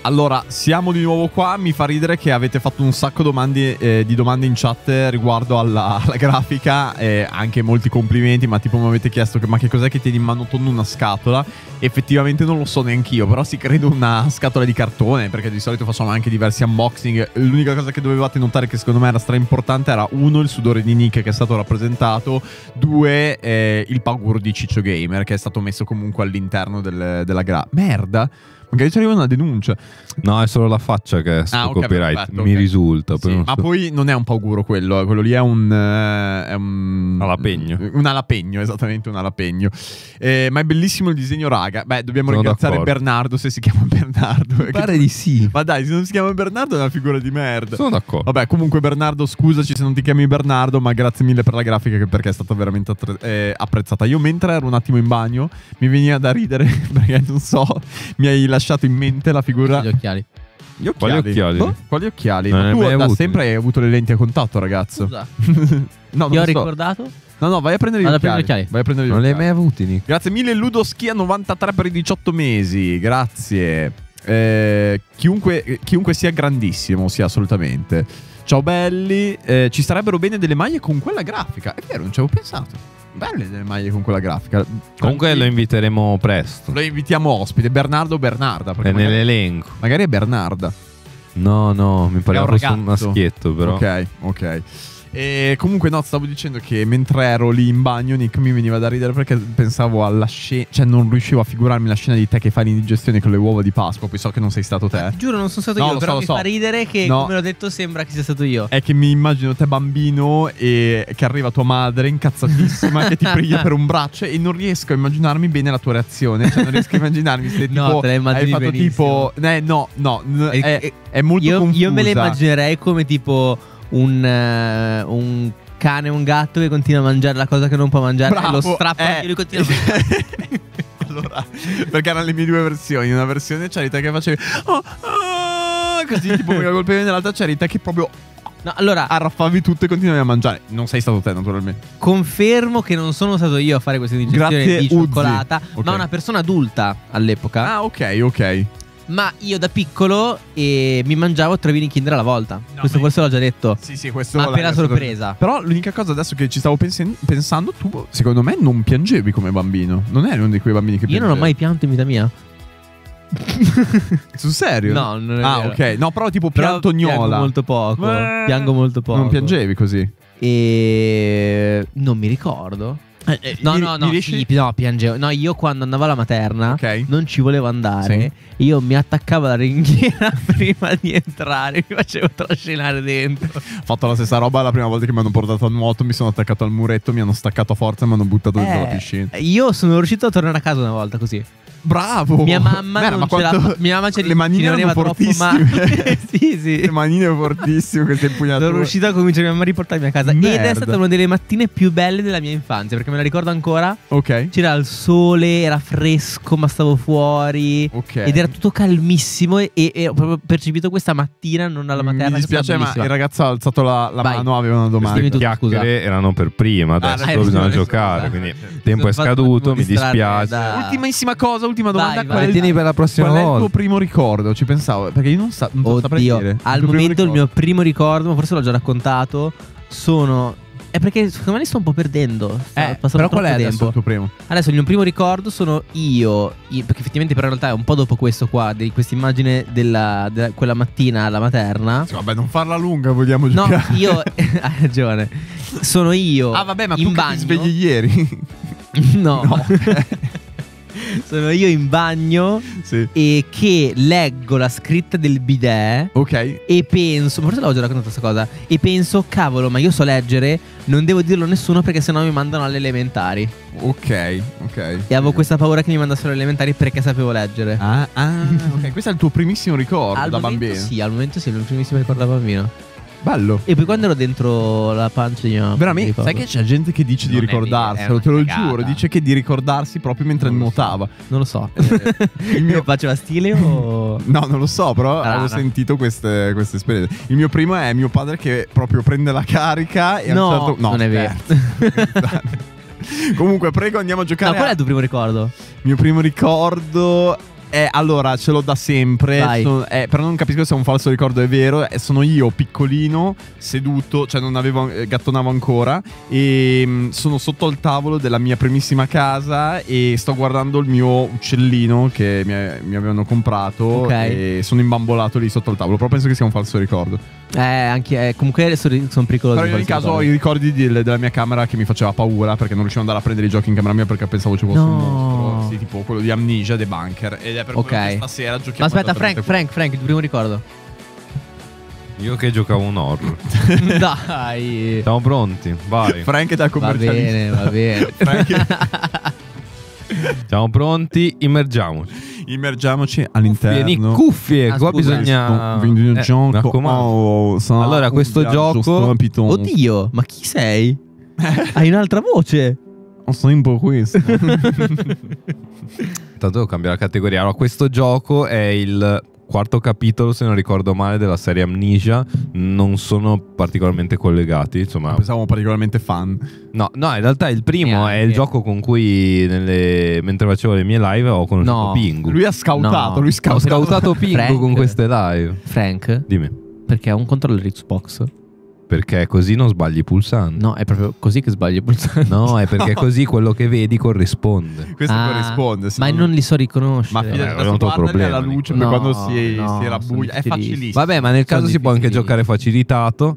Allora, siamo di nuovo qua. Mi fa ridere che avete fatto un sacco di domande in chat riguardo alla grafica, anche molti complimenti, ma tipo mi avete chiesto ma che cos'è che tieni in mano Tonno? Una scatola. Effettivamente non lo so neanch'io, però si credo una scatola di cartone, perché di solito facciamo anche diversi unboxing. L'unica cosa che dovevate notare che secondo me era stra importante era 1 il sudore di Nick che è stato rappresentato, 2 il pagur di Ciccio Gamer che è stato messo comunque all'interno della merda. Magari ci arriva una denuncia. No, è solo la faccia che è su okay, copyright. perfetto, mi okay. risulta. Sì, ma poi non è un pauguro quello lì è un alapegno. Un alapegno, esattamente un alapegno. Ma è bellissimo il disegno, raga. Beh, dobbiamo Sono ringraziare d'accordo. Bernardo, se si chiama Bernardo. Mi pare di sì. Ma dai, se non si chiama Bernardo è una figura di merda. Sono d'accordo. Vabbè, comunque Bernardo, scusaci se non ti chiami Bernardo, ma grazie mille per la grafica perché è stata veramente apprezzata. Io mentre ero un attimo in bagno mi veniva da ridere perché non so, mi hai lasciato in mente la figura. Gli occhiali. Gli occhiali? Quali occhiali? Boh, quali occhiali? Non Ma ne hai tu mai da avuti? sempre hai avuto le lenti a contatto, ragazzo. Scusa. No, Ti non ho so. ricordato? No, vai a prendere gli Vado a occhiali. prendere gli occhiali. Vai a prendere gli Non li hai occhiali. mai avuti, Nick? Grazie mille Ludoschia 93 per i 18 mesi. Grazie. Chiunque sia grandissimo, sì, assolutamente. Ciao belli. Ci sarebbero bene delle maglie con quella grafica. È vero, non ci avevo pensato. Belle delle maglie con quella grafica. Comunque lo inviteremo presto. Lo invitiamo ospite. Bernardo o Bernarda. È nell'elenco. Magari è Bernarda. No, mi pareva È un fosse un ragazzo. maschietto, però. Ok. E comunque no, stavo dicendo che mentre ero lì in bagno Nick mi veniva da ridere perché pensavo alla scena, cioè non riuscivo a figurarmi la scena di te che fai l'indigestione con le uova di Pasqua. Poi so che non sei stato te. Giuro, non sono stato No, io, lo però so, mi lo so. fa ridere che, No. come l'ho detto, sembra che sia stato io. È che mi immagino te bambino e che arriva tua madre incazzatissima che ti prende per un braccio e non riesco a immaginarmi bene la tua reazione. Cioè non riesco a immaginarmi se No, tipo te la immagini hai fatto benissimo. tipo è molto Io confusa. me la immaginerei come tipo un cane o un gatto che continua a mangiare la cosa che non può mangiare. Bravo, E lo strappa e lui continua a mangiare. Allora, perché erano le mie due versioni. In una versione c'eri te che facevi così tipo mi colpevi, nell'altra c'eri te che proprio No, allora, arraffavi tutto e continuavi a mangiare. Non sei stato te, naturalmente. confermo che non sono stato io a fare questa indigestione Grazie, di Uzi. cioccolata, Ok. ma una persona adulta all'epoca. Ah, ok. Ma io da piccolo mi mangiavo 3 vini Kinder alla volta. Questo ma- forse l'ho già detto. Sì, questo Ma l'hai appena detto. sorpresa. Però l'unica cosa adesso che ci stavo pensando, tu secondo me non piangevi come bambino. Non eri uno di quei bambini che Io non ho mai pianto in vita mia. Sul serio? No, non è vero. ok. No, però tipo Però piantognola. piango molto poco. Piango molto poco. Non piangevi così? E non mi ricordo. No, mi riesci- sì, no, piangevo. No, io quando andavo alla materna Ok. non ci volevo andare. Sì. Io mi attaccavo alla ringhiera prima di entrare. Mi facevo trascinare dentro. Ho fatto la stessa roba la prima volta che mi hanno portato a nuoto. Mi sono attaccato al muretto, mi hanno staccato a forza e mi hanno buttato dentro la piscina. Io sono riuscito a tornare a casa una volta così. Bravo! Mia mamma Merda, non ma ce quanto- la mia mamma ci le manine rimaneva erano troppo male. fortissime. Sì. Le manine fortissime, queste impugnature. Sono riuscito a cominciare a riportarmi a casa. Ed è Merda. stata una delle mattine più belle della mia infanzia, perché me la ricordo ancora. Ok. C'era il sole, era fresco, ma stavo fuori. Ok. Ed era tutto calmissimo. E ho proprio percepito questa mattina, non alla materna. Mi che è stata dispiace, ma bellissima. il ragazzo ha alzato la Vai. mano, aveva una domanda. Dimmi tu. Chiacchiere erano per prima, adesso hai bisogna ragione, giocare. scusa. Quindi Mi il tempo è sono fatto scaduto, mi distrarre dispiace. da- Ultimissima cosa, ultima domanda. Vai, Qual vai. è il- Tieni per la prossima Qual è il tuo volta. primo ricordo? Ci pensavo, perché io non saprei Oddio, dire. al tuo primo momento il ricordo. mio primo ricordo, ma forse l'ho già raccontato, è perché secondo me li sto un po' perdendo. Sta passando però qual troppo è adesso tempo. il tuo primo? Adesso il mio primo ricordo sono io, perché effettivamente però in realtà è un po' dopo questo qua, di questa immagine della quella mattina alla materna. Sì, vabbè, non farla lunga, vogliamo No, giocare. io hai ragione. Sono io Ah, vabbè, ma in tu che bagno. ti svegli ieri? No. No. Sono io in bagno Sì. e che leggo la scritta del bidet. Ok. E penso, forse l'avevo già raccontato questa cosa. E penso, cavolo, ma io so leggere, non devo dirlo a nessuno perché sennò mi mandano alle elementari. Ok. E avevo questa paura che mi mandassero alle elementari perché sapevo leggere. Ok, questo è il tuo primissimo ricordo Al da momento bambino. sì, al momento sì, il mio primissimo ricordo da bambino. Bello. E poi quando ero dentro la pancia di mia mamma. mi Veramente, ricordo. sai che c'è gente che dice di Non è vero, ricordarselo, è te lo una cagata. giuro, dice che di ricordarsi proprio mentre Non lo so. nuotava. Non lo so. Il mio faceva stile o. No, non lo so, però Strana. avevo sentito queste esperienze. Il mio primo è mio padre che proprio prende la carica e No, a un certo... non è vero. Comunque, prego, andiamo a giocare. No, qual è il tuo primo ricordo? Mio primo ricordo Allora, ce l'ho da sempre. Vai. Però non capisco se è un falso ricordo, è vero. Sono io piccolino, seduto, cioè non avevo, gattonavo ancora. E sono sotto al tavolo della mia primissima casa e sto guardando il mio uccellino che mi avevano comprato. Ok. E sono imbambolato lì sotto al tavolo. Però penso che sia un falso ricordo. Anche comunque sono pericolosi. Però in ogni caso ho i ricordi della mia camera che mi faceva paura perché non riuscivo ad andare a prendere i giochi in camera mia perché pensavo ci fosse un mostro. Sì, tipo quello di Amnesia, The Bunker. Ed è per quello che stasera giochiamo. Ma aspetta, Frank, il primo ricordo. Io che giocavo un horror. Dai. Siamo pronti? Vai. Frank è da commercialista. Va bene. Siamo pronti, Immergiamoci all'interno. Cuffie, qua scusa. bisogna mi raccomando. Allora, questo gioco. Oddio, ma chi sei? Hai un'altra voce. Sono un po' questo. Tanto devo cambiare la categoria. Allora, questo gioco è il quarto capitolo, se non ricordo male, della serie Amnesia. Non sono particolarmente collegati, insomma. Pensavo particolarmente fan. No, in realtà il primo è il gioco con cui mentre facevo le mie live ho conosciuto Pingu. Lui ha scoutato, No. Ho scoutato Pingu Frank. con queste live. Frank? Dimmi. Perché ha un controller Xbox? Perché così non sbagli i pulsanti. No, è proprio così che sbagli il pulsante. No, è perché così quello che vedi corrisponde. Questo corrisponde. Ma non li so riconoscere. Ma fidati, è un tuo problema, alla luce Nico. per quando No, si no, era sono buia. È difficilissimo. facilissimo. Vabbè, ma nel caso si può anche giocare facilitato.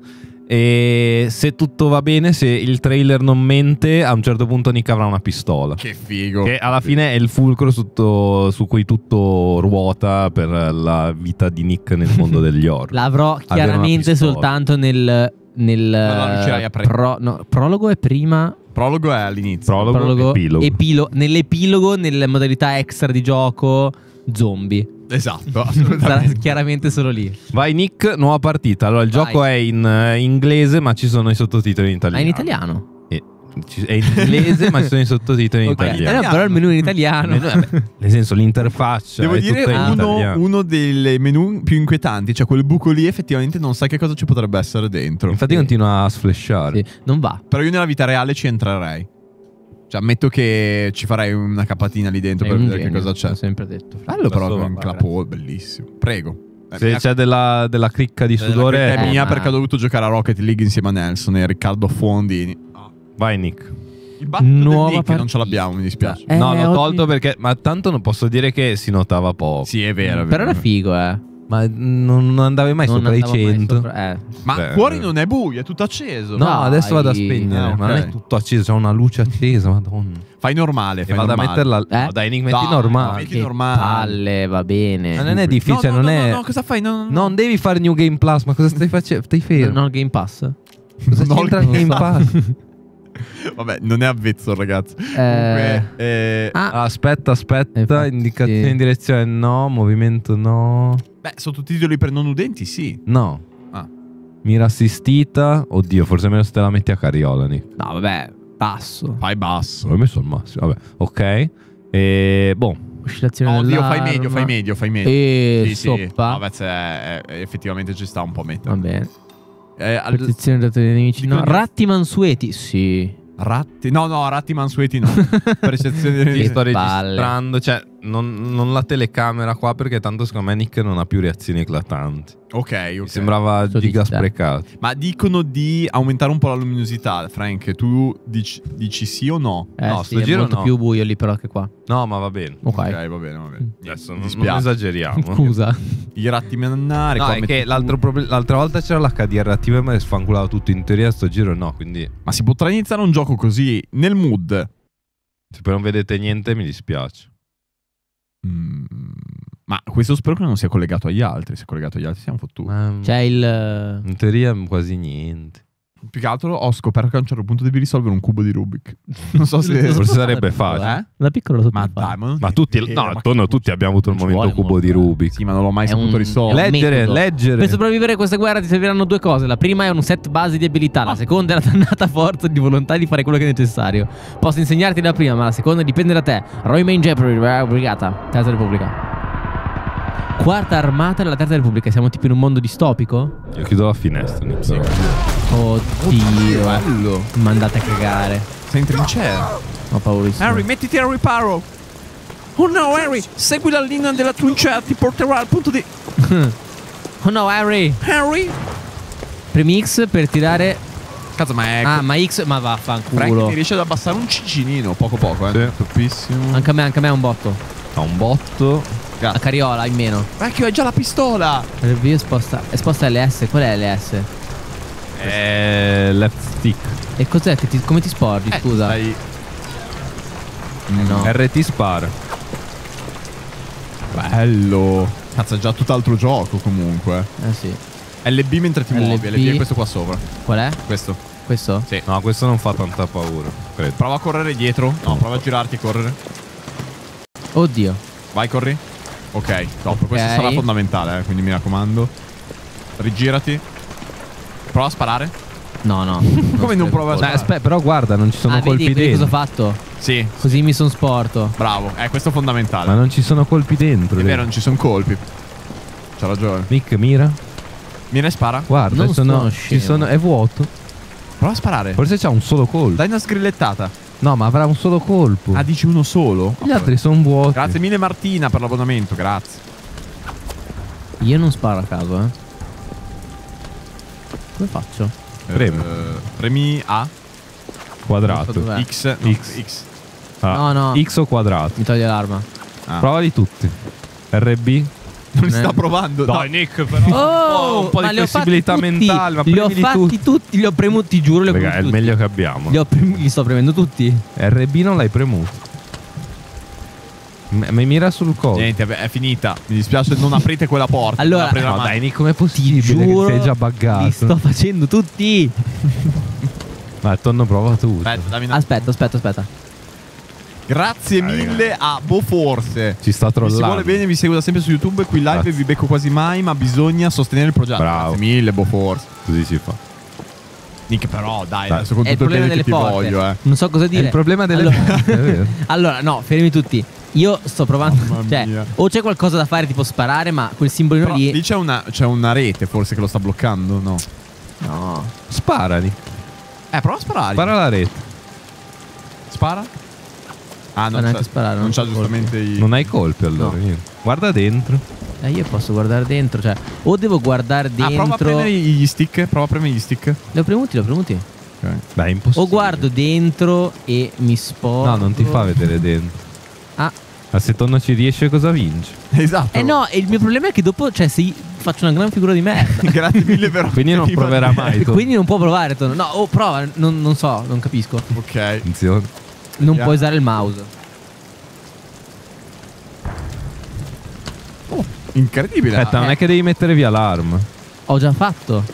E se tutto va bene, se il trailer non mente, a un certo punto Nick avrà una pistola. Che figo. Che alla fine è il fulcro su cui tutto ruota per la vita di Nick nel mondo degli horror. L'avrò Avere una chiaramente pistola. soltanto nel non riuscirai a prendere. prologo è prima. Prologo è all'inizio. Prologo, nell'epilogo, nelle modalità extra di gioco, zombie. Esatto, Sarà assolutamente. chiaramente solo lì. Vai Nick, nuova partita. Allora il Vai. gioco è in inglese, ma ci sono i sottotitoli in italiano. È in italiano. È in inglese, ma ci sono i sottotitoli in Ok, italiano. però il menu in italiano. Nel senso, l'interfaccia Devo è dire tutta in italiano. uno dei menu più inquietanti, cioè quel buco lì effettivamente non sai che cosa ci potrebbe essere dentro. Infatti continua a sflashare. Sì, non va. Però io nella vita reale ci entrerei. Cioè ammetto che ci farei una capatina lì dentro È per un vedere che genio, cosa c'è. l'ho sempre detto. Bello però Questo- anche la pole, bellissimo. Prego. Se c'è della cricca di sudore, È mia ma- perché ho dovuto giocare a Rocket League insieme a Nelson e Riccardo Fondini. vai Nick. Il battuto Nuova del Nick non ce partita. l'abbiamo, mi dispiace. No, l'ho oggi- tolto perché. Ma tanto non posso dire che si notava poco. Sì, è vero. Però era figo, Ma non andavi mai Non sopra i andavo mai 100. sopra- Ma Beh, fuori non è buio, è tutto acceso. No, Dai. adesso vado a spegnere. Ah, Ma non ok. è tutto acceso, c'è una luce accesa, madonna. Fai normale, E fai vado a normale. metterla. Eh? No, dai, Nick, metti Dai, normale. metti Che normale. palle, va bene. Ma non è difficile, No, non no, è. no, cosa fai? No, no, no. Non devi fare New Game Plus, ma cosa stai facendo? Stai fermo. Non ho il Game Pass? Cosa No, c'entra il non Game so. Pass? Vabbè, non è avvezzo il ragazzo. Comunque, Aspetta, Infatti. indicazione in direzione no, movimento no. beh, sottotitoli per non udenti, sì. No. Ah. Mira assistita. Oddio, forse meglio se te la metti a carriola, Nick. No, vabbè, basso. Fai basso. Ho messo al massimo, vabbè. Ok. E boh. Oscillazione No, Dio, dell'arma. fai medio. E Sì, sì. soppa. No, beh, effettivamente ci sta un po' a mettere. Va bene. Al- Percezione dei dati nemici. No. Dico- Ratti mansueti. Sì. Ratti? No, ratti mansueti no. Percezione dei Ti Che sto palle. registrando, cioè non la telecamera qua perché tanto secondo me Nick non ha più reazioni eclatanti. Ok. Mi sembrava So giga di te. sprecato. Ma dicono di aumentare un po' la luminosità, Frank. Tu dici sì o no? No, sì, sto è giro molto no. più buio lì però che qua. No, ma va bene. Ok. Ok, va bene. Adesso Mi non dispiace. esageriamo. Scusa. I ratti mannari. No, qua è metti che tu- l'altra volta c'era l'HDR attivo e me ne sfanculava tutto. In teoria sto giro no, quindi Ma si potrà iniziare un gioco così, nel mood. se poi non vedete niente mi dispiace. Ma questo spero che non sia collegato agli altri. Se è collegato agli altri siamo fottuti. Ma C'è il. in teoria quasi niente. Più che altro ho scoperto che a un certo punto devi risolvere un cubo di Rubik. Non so se... Forse sarebbe facile. Da piccolo lo Ma sapevo dai, ma, non Ma ti tutti, credo, no, ma attorno che- tutti abbiamo avuto il Non ci momento vuole cubo di molto, Rubik. Sì, ma non l'ho mai È saputo un- risolvere. Leggere. Per sopravvivere a questa guerra ti serviranno due cose. La prima è un set base di abilità. La seconda è la dannata forza di volontà di fare quello che è necessario. Posso insegnarti la prima, ma la seconda dipende da te. Roy Main Jeopardy, brigata, Terza Repubblica. Quarta armata della Terza Repubblica. Siamo tipo in un mondo distopico? Io chiudo la finestra. Nick, però. Oddio. Bello. Mandate a cagare. Sei in trincea. Ho paurissimo. Harry, mettiti al riparo. Oh no, Harry, segui la linea della trincea, ti porterà al punto di... Oh no, Harry. Harry? Premi X per tirare. Cazzo, ma è... Ah, ma X. Ma Frank vaffanculo. mi riesce ad abbassare un cicinino, poco poco, Sì. Troppissimo. Anche a me è un botto. Ha un botto. A Cariola in meno. Vecchio, hai già la pistola! È sposta LS. Qual è LS? Left stick. E cos'è che come ti sporgi? Scusa. Stai... No. RT spara. Bello. Cazzo, è già tutt'altro gioco comunque. Sì. LB mentre ti muovi, LB è questo qua sopra. Qual è? Questo. Questo? Sì. No, questo non fa tanta paura, credo. Prova a correre dietro. No, prova a girarti e correre. Oddio. Vai, corri. Ok, top. Questo sarà fondamentale, quindi mi raccomando. Rigirati. Prova a sparare. No. Come non prova a sparare? Aspetta, però guarda, non ci sono colpi vedi cosa dentro. ho fatto? Sì. Così mi sono sporto. Bravo. Questo è fondamentale. Ma non ci sono colpi dentro. È vero, non ci sono colpi. C'ha ragione. Nick, mira. Mira e spara. Guarda, Non sono scemo. è vuoto. Prova a sparare. Forse c'ha un solo colpo. Dai una sgrillettata. No, ma avrà un solo colpo. Ah, dici uno solo? Gli altri sono vuoti. Grazie mille Martina per l'abbonamento, grazie. Io non sparo a caso, Come faccio? Premi. Premi A. Quadrato. Dov'è? X. No, X. X. Ah, No. X o quadrato. Mi toglie l'arma. Ah. Provali tutti. RB. Non li sta provando. Dai, Nick, però. un po' ma di li ho flessibilità fatti tutti. mentale. Ma li ho premili fatti tutti. Li ho premuti, giuro, li ho Raga, premuti è il tutti. meglio che abbiamo. Li sto premendo tutti. RB non l'hai premuto. Mi mira sul collo. Niente, è finita. Mi dispiace, non aprite quella porta. Allora- Non aprirà No, mai. dai, Nick, com'è possibile Giuro, che sei già buggato? li sto facendo tutti. Ma tonno prova tu. Aspetta, dammi una... Aspetta. Grazie mille a Boforse. Ci sta Mi si trollando. vuole bene, vi seguo da sempre su YouTube. Qui live Grazie. vi becco quasi mai, ma bisogna sostenere il progetto. Bravo. Grazie mille, Boforse. Così si fa. Nick, però, dai, Dai. adesso con È il tutto il problema bene che delle ti porte. voglio, Non so cosa È dire. il problema delle Allora- porte, è vero. Allora, no, fermi tutti. Io sto provando. Mamma Cioè, mia. o c'è qualcosa da fare, tipo sparare, ma quel simbolino Però lì. lì c'è una rete forse che lo sta bloccando, no? No. Sparali. Prova a sparare. Spara la rete. Spara. Ah, non neanche c'ha, sparare, non non c'ha c'ho giustamente i... Non hai colpi allora. No. niente. Guarda dentro. Io posso guardare dentro. Cioè, o devo guardare dentro. prova a premere gli stick. Prova a premere gli stick. Li ho premuti. Ok. Dai, è impossibile. O guardo dentro e mi sporto. No, non ti fa vedere dentro. Ah. Ma se tonno ci riesce cosa vince? Esatto. No, e il mio problema è che dopo, cioè, se faccio una gran figura di merda. Grazie mille per... Quindi non proverà mai. Tonno. Quindi non può provare. No, o prova. Non so, non capisco. Ok. Attenzione. Non Yeah. puoi usare il mouse. Incredibile. Aspetta, non è che devi mettere via l'arma. Ho già fatto.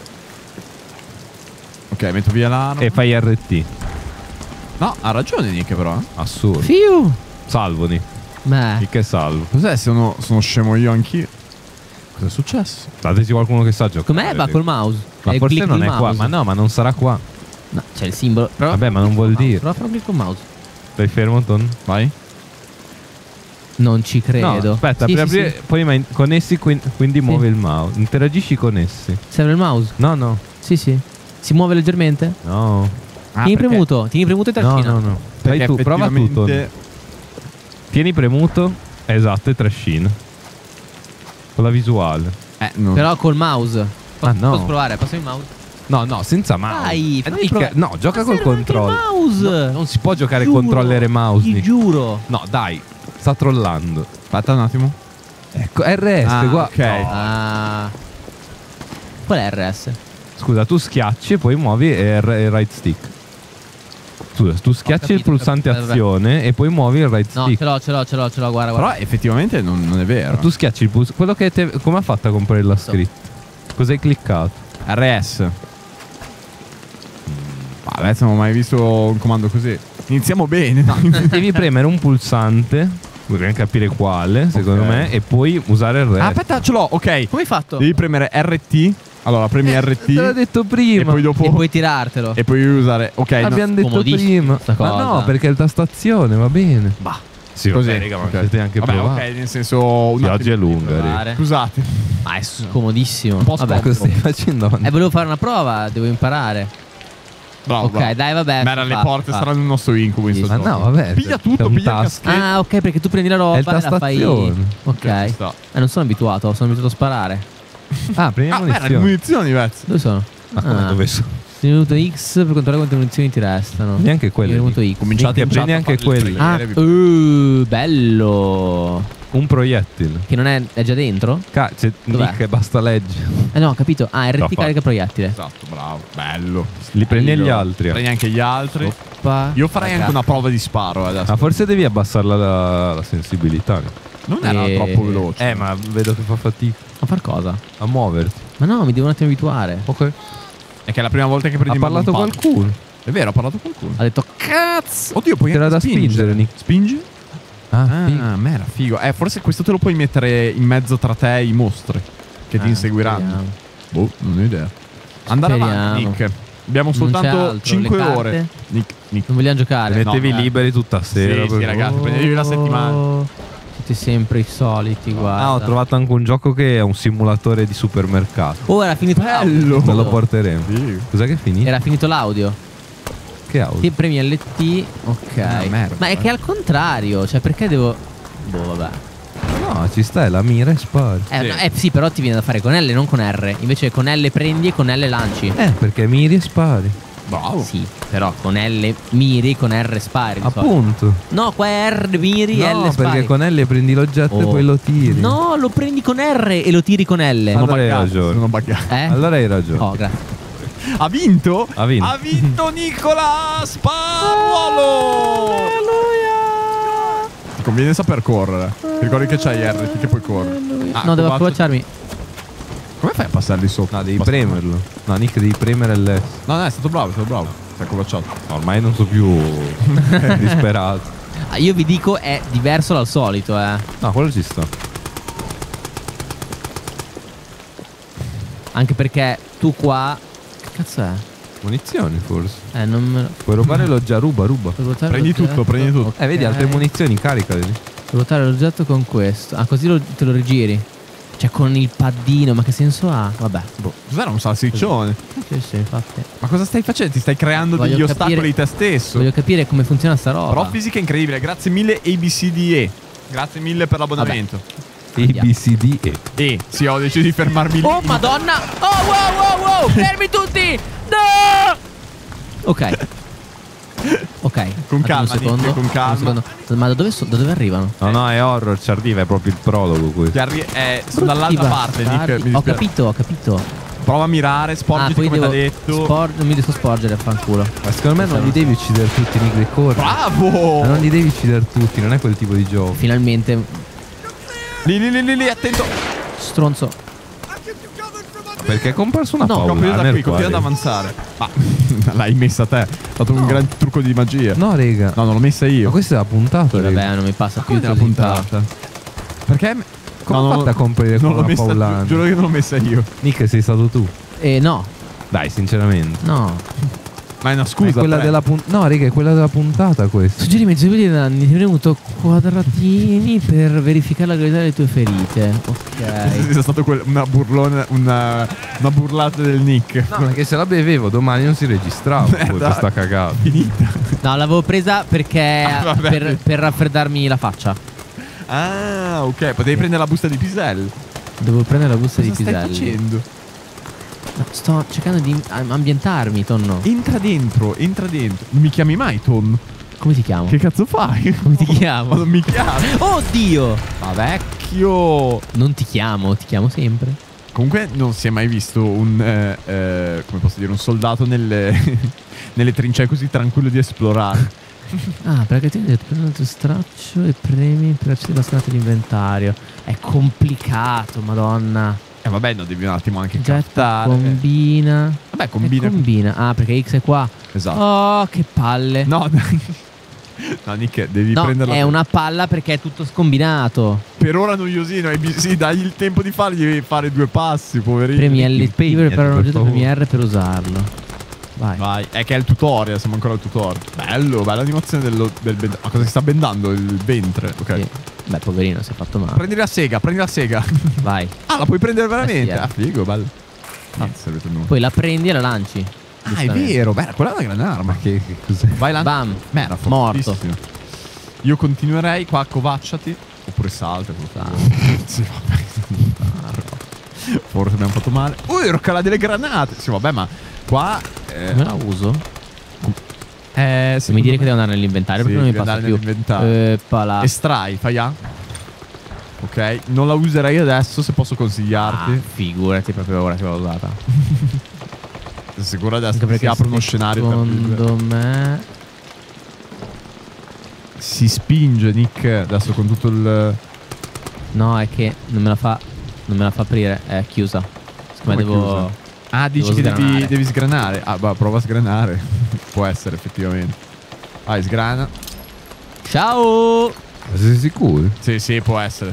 Ok, metto via l'arma. E fai RT. No, ha ragione Nick però. Assurdo. Fiu. Salvo, Nick. Beh. Nick è salvo. Cos'è? Sono scemo io anch'io. Cos'è successo? Dateci qualcuno che sa giocare. Com'è? Va col mouse. Ma È il forse click non del è qua. mouse. Ma no, ma non sarà qua. No, c'è il simbolo. Però Vabbè, ma non vuol dire. Prova a fare un click col mouse. Stai fermo, Ton? Vai. Non ci credo. No, aspetta, Sì, per sì, aprire, sì. poi con essi, quindi muove il mouse. Interagisci con essi. Serve il mouse? No, no. Sì, sì. Si muove leggermente? No. Tieni premuto e No, trascina. no, no. Fai Perché tu, prova tu, Ton. effettivamente... Tieni premuto. Esatto, e trascina. Con la visuale. non... Però col mouse. Ah, no. Posso provare? Passami il mouse. No, no, senza mouse. Dai, fammi Nick, provare. no, gioca Ma col serve anche il controllo. mouse. No, non si può giocare Giuro, controller e mouse. Ti Nick. giuro. No, dai, sta trollando. Aspetta un attimo. Ecco, RS, qua. ok. No. Ah. Qual è RS? Scusa, tu schiacci e poi muovi e right stick. Scusa, tu schiacci il capito, pulsante vabbè. azione e poi muovi il right No, stick. ce l'ho, guarda. Però effettivamente non è vero. Tu schiacci il pulsante. Quello che come ha fatto a comprare la scritta? Cosa hai cliccato? RS. Adesso non ho mai visto un comando così. Iniziamo bene. No. Devi premere un pulsante, dobbiamo capire quale, secondo Ok. me, e poi usare il RS. Aspetta, ce l'ho. Ok. Come hai fatto? Devi premere RT. Allora, premi RT. Te l'ho detto prima. E poi dopo. E puoi tirartelo. E poi usare. Ok. no. Abbiamo detto comodissimo prima. sta Ma cosa. no, perché è il tastazione, va bene. Bah. Sì, Così. vabbè, raga, ma ok. potete anche Vabbè, provare. ok, nel senso. Sì, oggi è lunga, raga. Provare. Scusate. Ma è scomodissimo. Un po' Vabbè. Cosa stai facendo? Volevo fare una prova, devo imparare. Bravo, Ok, bravo. dai, vabbè. Ma erano le fa, porte, fa. saranno il nostro incubo in Sì, sto Ma gioco. no, vabbè. Piglia c'è tutto, un piglia il tasto. caschetto. Ah, ok, perché tu prendi la roba È il e la fai. tastazione. Ok. Ci sta. Non sono abituato, sono abituato a sparare. Ah, prendi Ah, ma erano le munizioni. munizioni, Vez. Dove sono? Ma come dove sono? Minuto X per controllare quante munizioni ti restano. Neanche quelle. Minuto X. Cominciate Minchia, in prendi chat a anche fare il quelli. trailer, Ah, vi- bello. Un proiettile. Che non è già dentro? C'è Dov'è? Nick, basta leggere. No, ho capito. Ah, RT Troppo. carica proiettile. Esatto, bravo. Bello. Li prendi Figo. gli altri. Prendi anche gli altri. Oppa. Io farei Raga. anche una prova di sparo adesso. Ma forse devi abbassare la sensibilità. Non era troppo veloce. Ma vedo che fa fatica Ma far cosa? a muoverti. Ma no, mi devo un attimo abituare. Ok. È che è la prima volta che prendi Ha in mano parlato un pad. qualcuno. È vero, ha parlato qualcuno. Ha detto cazzo. Oddio, puoi C'era anche da spingere, Nick. Spingi? Ah, Ah, ma era figo. Forse questo te lo puoi mettere in mezzo tra te e i mostri che ti inseguiranno. Speriamo. Boh, non ho idea. Andare avanti, Speriamo. Nick. Abbiamo Non c'è soltanto altro, 5 le carte? ore. Nick. Non vogliamo giocare. Mettevi No, liberi tutta sera. Sì, ragazzi, prendetevi la settimana. Siete sempre i soliti, guarda. Ah, ho trovato anche un gioco che è un simulatore di supermercato. Oh, era finito l'audio. Te lo porteremo. Figo. Cos'è che è finito? Era finito l'audio. Che audio? Ti premi LT. Ok. Una merda, Ma è che è al contrario. Cioè, perché devo. Boh, vabbè. No, ci sta, è la mira e spari. Sì, però ti viene da fare con L, non con R. Invece con L prendi e con L lanci. Perché miri e spari. Bravo. Sì, però con L miri, con R spari. di solito. Appunto. No, qua è R miri e No, L spari. perché con L prendi l'oggetto e Oh. poi lo tiri. No, lo prendi con R e lo tiri con L. Allora hai ragione. Sono buggato. Allora hai ragione. Oh, grazie. Ha vinto? Ha vinto. Ha vinto Nicola Sparuolo. Ti conviene saper correre. Ti ricordi che c'hai RT che puoi correre. Ah, No, devo combatto- approvacciarmi. Come fai a passarli sopra? No, devi premerlo. No, Nick, devi premere l'S. No, è stato bravo, è stato bravo. Si è accovacciato. No, ormai non so più disperato. Ah, io vi dico, è diverso dal solito, No, quello ci sta. Anche perché tu qua. Che cazzo è? Munizioni forse. Non me lo. Puoi rubare lo già, ruba. Puoi ruotare Prendi l'oggetto? tutto, prendi tutto. Ok. Vedi, altre munizioni, caricale. Puoi ruotare l'oggetto con questo. Ah, così te lo rigiri. Cioè con il paddino, ma che senso ha? Vabbè, boh. Cos'era un salsiccione? Sì, infatti. Ma cosa stai facendo? Ti stai creando Voglio degli capire- ostacoli te stesso. Voglio capire come funziona sta roba. Però fisica incredibile. Grazie mille ABCDE. Grazie mille per l'abbonamento. A, B, C, D, E. E sì, ho deciso di fermarmi lì. Oh madonna! Oh wow! Fermi tutti! No! Ok. Ok. Con Attimo, calma, un secondo. Nick, con calma. Un secondo. Ma da dove arrivano? No, è horror, ci arriva, è proprio il prologo questo. Sono dall'altra parte, Nick. mi Ho dispiace. capito. Prova a mirare, sporgiti poi come ti ha devo detto. non mi devo sporgere, fanculo. Ma secondo me non li devi uccidere tutti, Nick, corri. Bravo! Ma non li devi uccidere tutti, non è quel tipo di gioco. Finalmente. Lì, attento. Stronzo. Perché è comparso una No, paura Continua da qui, nel continua ad quale... avanzare. Ma l'hai messa te. È stato un gran trucco di magia. No, rega. No, non l'ho messa io. Ma questa è la puntata, Vabbè, rega. non mi passa più Come nella così puntata? Perché? Come No, ho fatto a comprare non con l'ho una messa. Paolani? Giuro che non l'ho messa io. Nick, sei stato tu. No, Dai, sinceramente. no. Ma è una È scusa. quella tre. della no, raga, è quella della puntata questa. Suggerimenti di danni. Ti ho premuto quadratini per verificare la gravità delle tue ferite. Ok. È stato una burlona, una burlata del Nick. No, perché se la bevevo domani non si registrava poi Dai. questa cagata. Finita. No, l'avevo presa perché vabbè. per raffreddarmi la faccia. Ah, ok. Potevi prendere la busta di piselli. Devo prendere la busta Cosa di stai piselli. facendo? No, sto cercando di ambientarmi, Tonno. Entra dentro. Non mi chiami mai, Tom. Come ti chiamo? Che cazzo fai? Come ti chiamo? Ma non mi chiami. Oddio! Ma vecchio. Non ti chiamo sempre. Comunque non si è mai visto un come posso dire, un soldato nelle nelle trincee così tranquillo di esplorare. Ah, perché ti ho detto prendi il tuo straccio e premi per accedere alla scanata dell'inventario. È complicato, madonna. Vabbè, no, devi un attimo anche Getta, captare. combina. Vabbè, combina. Combina. Ah, perché X è qua. Esatto. Oh, che palle. No, dai. No, Nick, devi No, prenderla. è una palla perché è tutto scombinato. Per ora noiosino, sì, dagli il tempo di fargli fare 2 passi, poverino. Premi LT per impegnati, preparare un per oggetto, favore. premi R per usarlo. Vai. Vai, è che è il tutorial, siamo ancora al tutorial. Bello, bella animazione del ma cosa si sta bendando? Il ventre, ok. Sì. Beh, poverino, si è fatto male. Prendi la sega. Vai. Ah, la puoi prendere veramente? sì, Ah, figo, bello. Ah. Non serve per nulla. Poi la prendi e la lanci. Ah, è vero, beh, quella è una gran arma. Che cos'è? Vai là. Bam. Beh, era Morto. fortissimo. Io continuerei qua, accovacciati. Oppure salta. Sì, vabbè. Forse abbiamo fatto male. Urcala delle granate. Sì, vabbè, ma qua... Come la uso? Mi secondo dire me- che devo andare nell'inventario perché Sì, non mi devi passa andare più. nell'inventario. Pala. Estrai, fai A. Ok, non la userei adesso se posso consigliarti. Figurati, proprio ora che l'ho usata. Sei sicuro adesso Anche che si perché apre uno scenario secondo me... si spinge Nick adesso con tutto il... No, è che non me la fa aprire, è chiusa. Secondo me Come devo... chiusa? Ah, dici devo che sgranare. devi sgranare. Ah, bah, prova a sgranare. Può essere effettivamente. Vai, sgrana. Ciao! Sei sicuro? Sì, può essere.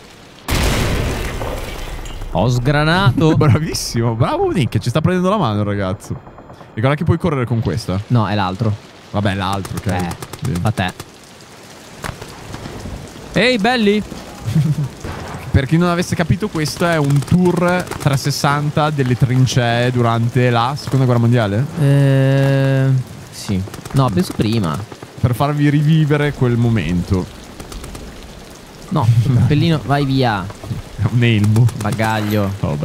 Ho sgranato. Bravissimo, bravo Nick, ci sta prendendo la mano il ragazzo. Ricorda che puoi correre con questa. No, è l'altro. Vabbè, l'altro, ok. Bene. A te. Ehi, belli! Per chi non avesse capito, questo è un tour 360 delle trincee durante la seconda guerra mondiale. Sì. No, penso prima. Per farvi rivivere quel momento. No, sul cappellino, vai via. È un elmo. Bagaglio. Vabbè.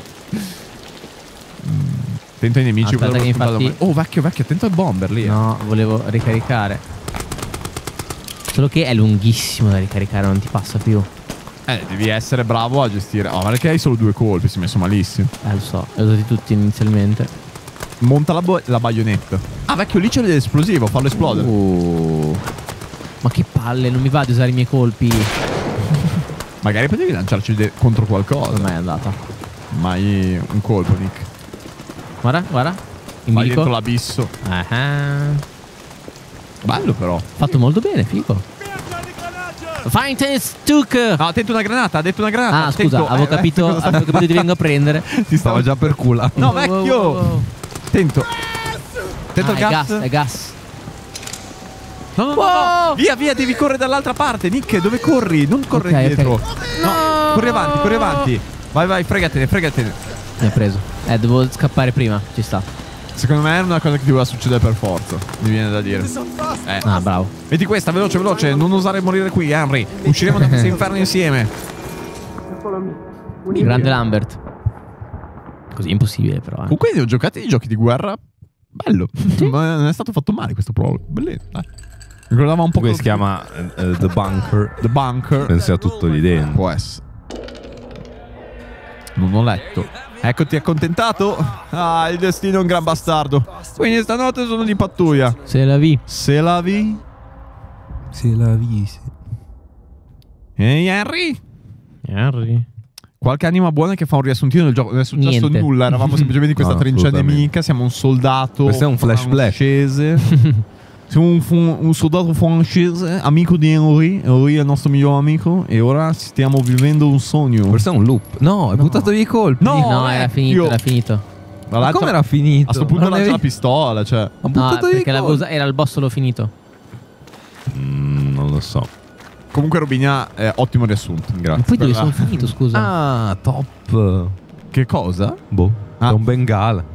Attento ai nemici. Aspetta quello che l'ho spuntato infatti- male. Oh, vecchio, attento ai bomber lì. No, volevo ricaricare. Solo che è lunghissimo da ricaricare, non ti passa più. Devi essere bravo a gestire. Oh, guarda che hai solo 2 colpi, si è messo malissimo. Lo so, li ho usati tutti inizialmente. Monta la baionetta. Ah, vecchio, lì c'è l'esplosivo, fallo esplodere. Ma che palle, non mi va di usare i miei colpi. Magari potevi lanciarci contro qualcosa. Ormai è andata. Mai un colpo, Nick. Guarda, guarda. In Vai bilico. dentro l'abisso. Bello però. Fatto molto bene, figo. Find it, Tuk. No, ha detto una granata, ha detto una granata. Ah, scusa, avevo capito ti vengo a prendere. Ti stavo già per culo. No, vecchio. Wow. Attento. Attento al È gas. gas, è gas. No, no, no, Wow. no. Via, devi correre dall'altra parte. Nick, dove corri? Non corri Ok, indietro. ok. No, corri avanti. Vai, fregatene. Mi ha preso. Devo scappare prima, ci sta. Secondo me è una cosa che ti doveva succedere per forza. Mi viene da dire. Ah, bravo. Vedi questa, veloce. Non osare morire qui, Henry. Usciremo da questo inferno insieme. Grande Lambert. Così è impossibile, però. Comunque ne ho giocati di giochi di guerra. Bello. Ma non è stato fatto male questo prologo. Bellino. Ricordava un po' Questo si chiama The Bunker. The Bunker. Penso sia tutto lì dentro. Può essere. Non ho letto. Eccoti accontentato? Ah, il destino è un gran bastardo. Quindi stanotte sono di pattuglia. Se la vi. Se la vi? Se la visi. Ehi Henry? Henry. Qualche anima buona che fa un riassuntino del gioco. Non è successo Niente. nulla. Eravamo semplicemente in questa No, trincea assolutamente. nemica. Siamo un soldato Questo è un flashback. francese. Siamo un soldato francese, amico di Henry. Henry è il nostro miglior amico. E ora stiamo vivendo un sogno. Forse è un loop. No, hai buttato via i colpi. No, No, era vecchio. finito. Ma come era finito? A sto punto Non lancia avevi- la pistola, cioè. Ha No, buttato via i perché colpi. era il boss solo finito. Non lo so. Comunque Robigna, ottimo riassunto. Ma Grazie. poi dove Per la- sono finito, scusa? Ah, top. Che cosa? Boh. Ah. È un bengala.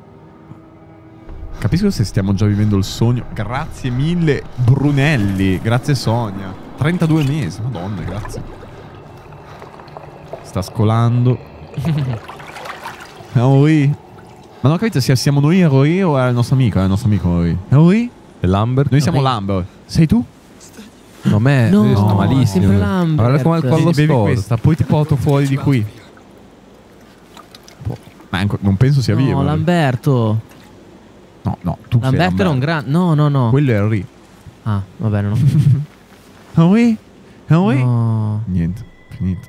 Capisco se stiamo già vivendo il sogno. Grazie mille Brunelli. Grazie Sonia. 32 mesi. Madonna, grazie. Sta scolando. Henry. Ma non ho capito se siamo noi Henry o è il nostro amico? È il nostro amico Henry. Henry? E Lambert? Noi siamo Henry. Lambert. Sei tu? No, me No, sta è malissimo. sempre Lambert. Guarda come il collo Bevi storto. questa, poi ti porto fuori di qui. Ma non penso sia vivo. No, Lamberto. No, tu sei Lamberto era un Lambert. gran... No. Quello è Henry. Ah, va bene, no. Henry? Henry? No. Niente, finito.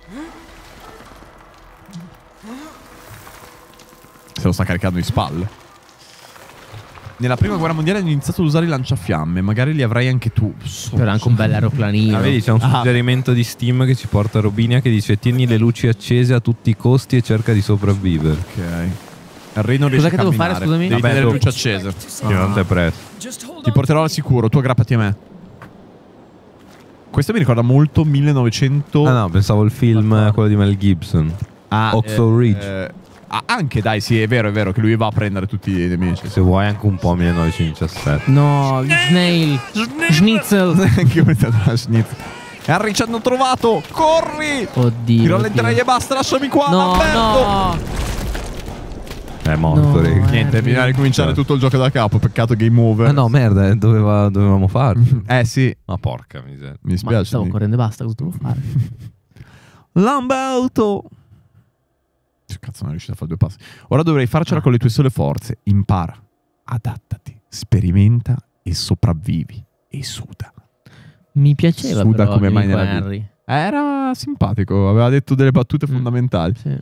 Se lo sta caricando in spalle. Nella prima guerra mondiale hanno iniziato ad usare i lanciafiamme. Magari li avrai anche tu. Però anche un bel aeroplanino. Ah, vedi, c'è un suggerimento di Steam che ci porta a Robinia che dice: tieni le luci accese a tutti i costi e cerca di sopravvivere. Ok. Henry non riesce Cos'è che a devo fare, camminare. scusami? Devi Vabbè, tenere le dopo. luci accese. Che non te presto. Ti porterò al sicuro, tu aggrappati a me. Questo mi ricorda molto 1900. Ah no, pensavo il film quello di Mel Gibson. Oxo Ridge. Anche dai, sì, è vero che lui va a prendere tutti i nemici. Se vuoi anche un po' 1917. No, Snail. Schnitzel. Anche questa della Schnitzel. Harry, ci hanno trovato! Corri! Oddio. Ti rallenterai e basta, lasciami qua, Lamberto! No. È morto, No, raga. Niente, bisogna ricominciare tutto il gioco da capo. Peccato game over. Ah no, merda, dovevamo farlo. Sì, Ma porca miseria. mi Ma spiace. stavo Nick. correndo e basta, cosa devo fare? Lamberto! Cazzo, non è riuscito a fare 2 passi. Ora dovrei farcela con le tue sole forze. Impara, adattati, sperimenta e sopravvivi. E suda. Mi piaceva Suda però come mai l'amico nella vita. Henry. Era simpatico, aveva detto delle battute fondamentali. Sì.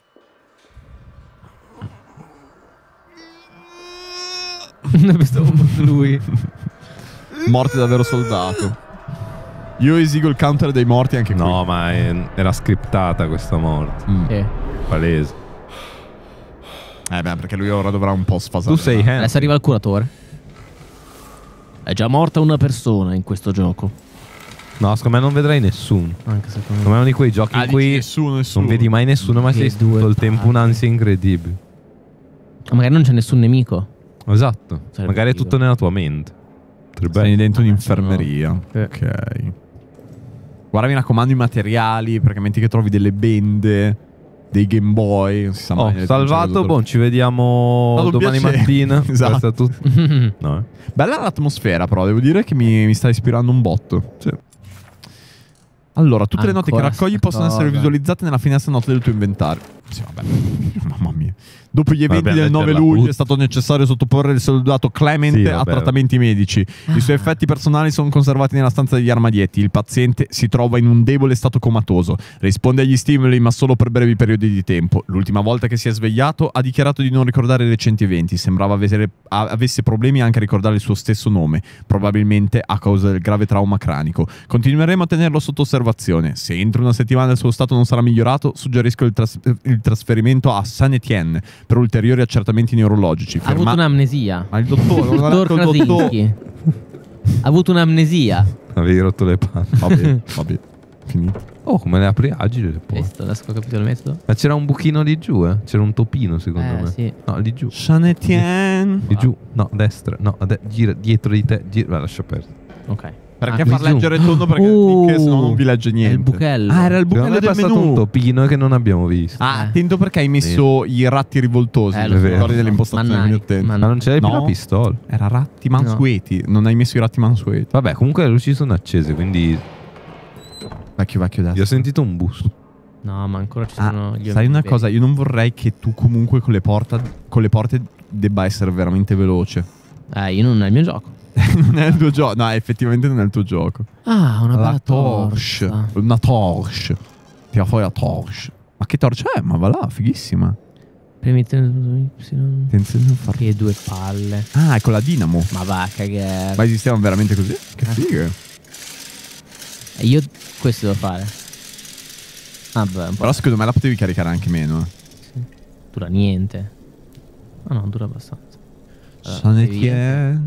Stavo morto lui. Morte davvero soldato. Io esigo il counter dei morti anche qui. No, ma era scriptata questa morte. Sì. Palese. Beh, perché lui ora dovrà un po' sfasare. Tu sei Henry. Adesso arriva il curatore. È già morta una persona in questo gioco. No, secondo me non vedrai nessuno. Anche secondo Secondo me è uno di quei giochi in cui nessuno. non vedi mai nessuno, ma Che sei tutto due il tempo palle. un'ansia incredibile. me. Magari non c'è nessun nemico. Esatto. Sarebbe Magari è figo. tutto nella tua mente. Potrebbe Sei essere. dentro un'infermeria. no. Ok. Guarda, mi raccomando i materiali, perché metti che trovi delle bende, dei Game Boy. Non si sa mai. Oh, nelle salvato, trincee boh, ci vediamo Stato un domani piacere. mattina. Esatto. Questo è tutto. No, Bella l'atmosfera, però devo dire che mi sta ispirando un botto. Sì. Allora, tutte le note che Ancora raccogli sta possono essere cosa. visualizzate nella finestra note del tuo inventario. Sì, vabbè. Mamma mia. Dopo gli eventi Vabbè, del 9 metterla luglio tutta. è stato necessario sottoporre il soldato Clement Sì, a vabbè. trattamenti medici. I suoi effetti personali sono conservati nella stanza degli armadietti. Il paziente si trova in un debole stato comatoso. Risponde agli stimoli, ma solo per brevi periodi di tempo. L'ultima volta che si è svegliato ha dichiarato di non ricordare i recenti eventi. Sembrava avesse problemi anche a ricordare il suo stesso nome, probabilmente a causa del grave trauma cranico. Continueremo a tenerlo sotto osservazione. Se entro una settimana il suo stato non sarà migliorato, suggerisco il trasferimento a Saint-Étienne per ulteriori accertamenti neurologici. Ha avuto un'amnesia. Ma il dottore, non ha Dottor detto il dottore. Krasinski. Ha avuto un'amnesia. Avevi rotto le palle. Vabbè, finito. Oh, come le apri agili le porte. Visto, adesso che ho capito il metodo. Ma c'era un buchino lì giù, eh? C'era un topino, secondo me. Sì. No, lì giù. Saint-Étienne. Lì giù. No, a destra. No, gira dietro di te. Gira. Lascia perdere. Ok. Perché Ah, far lì giù. leggere il tondo? Perché se no non vi legge È niente. il buchello. Ah, era il Secondo me buchello è del passato un menù. topino che non abbiamo visto. Ah, attento perché hai messo i ratti rivoltosi. lo Le so. storie delle impostazioni, Mannari, quindi attento. Ma non c'era più No. la pistola. Era ratti mansueti. Non hai messo i ratti mansueti. Vabbè, comunque le luci sono accese, quindi Vecchio destro. io ho sentito un boost. No, ma ancora ci sono gli sai una obiettivi. cosa? Io non vorrei che tu comunque con le porte debba essere veramente veloce. Io non è il mio gioco. Non è il tuo gioco. No, effettivamente non è il tuo gioco. Ah, una La bella torche. torcia. Una torche. Tira fuori la torche. Ma che torcia è? Ma va là, fighissima. Premi Y. Attenzione a non far- Che 2 palle. Ah, è con la dinamo. Ma va a cagare. Ma esistevano veramente così? Che fighe. E io questo devo fare. Ah, beh, un po'. Però secondo me la potevi caricare anche meno. Dura niente. Ah no, dura abbastanza. Saint-Étienne.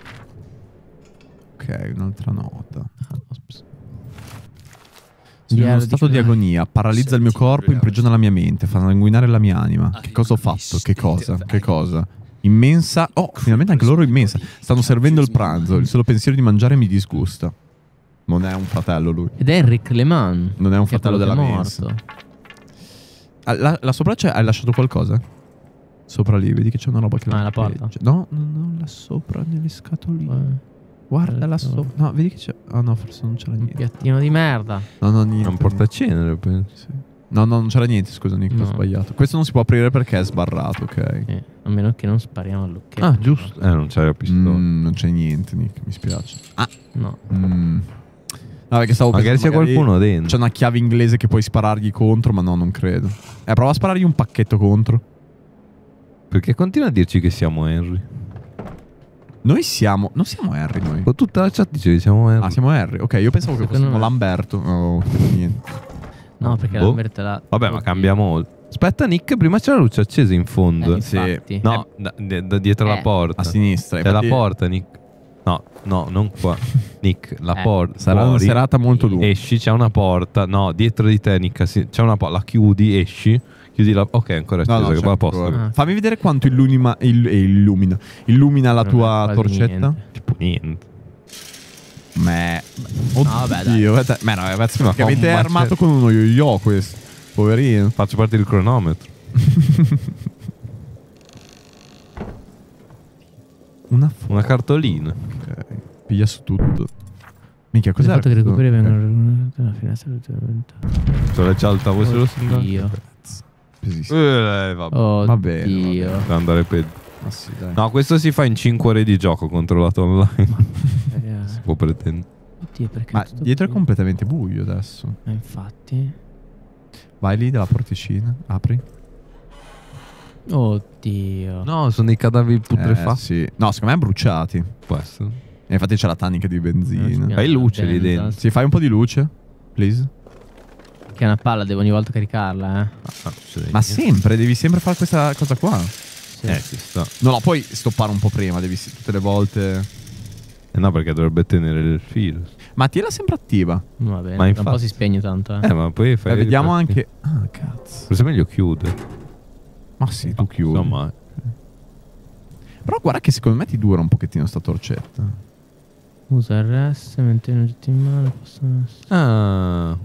Ok, un'altra nota. Ops. Sono in uno Diario di stato di Clyde. agonia, paralizza il mio corpo, imprigiona la mia mente, fa sanguinare la mia anima. Che cosa ho fatto? Che cosa? Che cosa? Immensa. Oh, finalmente anche loro immensa. Stanno servendo il pranzo. Il solo pensiero di mangiare mi disgusta. Non è un fratello lui. Ed è Henrik Le Mans. Non è un che è fratello quello della che è mensa. morto. Là sopra hai lasciato qualcosa? Sopra lì, vedi che c'è una roba che Ah, la porta? lampeggia. No, là sopra nelle scatoline. Guarda là sopra. No, vedi che c'è. Ah no, forse non c'era Un niente. piattino di merda. No, È niente. un portacenere, penso. Sì. No, non c'era niente, scusa Nick, ho No. sbagliato. Questo non si può aprire perché è sbarrato, ok? A meno che non spariamo all'occhietto. Ah, giusto. Non c'era la pistola. Non c'è niente, Nick, mi spiace. No. No, perché stavo Magari pensando, c'è qualcuno dentro. C'è una chiave inglese che puoi sparargli contro, ma no, non credo. Prova a sparargli un pacchetto contro. Perché continua a dirci che siamo Henry. Noi siamo. Non siamo Harry, noi. Con tutta la chat dice che siamo Henry. Ah, siamo Harry. Ok, io pensavo che Secondo fossimo me. Lamberto. No, niente. No, perché Boh. Lambert è là. Vabbè, ma cambiamo. Aspetta, Nick, prima c'era la luce accesa in fondo. sì. Infatti. No, da dietro la porta. A sinistra. C'è la infatti porta, Nick. No, non qua. Nick, la porta. Sarà una fuori, serata molto lunga. Esci, c'è una porta. No, dietro di te, Nick. C'è una porta. La chiudi, esci. Chiudi la... Ok, ancora No, acceso, no, che c'è va a posto. ancora. Ah. Fammi vedere quanto illumina la Non tua è quasi torcetta. niente. Tipo niente. vabbè, dai. Oddio, ma no, ragazzi, Ma praticamente è con un armato con uno yo-yo questo. Poverino. Faccio partire il cronometro. Una cartolina. Ok, piglia su tutto. Minchia, Cos'è cos'è? fatto che i recuperi Ok. vengono dalla finestra letteralmente. Sono già al tavolo se lo sento. Oddio. Pesissimo. Vabbè. Va bene, Oddio. Deve andare peggio. Ma sì, dai. No, questo si fa in 5 ore di gioco controllato online. Si può pretendere. Oddio, perché Ma tutto dietro è qui? completamente buio adesso. Infatti. Vai lì dalla porticina, apri. Oddio. No, sono dei cadaveri putrefatti. Sì. No, secondo me bruciati. Può essere. E infatti c'è la tanica di benzina. Non ci Fai luce lì Benza. dentro. Sì, fai un po' di luce, please. Che è una palla, devo ogni volta caricarla, Ma sempre, devi sempre fare questa cosa qua. Sì. Ci sta. Non la puoi stoppare un po' prima, devi tutte le volte. No, perché dovrebbe tenere il filo. Ma tienila sempre attiva. Va bene, Ma tra un infatti- po' si spegne tanto, Ma poi fai. Vediamo anche. Ah, cazzo. Forse è meglio chiudere. Ma sì, tu chiudi. Insomma, Però guarda che secondo me ti dura un pochettino sta torcetta. Usa RS, mentre in oggetti in mano possono essere... Ah.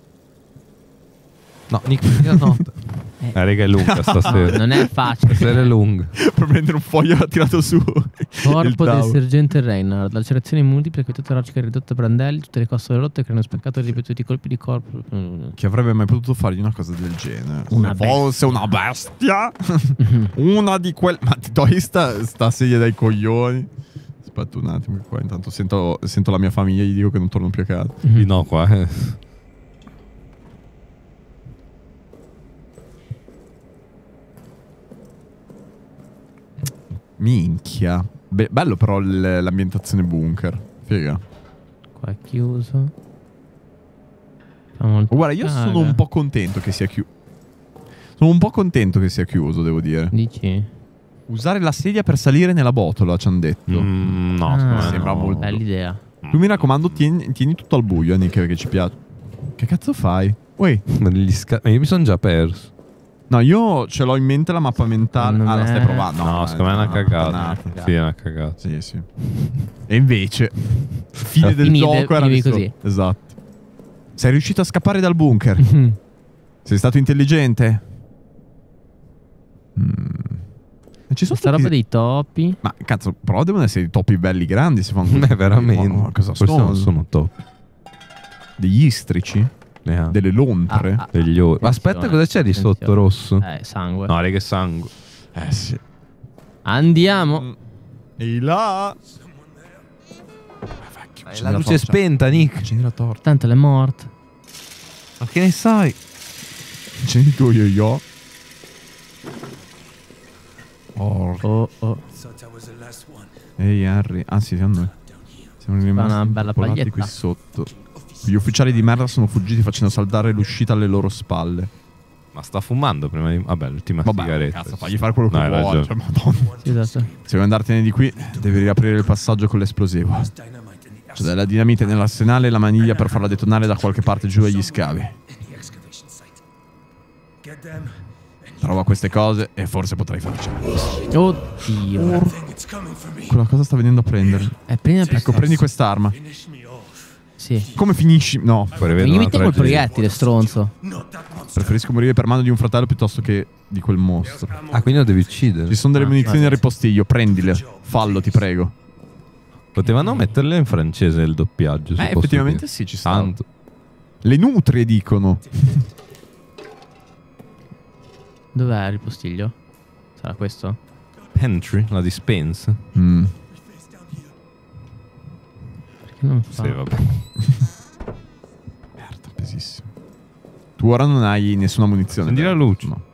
No, Nick, la nota. Raga, è lunga stasera. Non è facile. Stasera è lunga. Per prendere un foglio l'ha tirato su. il Corpo del tavolo. sergente Reinhardt. Lacerazioni multiple, quietà toracica ridotta a brandelli, tutte le costole rotte creano spaccato di ripetuti colpi di corpo. Chi avrebbe mai potuto fargli una cosa del genere? Una Forse una bestia. Una di quelle. Ma ti togli sta sedia dai coglioni. Aspetta un attimo che qua intanto sento la mia famiglia e gli dico che non torno più a casa. Di no, qua. Minchia. Bello però l'ambientazione bunker. Figa. Qua è chiuso. Fa molto Guarda, io sono caga. un po' contento che sia chiuso. Sono un po' contento che sia chiuso, devo dire. Dici? Usare la sedia per salire nella botola, ci hanno detto. No, secondo me sembra no. molto- Bella idea. Tu mi raccomando, tieni tutto al buio, Nick, perché ci piace. Che cazzo fai? Uè. Ma io mi sono già perso. No, io ce l'ho in mente la mappa mentale. Secondo Ah, la me- stai provando? No, secondo me è una cagata. pannata. Sì, è una cagata. Sì, sì. E invece, fine del Finivi- gioco era finivi adesso- così. Esatto. Sei riuscito a scappare dal bunker. Sei stato intelligente. E ci sono Questa tutti- roba dei topi. Ma cazzo, però devono essere dei topi belli grandi se fanno Veramente. Ma cosa Forse sono? non sono top. Degli istrici? Neanche. Delle lontre? Degli ori. Ma Attenzione, aspetta, cosa c'è di sotto attenzione. rosso? Sangue. No, raga, è sangue. Sì. Andiamo. E là. La luce è spenta, Nick. Accendi la torta. Tanto l'è morto. Ma che ne sai? Accendi tu yo-yo. Oh. Oh. Ehi Harry. Ah sì, siamo noi. Siamo rimasti una bella incollati paglietta. qui sotto. Gli ufficiali di merda sono fuggiti facendo saltare l'uscita alle loro spalle. Ma sta fumando prima di... Vabbè, l'ultima Vabbè, sigaretta. cazzo, fagli fare quello che No, hai vuole. ragione. Cioè, madonna. Sì, esatto. Se vuoi andartene di qui, devi riaprire il passaggio con l'esplosivo. C'è della dinamite nell'arsenale e la maniglia per farla detonare da qualche parte giù agli scavi. Trova queste cose e forse potrai farcela. Oddio. Quella cosa sta venendo a prendere. Prendi la Ecco, prendi quest'arma. Sì. Come finisci? No, Prevedo Io una mi tengo il tragedia. proiettile, stronzo. preferisco morire per mano di un fratello piuttosto che di quel mostro. Ah, quindi lo devi uccidere. Ci sono delle munizioni vabbè. al ripostiglio, prendile. Fallo, ti prego. Potevano metterle in francese il doppiaggio. se posso Effettivamente dire. sì, ci sta. Tanto. Le nutrie dicono. Dov'è il ripostiglio? Sarà questo? Pantry, la dispensa. Mm. Perché non fa? Sì, vabbè. Merda, pesissimo. Tu ora non hai nessuna munizione. Accendi la vero? luce. No.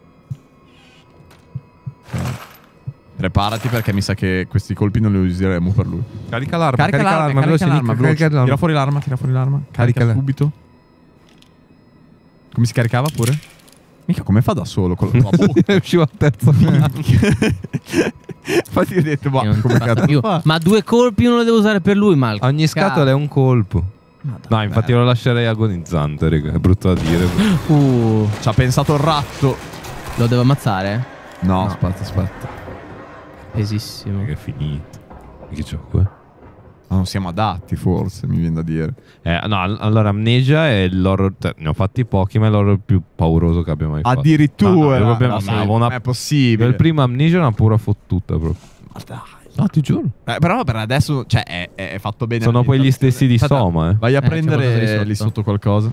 Preparati perché mi sa che questi colpi non li useremo per lui. Carica l'arma, Carica l'arma, veloce, carica l'arma, Nick, veloce. carica l'arma. Tira fuori l'arma, tira fuori l'arma. Carica Caricala. subito. Come si caricava pure? Mica come fa da solo con la bocca? Usciva al terzo. Infatti ho detto, ma Che non come ti basta cazzo più. fa? Ma 2 colpi non lo devo usare per lui, Malco. Ogni scatola è un colpo. No, infatti lo lascerei agonizzante, raga. È brutto da dire. Ci ha pensato il ratto. Lo devo ammazzare? No, No. aspetta. Pesissimo. Che è finito. Che gioco è? Ma non siamo adatti, forse, mi viene da dire. No, allora Amnesia è l'horror. Ne ho fatti pochi, ma è l'horror più pauroso che abbia mai fatto. Addirittura. No, proprio- No, no, avevo una- è possibile. Il primo Amnesia è una pura fottuta proprio. Ma dai. No, ti giuro. Però per adesso, cioè, è fatto bene. Sono poi gli stessi di Aspetta, Soma, Vai a c'è qualcosa prendere di lì sotto. sotto qualcosa.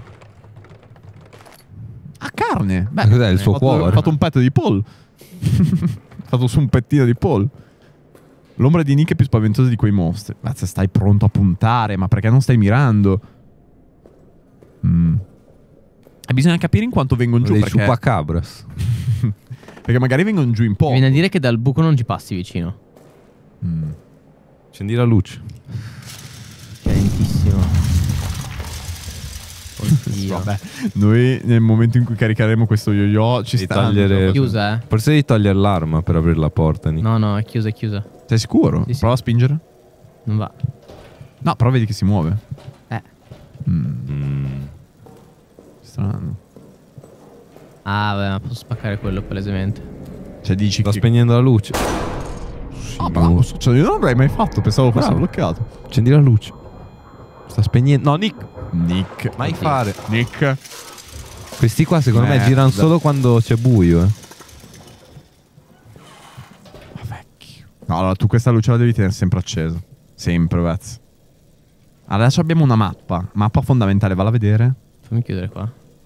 Ah, carne. Beh, Cos'è il suo cuore? Ho fatto un petto di pollo. Ho fatto su un pettino di pollo. L'ombra di Nick è più spaventosa di quei mostri. Mazza, stai pronto a puntare, ma perché non stai mirando? E bisogna capire in quanto vengono giù, Dei perché... chupacabras. perché magari vengono giù in Mi poco. viene a dire che dal buco non ci passi vicino. Accendi la luce. È lentissimo. Oddio. Vabbè, noi nel momento in cui caricheremo questo yo-yo ci Devi sta. togliere- Chiusa, Forse devi togliere l'arma per aprire la porta, Nick. No, è chiusa, è chiusa. Sei sicuro? Sì, sì. Prova a spingere. Non va. No, però vedi che si muove. Mm. Strano. Ah, vabbè, ma posso spaccare quello palesemente. Cioè dici Sta che... spegnendo la luce. Ah, bravo. Cioè, io non l'avrei mai fatto. Pensavo fosse Bravo. bloccato. Accendi la luce. Sta spegnendo. No, Nick. Nick. Mai Oddio. fare. Nick. Questi qua secondo me Merda. girano solo quando c'è buio, Ma vecchio. No, allora tu questa luce la devi tenere sempre accesa. Sempre, Vez. Adesso abbiamo una mappa. Mappa fondamentale, valla a vedere. Fammi chiudere qua.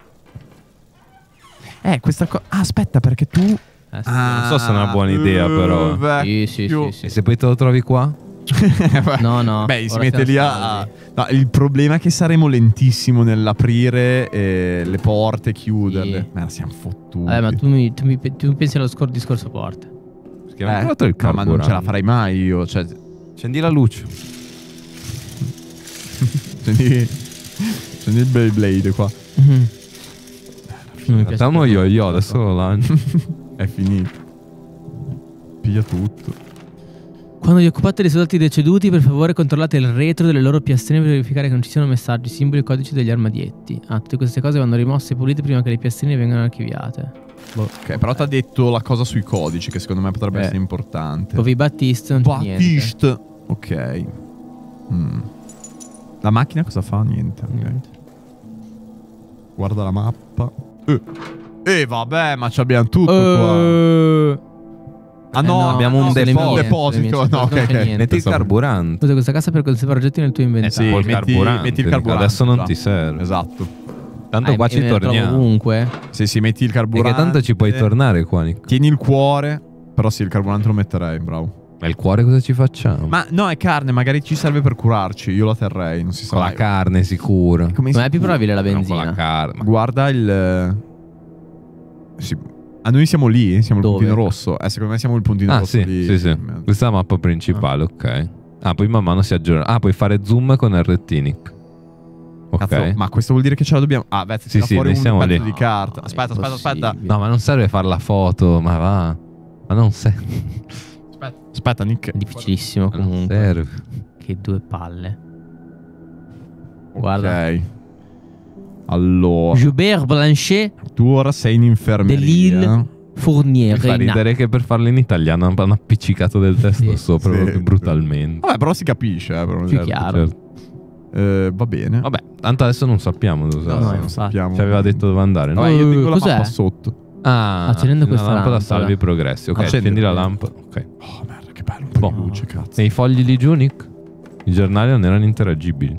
Questa cosa... Ah, aspetta, perché tu... Sì. Non so se è una buona idea, però. Sì. E se poi te lo trovi qua? No. Beh, si ora mette siamo lì a... salvi. No, il problema è che saremo lentissimo nell'aprire le porte, chiuderle. Sì. Ma siamo fottuti. Vabbè, ma tu pensi allo discorso porte. Perché non ho trovato il no, ma non ce la carburante. farai mai io. Cioè, Accendi la luce. Accendi il Beyblade qua. Non mi piace. È uno yo-yo, adesso lo lancio. È finito. Piglia tutto. Quando vi occupate dei soldati deceduti, per favore controllate il retro delle loro piastrine per verificare che non ci siano messaggi, simboli e codici degli armadietti. Tutte queste cose vanno rimosse e pulite prima che le piastrine vengano archiviate. Ok, però ti ha detto la cosa sui codici, che secondo me potrebbe essere importante. Poi Battiste non c'è niente. Battiste. Ok. La macchina cosa fa? Niente. Ok. Niente. Guarda la mappa. Vabbè, ma ci abbiamo tutto qua. Ah no, abbiamo un sono le mie, deposito. le mie, No, non c'è ok. niente. Metti il carburante. Usa questa cassa per conservare oggetti nel tuo inventario. Sì, Col metti il carburante. Adesso non già. ti serve. Esatto. Tanto qua ci me ne trovo torniamo. ovunque. Sì, metti il Perché carburante. tanto ci puoi tornare qua, Nick. Tieni il cuore. Però sì, il carburante lo metterei, bravo. Ma il cuore cosa ci facciamo? Ma no, è carne, magari ci serve per curarci. Io la terrei, non si sa con la mai. carne sicuro. Come Ma è più probabile la Non con benzina. la carne. Guarda il... Sì. Ah, noi siamo lì? Siamo il Dove? puntino rosso. Secondo me siamo il puntino Ah, rosso sì, lì. sì. Questa è la mappa principale, ok. Poi man mano si aggiorna. Puoi fare zoom con RT, Nick. Ok. Cazzo, ma questo vuol dire che ce la dobbiamo... Vezzi, tira Sì, fuori noi un siamo pezzo lì. di carta. No, Aspetta. impossibile. No, ma non serve fare la foto, ma va. Ma non serve. Aspetta, Nick. È difficilissimo Ma non comunque. serve. Che due palle. Guarda. Ok. Allora, Joubert Blanchet tu ora sei in de infermeria. Lille Fournier. Mi fa ridere che per farlo in italiano hanno appiccicato del testo Sì. sopra Sì. proprio brutalmente. Vabbè, però si capisce. Però, Più certo. chiaro. Certo. Va bene. Vabbè, tanto adesso non sappiamo dove No, usare. infatti. sappiamo. Ci aveva detto dove andare, no? Vabbè, io tengo la Cos'è? mappa sotto. Accendendo questa la lampada lampada. salvi i progressi. Ok, Accendi. accendi la lampada. Ok. Oh, merda, che bello. Un po' Boh. di luce, cazzo. E i fogli di giù, Nick? I giornali non erano interagibili.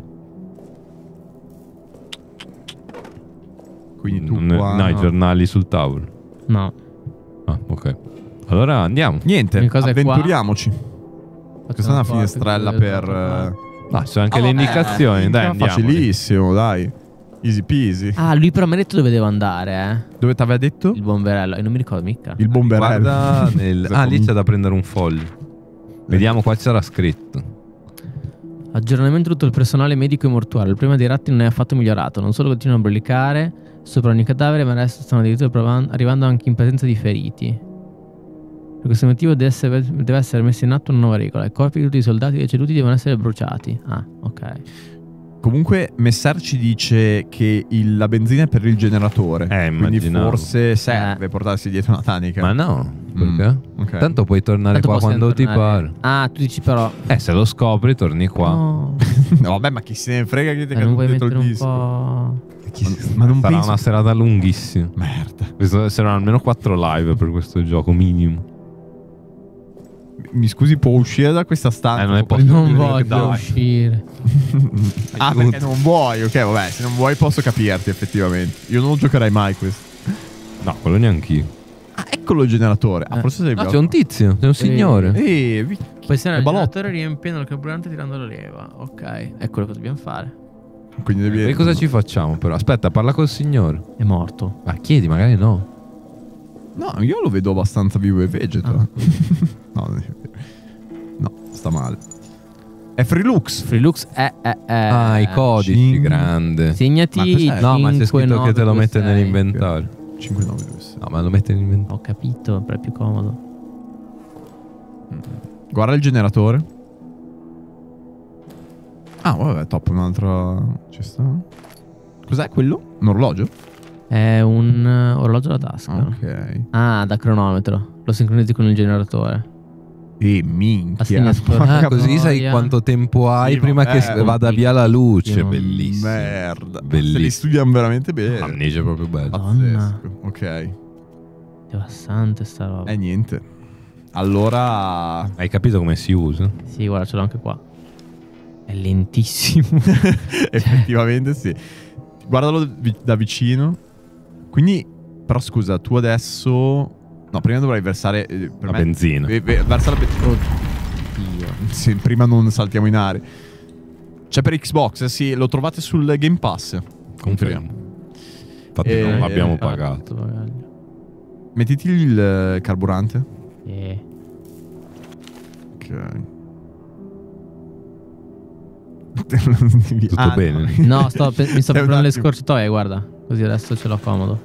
Quindi tu Non- qua... No, i giornali sul tavolo. No. Ok. Allora andiamo. Niente, Che cosa è qua? avventuriamoci. Questa è una Facciamo finestrella qua, per... Ci sono anche le indicazioni. Dai, andiamo. Facilissimo, dai. Easy peasy. Ah, lui però mi ha detto dove devo andare, Dove ti aveva detto? Il bomberello. E non mi ricordo mica. Il bomberello. Guarda nel... Cosa lì c'è da prendere un foglio. Vediamo qua c'era scritto. Aggiornamento tutto il personale medico e mortuario. Il problema dei ratti non è affatto migliorato. Non solo continuano a bollicare sopra ogni cadavere, ma adesso stanno addirittura arrivando anche in presenza di feriti. Per questo motivo deve essere messa in atto una nuova regola. I corpi di tutti i soldati deceduti devono essere bruciati. Ah, ok. Comunque Messer ci dice che la benzina è per il generatore. Quindi immaginavo. forse serve portarsi dietro una tanica. Ma no, perché? Ok. Tanto puoi tornare Tanto qua possiamo quando ti tornare. pare. Ah, tu dici però. Se lo scopri torni qua. No. No, vabbè, ma chi se ne frega che ti è Non caduto vuoi dietro mettere il un disco? po'. Ma non Sarà penso... una serata lunghissima. Merda. Saranno almeno 4 live per questo gioco, minimo. Mi scusi, può uscire da questa stanza? Non è Può possibile. Non prendere voglio dai. uscire. Ah, perché non vuoi? Ok, vabbè, se non vuoi posso capirti effettivamente. Io non lo giocherai mai questo. No, quello neanch'io. Ah, eccolo il generatore. Ah, forse sei No, bravo. c'è un tizio, c'è un signore. Puoi stare è al balotto. generatore riempiendo il carburante tirando la leva. Ok, è quello che dobbiamo fare. Quindi devi... E cosa ci facciamo però? Aspetta, parla col signore. È morto. Ma chiedi, magari no. No, io lo vedo abbastanza vivo e vegeto. Ah. No, sta male. È Freelux. Freelux è. Ah, i codici, Cin- grande. Segnati. Ma cos'è? No, ma c'è scritto che te lo mette 5926. nell'inventario. 5926. No, ma lo mette nell'inventario. Ho capito, però è più comodo. Guarda il generatore. Ah, vabbè, top, un'altra... Ci sta. Cos'è quello? Un orologio? È un orologio da tasca. Ok. Ah, da cronometro. Lo sincronizzi con il generatore. Minchia. Assegnatura. Porca Così sai noia. quanto tempo hai Sì, prima vabbè, che vada via la luce. bellissimo. Bellissimo. Merda. Bellissimo. Se li studiano veramente bene. Amnesia è proprio bello. Madonna. Pazzesco. Ok. Devastante sta roba. Niente. Allora... Hai capito come si usa? Sì, guarda, ce l'ho anche qua. È lentissimo. Effettivamente sì. Guardalo da vicino. Quindi, però scusa, tu adesso... No, prima dovrai versare... per La me- benzina. Versa la benzina. Oddio. Sì, prima non saltiamo in aria. C'è per Xbox, sì, lo trovate sul Game Pass. Confermo. Infatti non l'abbiamo pagato. Mettiti il carburante. Ok. Tutto bene. No, mi sto Stai un preparando le attimo. scorciatoie, guarda. Così adesso ce l'ho comodo.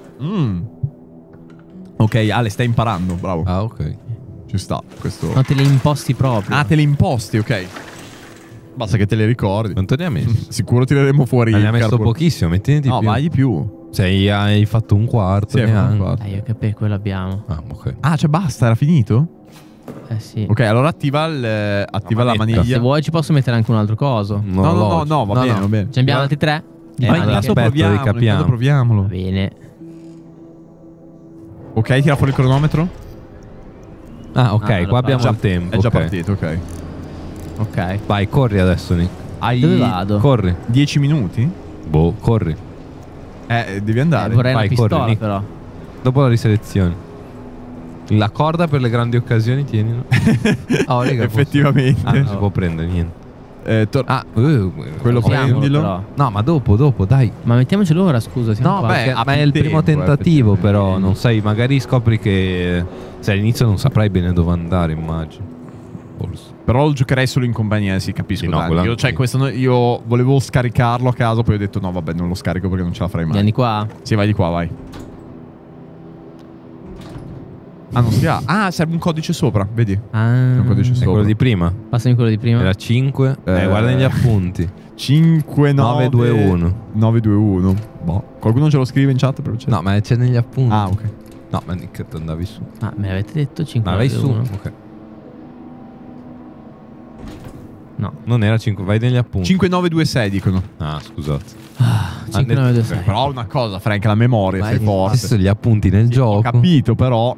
Ok, Ale, stai imparando, bravo. Ah, ok. Ci sta, questo... No, te le imposti proprio. Ah, te le imposti, ok. Basta che te le ricordi. Quanto ne ha messo? Sicuro tireremo fuori Ne il ha messo carburante. pochissimo, mettine di No, più. vai di più. Sei, hai fatto un quarto. Sì, hai fatto un neanche. quarto. Io che per quello abbiamo. Ah, ok. Ah, cioè basta, era finito? Sì. Ok, allora attiva la maniglia. Se vuoi ci posso mettere anche un altro coso. No, va bene, va bene. Ce ne abbiamo altri 3? Ma allora, intanto aspetta, proviamolo, ricapiamo. intanto proviamolo. Va bene. Ok, tira fuori il cronometro. Ah, ok, Ah, qua abbiamo già- il tempo. È già ok. partito, ok. Ok. Vai, corri adesso, Nick. Hai Dove vado? Corri. 10 minuti? Boh, corri. Devi andare. Vorrei Vai, una pistola corri, Nick. però. Dopo la riselezione. La corda per le grandi occasioni, tienilo. Oh, raga, Effettivamente. non si può prendere niente. Quello Usiamolo, prendilo. però. No, ma dopo, dai. Ma mettiamocelo ora, scusa. siamo No, qua. beh, ha ma è più il tempo, primo tentativo, però. effettivamente. Non sai, magari scopri che. Se all'inizio non saprai bene dove andare, immagino. Forse. Però lo giocherei solo in compagnia, sì, capisco. Sì, no, Dani. quello Io, anche cioè, io. questo io volevo scaricarlo a caso, poi ho detto no, vabbè, non lo scarico perché non ce la farei mai. Vieni qua. Sì, vai di qua, vai. Ah, non si ha. Ah, serve un codice sopra, vedi? Ah. un codice È sopra. quello di prima? Passami quello di prima. Era 5. Eh. Guarda negli appunti. 5, 9, 921. 921. Boh. Qualcuno ce lo scrive in chat per No, ma c'è negli appunti. Ah, ok. No, ma Nick, tu andavi su. Ah, me l'avete detto 5 Ma vai su. Ok. No. Non era 5, vai negli appunti. 5926 dicono. Ah, scusate. 5, 9, 2, 6. Però una cosa, Frank, la memoria, sei forte. Questi sono gli appunti nel Ho gioco. capito, però.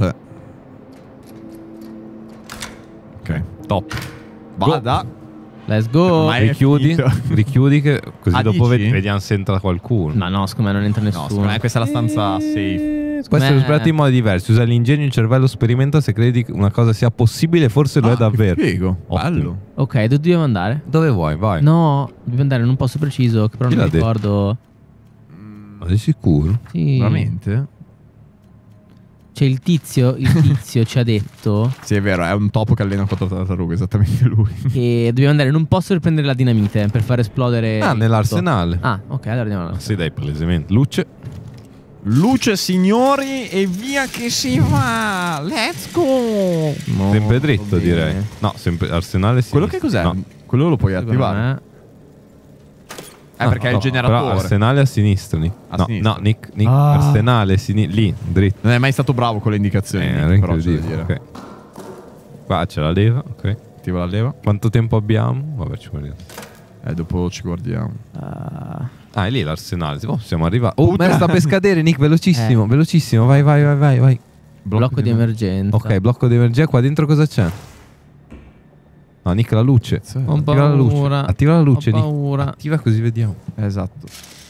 Ok, top. Vada. Let's go. Ma è Richiudi, finito. richiudi che così Ah, dopo dici? vediamo se entra qualcuno. Ma no, secondo me non entra No, nessuno. secondo me questa è la stanza safe. Può essere me- sbagliato in modi diversi. Usa l'ingegno, il cervello sperimenta se credi che una cosa sia possibile, forse lo è davvero. Figo. Ottimo. Bello. Ok, dove dobbiamo andare? Dove vuoi? Vai. No, dobbiamo andare in un posto preciso, che però Chi non mi l'ha detto? ricordo. Ma sei sicuro? Sì. Veramente? Cioè il tizio ci ha detto Sì, è vero, è un topo che allena 4 tartarughe, esattamente lui. che dobbiamo andare in un posto per prendere la dinamite, per far esplodere Ah, il nell'arsenale. tutto. Ah, ok, allora andiamo Ma là. sì, dai, palesemente. Luce. Luce, signori, e via che si va. Let's go. Sempre dritto, bene. direi. No, sempre arsenale sì. Quello che cos'è? No. Quello lo puoi Secondo attivare. me- perché è il generatore. Però arsenale a sinistra, Nick. A no, sinistra. no, Nick, Ah. arsenale lì, dritto. Non è mai stato bravo con le indicazioni. Era Nick, però c'è da incredibile. dire. Ok. Qua c'è la leva, ok. Attiva la leva. Quanto tempo abbiamo? Vabbè, ci guardiamo. Dopo ci guardiamo. Ah, è lì l'arsenale. Oh, siamo arrivati. Oh, merda, sta per scadere, Nick, velocissimo, velocissimo. Vai. Blocco di emergenza. Ok, blocco di energia. Qua dentro cosa c'è? No, Nick, la luce. Sì. Ho Attiva la luce. paura. Attiva la luce, Ho Nick. paura. Attiva così vediamo. Esatto.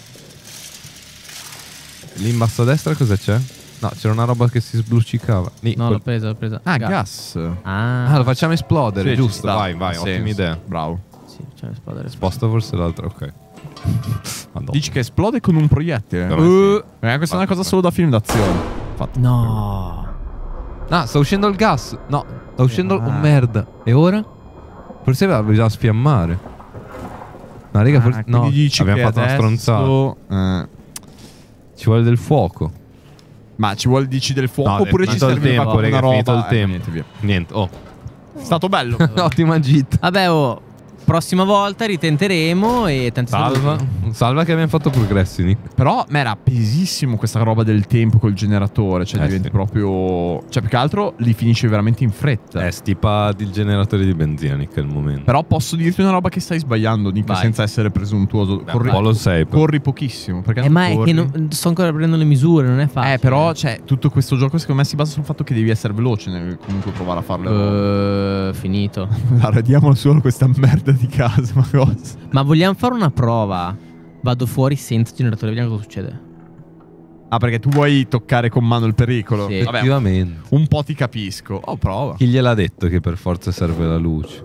Lì in basso a destra cosa c'è? No, c'era una roba che si sbluccicava. Nick, No, l'ho presa. Gas. lo facciamo esplodere, Sì, giusto? ci sta. Vai, Ha ottima senso. idea. Bravo. Sì, c'è esplodere. Sposta forse l'altro, ok. Madonna. Dici che esplode con un proiettile? Sì. Questa è una cosa solo da film d'azione. Infatti. No. Ah, sta uscendo il gas. No, sta uscendo. Oh, merda. E ora? Forse bisogna sfiammare. No, raga, forse. No, quindi dici abbiamo che fatto una stronzata. Ci vuole del fuoco. Ma ci vuole dici del fuoco No, oppure ci finito il serve tempo, una raga, roba? finito il tempo. Niente, via. Niente. Oh, È stato bello. ottima gita. Vabbè, prossima volta ritenteremo e tanti Salva. saluti. Salva che abbiamo fatto progressi, Nick. Però ma era pesissimo questa roba del tempo col generatore. Cioè diventi sì. proprio. Cioè più che altro li finisce veramente in fretta. Stipa il generatore di benzina, Nick, al momento. Però posso dirti una roba che stai sbagliando, Nick, Vai. senza essere presuntuoso. Un po' lo sei. però. Corri pochissimo. Perché non Ma è corri. che sto ancora prendendo le misure, non è facile. Però, cioè, tutto questo gioco secondo me si basa sul fatto che devi essere veloce nel comunque provare a farle. Finito. Arrediamo solo questa merda di casa, ma cosa? Ma vogliamo fare una prova? Vado fuori senza generatore, vediamo cosa succede. Ah, perché tu vuoi toccare con mano il pericolo? Sì. Vabbè, Effettivamente. un po' ti capisco. Oh, prova. Chi gliel'ha detto che per forza serve la luce?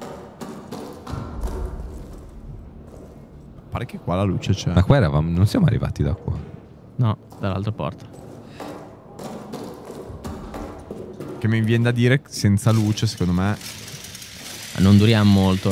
Pare che qua la luce c'è. Ma qua eravamo, non siamo arrivati da qua. No, dall'altra porta. Che mi viene da dire, senza luce, secondo me. Non duriamo molto,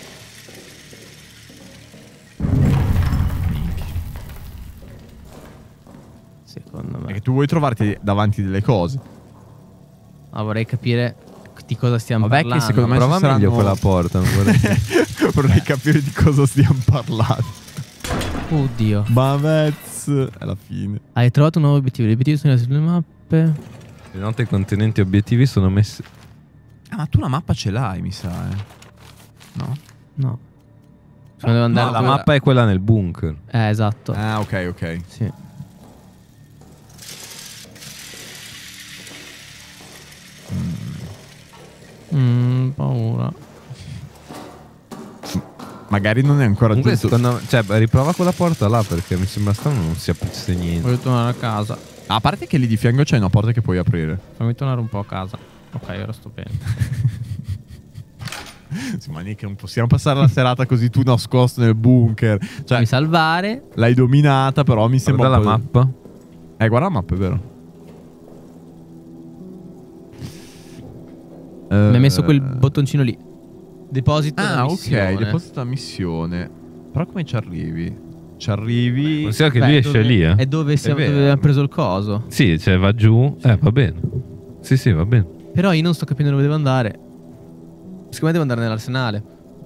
Secondo me. Perché tu vuoi trovarti davanti delle cose. Ma vorrei capire di cosa stiamo Vabbè, che parlando. secondo me Prova ci saranno- meglio quella porta. Non vorrei... Vorrei capire di cosa stiamo parlando. Oddio. Bavez. È la fine. Hai trovato un nuovo obiettivo. Gli obiettivi sono sulle mappe. Le note contenenti obiettivi sono messe. Ah, ma tu la mappa ce l'hai, mi sa, No? No. Devo andare No, la quella- mappa è quella nel bunker. esatto. Ah, ok. Sì. Paura. Magari non è ancora Comunque, giusto. secondo me, cioè, riprova quella porta là perché mi sembra strano non si aprisse niente. Voglio tornare a casa. A parte che lì di fianco c'è una porta che puoi aprire. Fammi tornare un po' a casa. Ok, ora sto bene. Sì, ma Nick, non possiamo passare la serata così tu nascosto nel bunker. Cioè, Fammi salvare. l'hai dominata, però mi sembra Guarda la un po'. mappa. Guarda la mappa, è vero. Mi ha messo quel bottoncino lì. Deposito Ah, la ok, missione. deposita missione. Però come ci arrivi? Ci arrivi. Considera che Beh, lui esce dove- lì, È dove, siamo, vero. dove abbiamo preso il coso. Sì, cioè va giù. Va bene. Sì, va bene. Però io non sto capendo dove devo andare. Secondo me devo andare nell'arsenale.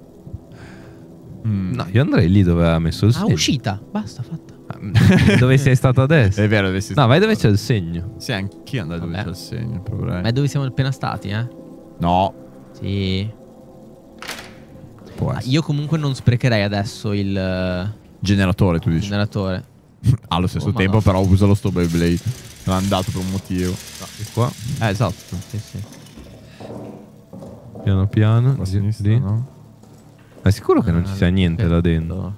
No, io andrei lì dove ha messo il Ah, segno. uscita. Basta, fatta. Dove sei stato adesso? È vero, dove sei No, vai dove stato. c'è il segno. Sì, anch'io andare dove Vabbè. c'è il segno. il problema. Ma è dove siamo appena stati, No, Sì. può Ah, essere. io comunque non sprecherei adesso il Generatore, tu dici. generatore. Allo stesso Oh, tempo, madonna. però usa lo sto Beyblade. L'ha andato per un motivo. E qua, Esatto. Sì, sì. piano piano. A Lì. sinistra, no? Ma è sicuro che non ci sia niente là dentro?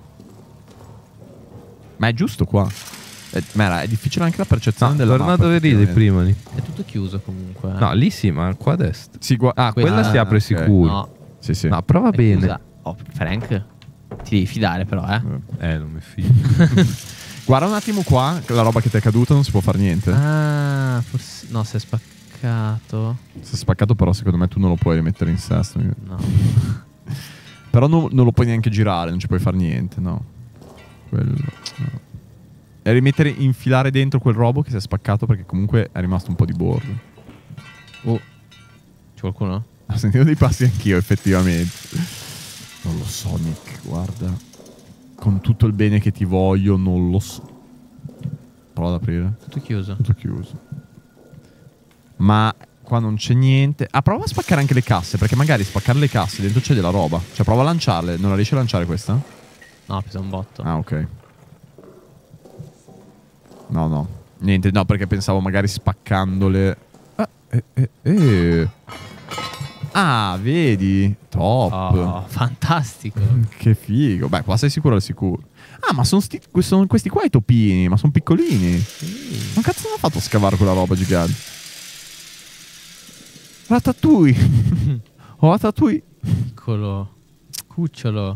Ma è giusto qua. Ma è difficile anche la percezione della torna mappa, dove ridi effettivamente. prima. È tutto chiuso comunque. No, lì sì, ma qua a destra. Sì, Quella si apre ok. sicuro. No, Sì, sì. No, prova è bene. chiusa. Oh, Frank, ti devi fidare però, Non mi fido. Guarda un attimo qua, la roba che ti è caduta non si può fare niente. Ah, forse no, si è spaccato. Si è spaccato, però secondo me tu non lo puoi rimettere in sesto. No. Però non lo puoi neanche girare, non ci puoi fare niente, no. Quello. No. E rimettere, infilare dentro quel robo che si è spaccato perché comunque è rimasto un po' di bordo. C'è qualcuno? Ho sentito dei passi anch'io, effettivamente. Non lo so, Nick, guarda. Con tutto il bene che ti voglio, non lo so. Prova ad aprire. Tutto chiuso. Tutto chiuso. Ma qua non c'è niente. Ah, prova a spaccare anche le casse, perché magari spaccare le casse dentro c'è della roba. Cioè, prova a lanciarle. Non la riesci a lanciare questa? No, pesa un botto. Ah, ok. No. Niente, no, perché pensavo magari spaccandole. Ah, vedi? Top. Oh, fantastico. Che figo. Beh, qua sei sicuro al sicuro. Ah, ma sono questi qua i topini. Ma sono piccolini. Sì. Ma cazzo non ha fatto scavare quella roba gigante? Ratatouille. Oh, Ratatouille. Piccolo. Cucciolo.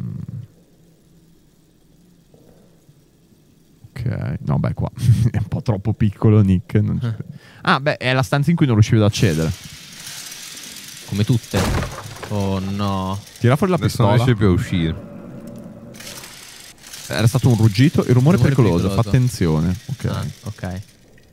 Ok. No, beh, qua è un po' troppo piccolo, Nick. Non ci- Ah, beh, è la stanza in cui non riuscivo ad accedere. Come tutte. Oh no. Tira fuori la Adesso non pistola. riesce più a uscire. Era stato un ruggito. Il rumore è Rumore pericoloso. pericoloso. Fa attenzione. Ok. Ah, ok.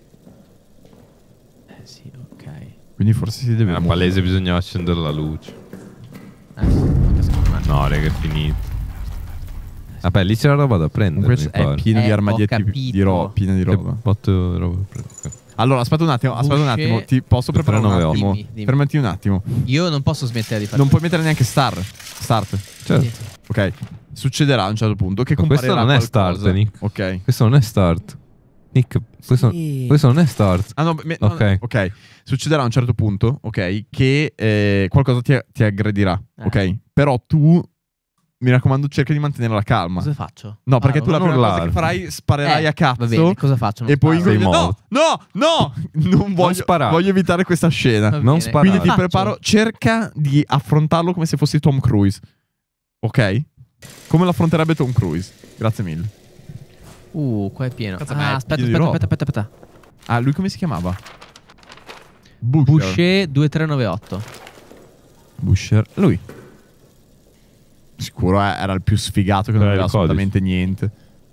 Sì, ok. Quindi forse si deve Era muovere. palese, bisognava accendere la luce. Anche secondo me. No, raga, è finito. Vabbè, lì c'è la roba da prendere. Comunque mi è pare. pieno di ho armadietti capito. piena di Che roba. botto di roba da prendere. Allora, aspetta un attimo. Ti posso preparare un 398. attimo? Dimmi. Fermati un attimo. Io non posso smettere di fare. Non puoi mettere neanche start. Certo. Sì. Ok. Succederà a un certo punto che Ma questo comparirà non è qualcosa. start, Nick. Ok. Questo non è start. Nick, questo non è start. Ah no, Ok. ok. Succederà a un certo punto, ok, che qualcosa ti aggredirà, ok? Però tu, mi raccomando, cerca di mantenere la calma. Cosa faccio? No, perché Ah, tu la non prima cosa urlare. che farai sparerai a cazzo. Va bene, cosa faccio? Non E poi sparo. Sei morto. No, non voglio, sparare. voglio evitare questa scena. Va non bene. sparare. Quindi ti Faccio. preparo, cerca di affrontarlo come se fossi Tom Cruise. Ok? Come lo affronterebbe Tom Cruise? Grazie mille. Qua è pieno. Cazzo, ma è Aspetta, pieno di roba. aspetta. Ah, lui come si chiamava? Busher. Boucher 2398. Busher. Lui. Sicuro era il più sfigato che non Dai, aveva il codice. assolutamente niente.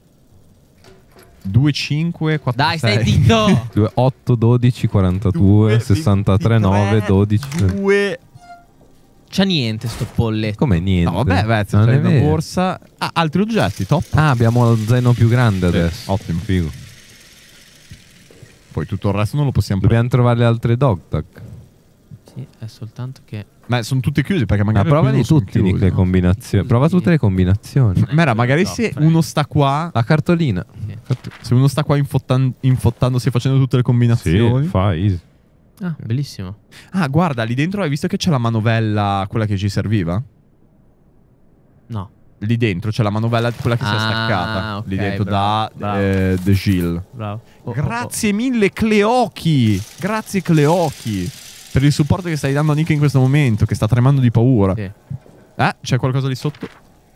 2, 5, 4, Dai, 6. stai zitto! 2, 8, 12, 42, 63, 9, 12. 2. C'ha niente sto polletto. Come niente? No, vabbè, non c'è è una vero. borsa. Ah, altri oggetti, top. Ah, abbiamo lo zaino più grande adesso. Ottimo. Figo. Poi tutto il resto non lo possiamo prendere. Dobbiamo trovare le altre dog tag. Sì, è soltanto che. Ma sono tutte chiuse perché Ma magari prova alcuni di non sono tutti, Nick, chiusi. le combinazioni. Prova tutte le combinazioni. Mera, magari No, se prego. uno sta qua. La cartolina. Se uno sta qua infottandosi e facendo tutte le combinazioni. Sì, fa easy. Ah, bellissimo. Ah, guarda, lì dentro hai visto che c'è la manovella, quella che ci serviva? No. Lì dentro c'è la manovella, quella che si è Ah, staccata. ok, Lì dentro bravo, da bravo. The Gilles. Bravo. Grazie mille, Cleochi. Grazie, Cleochi. Per il supporto che stai dando a Nick in questo momento, che sta tremando di paura. Sì. C'è qualcosa lì sotto?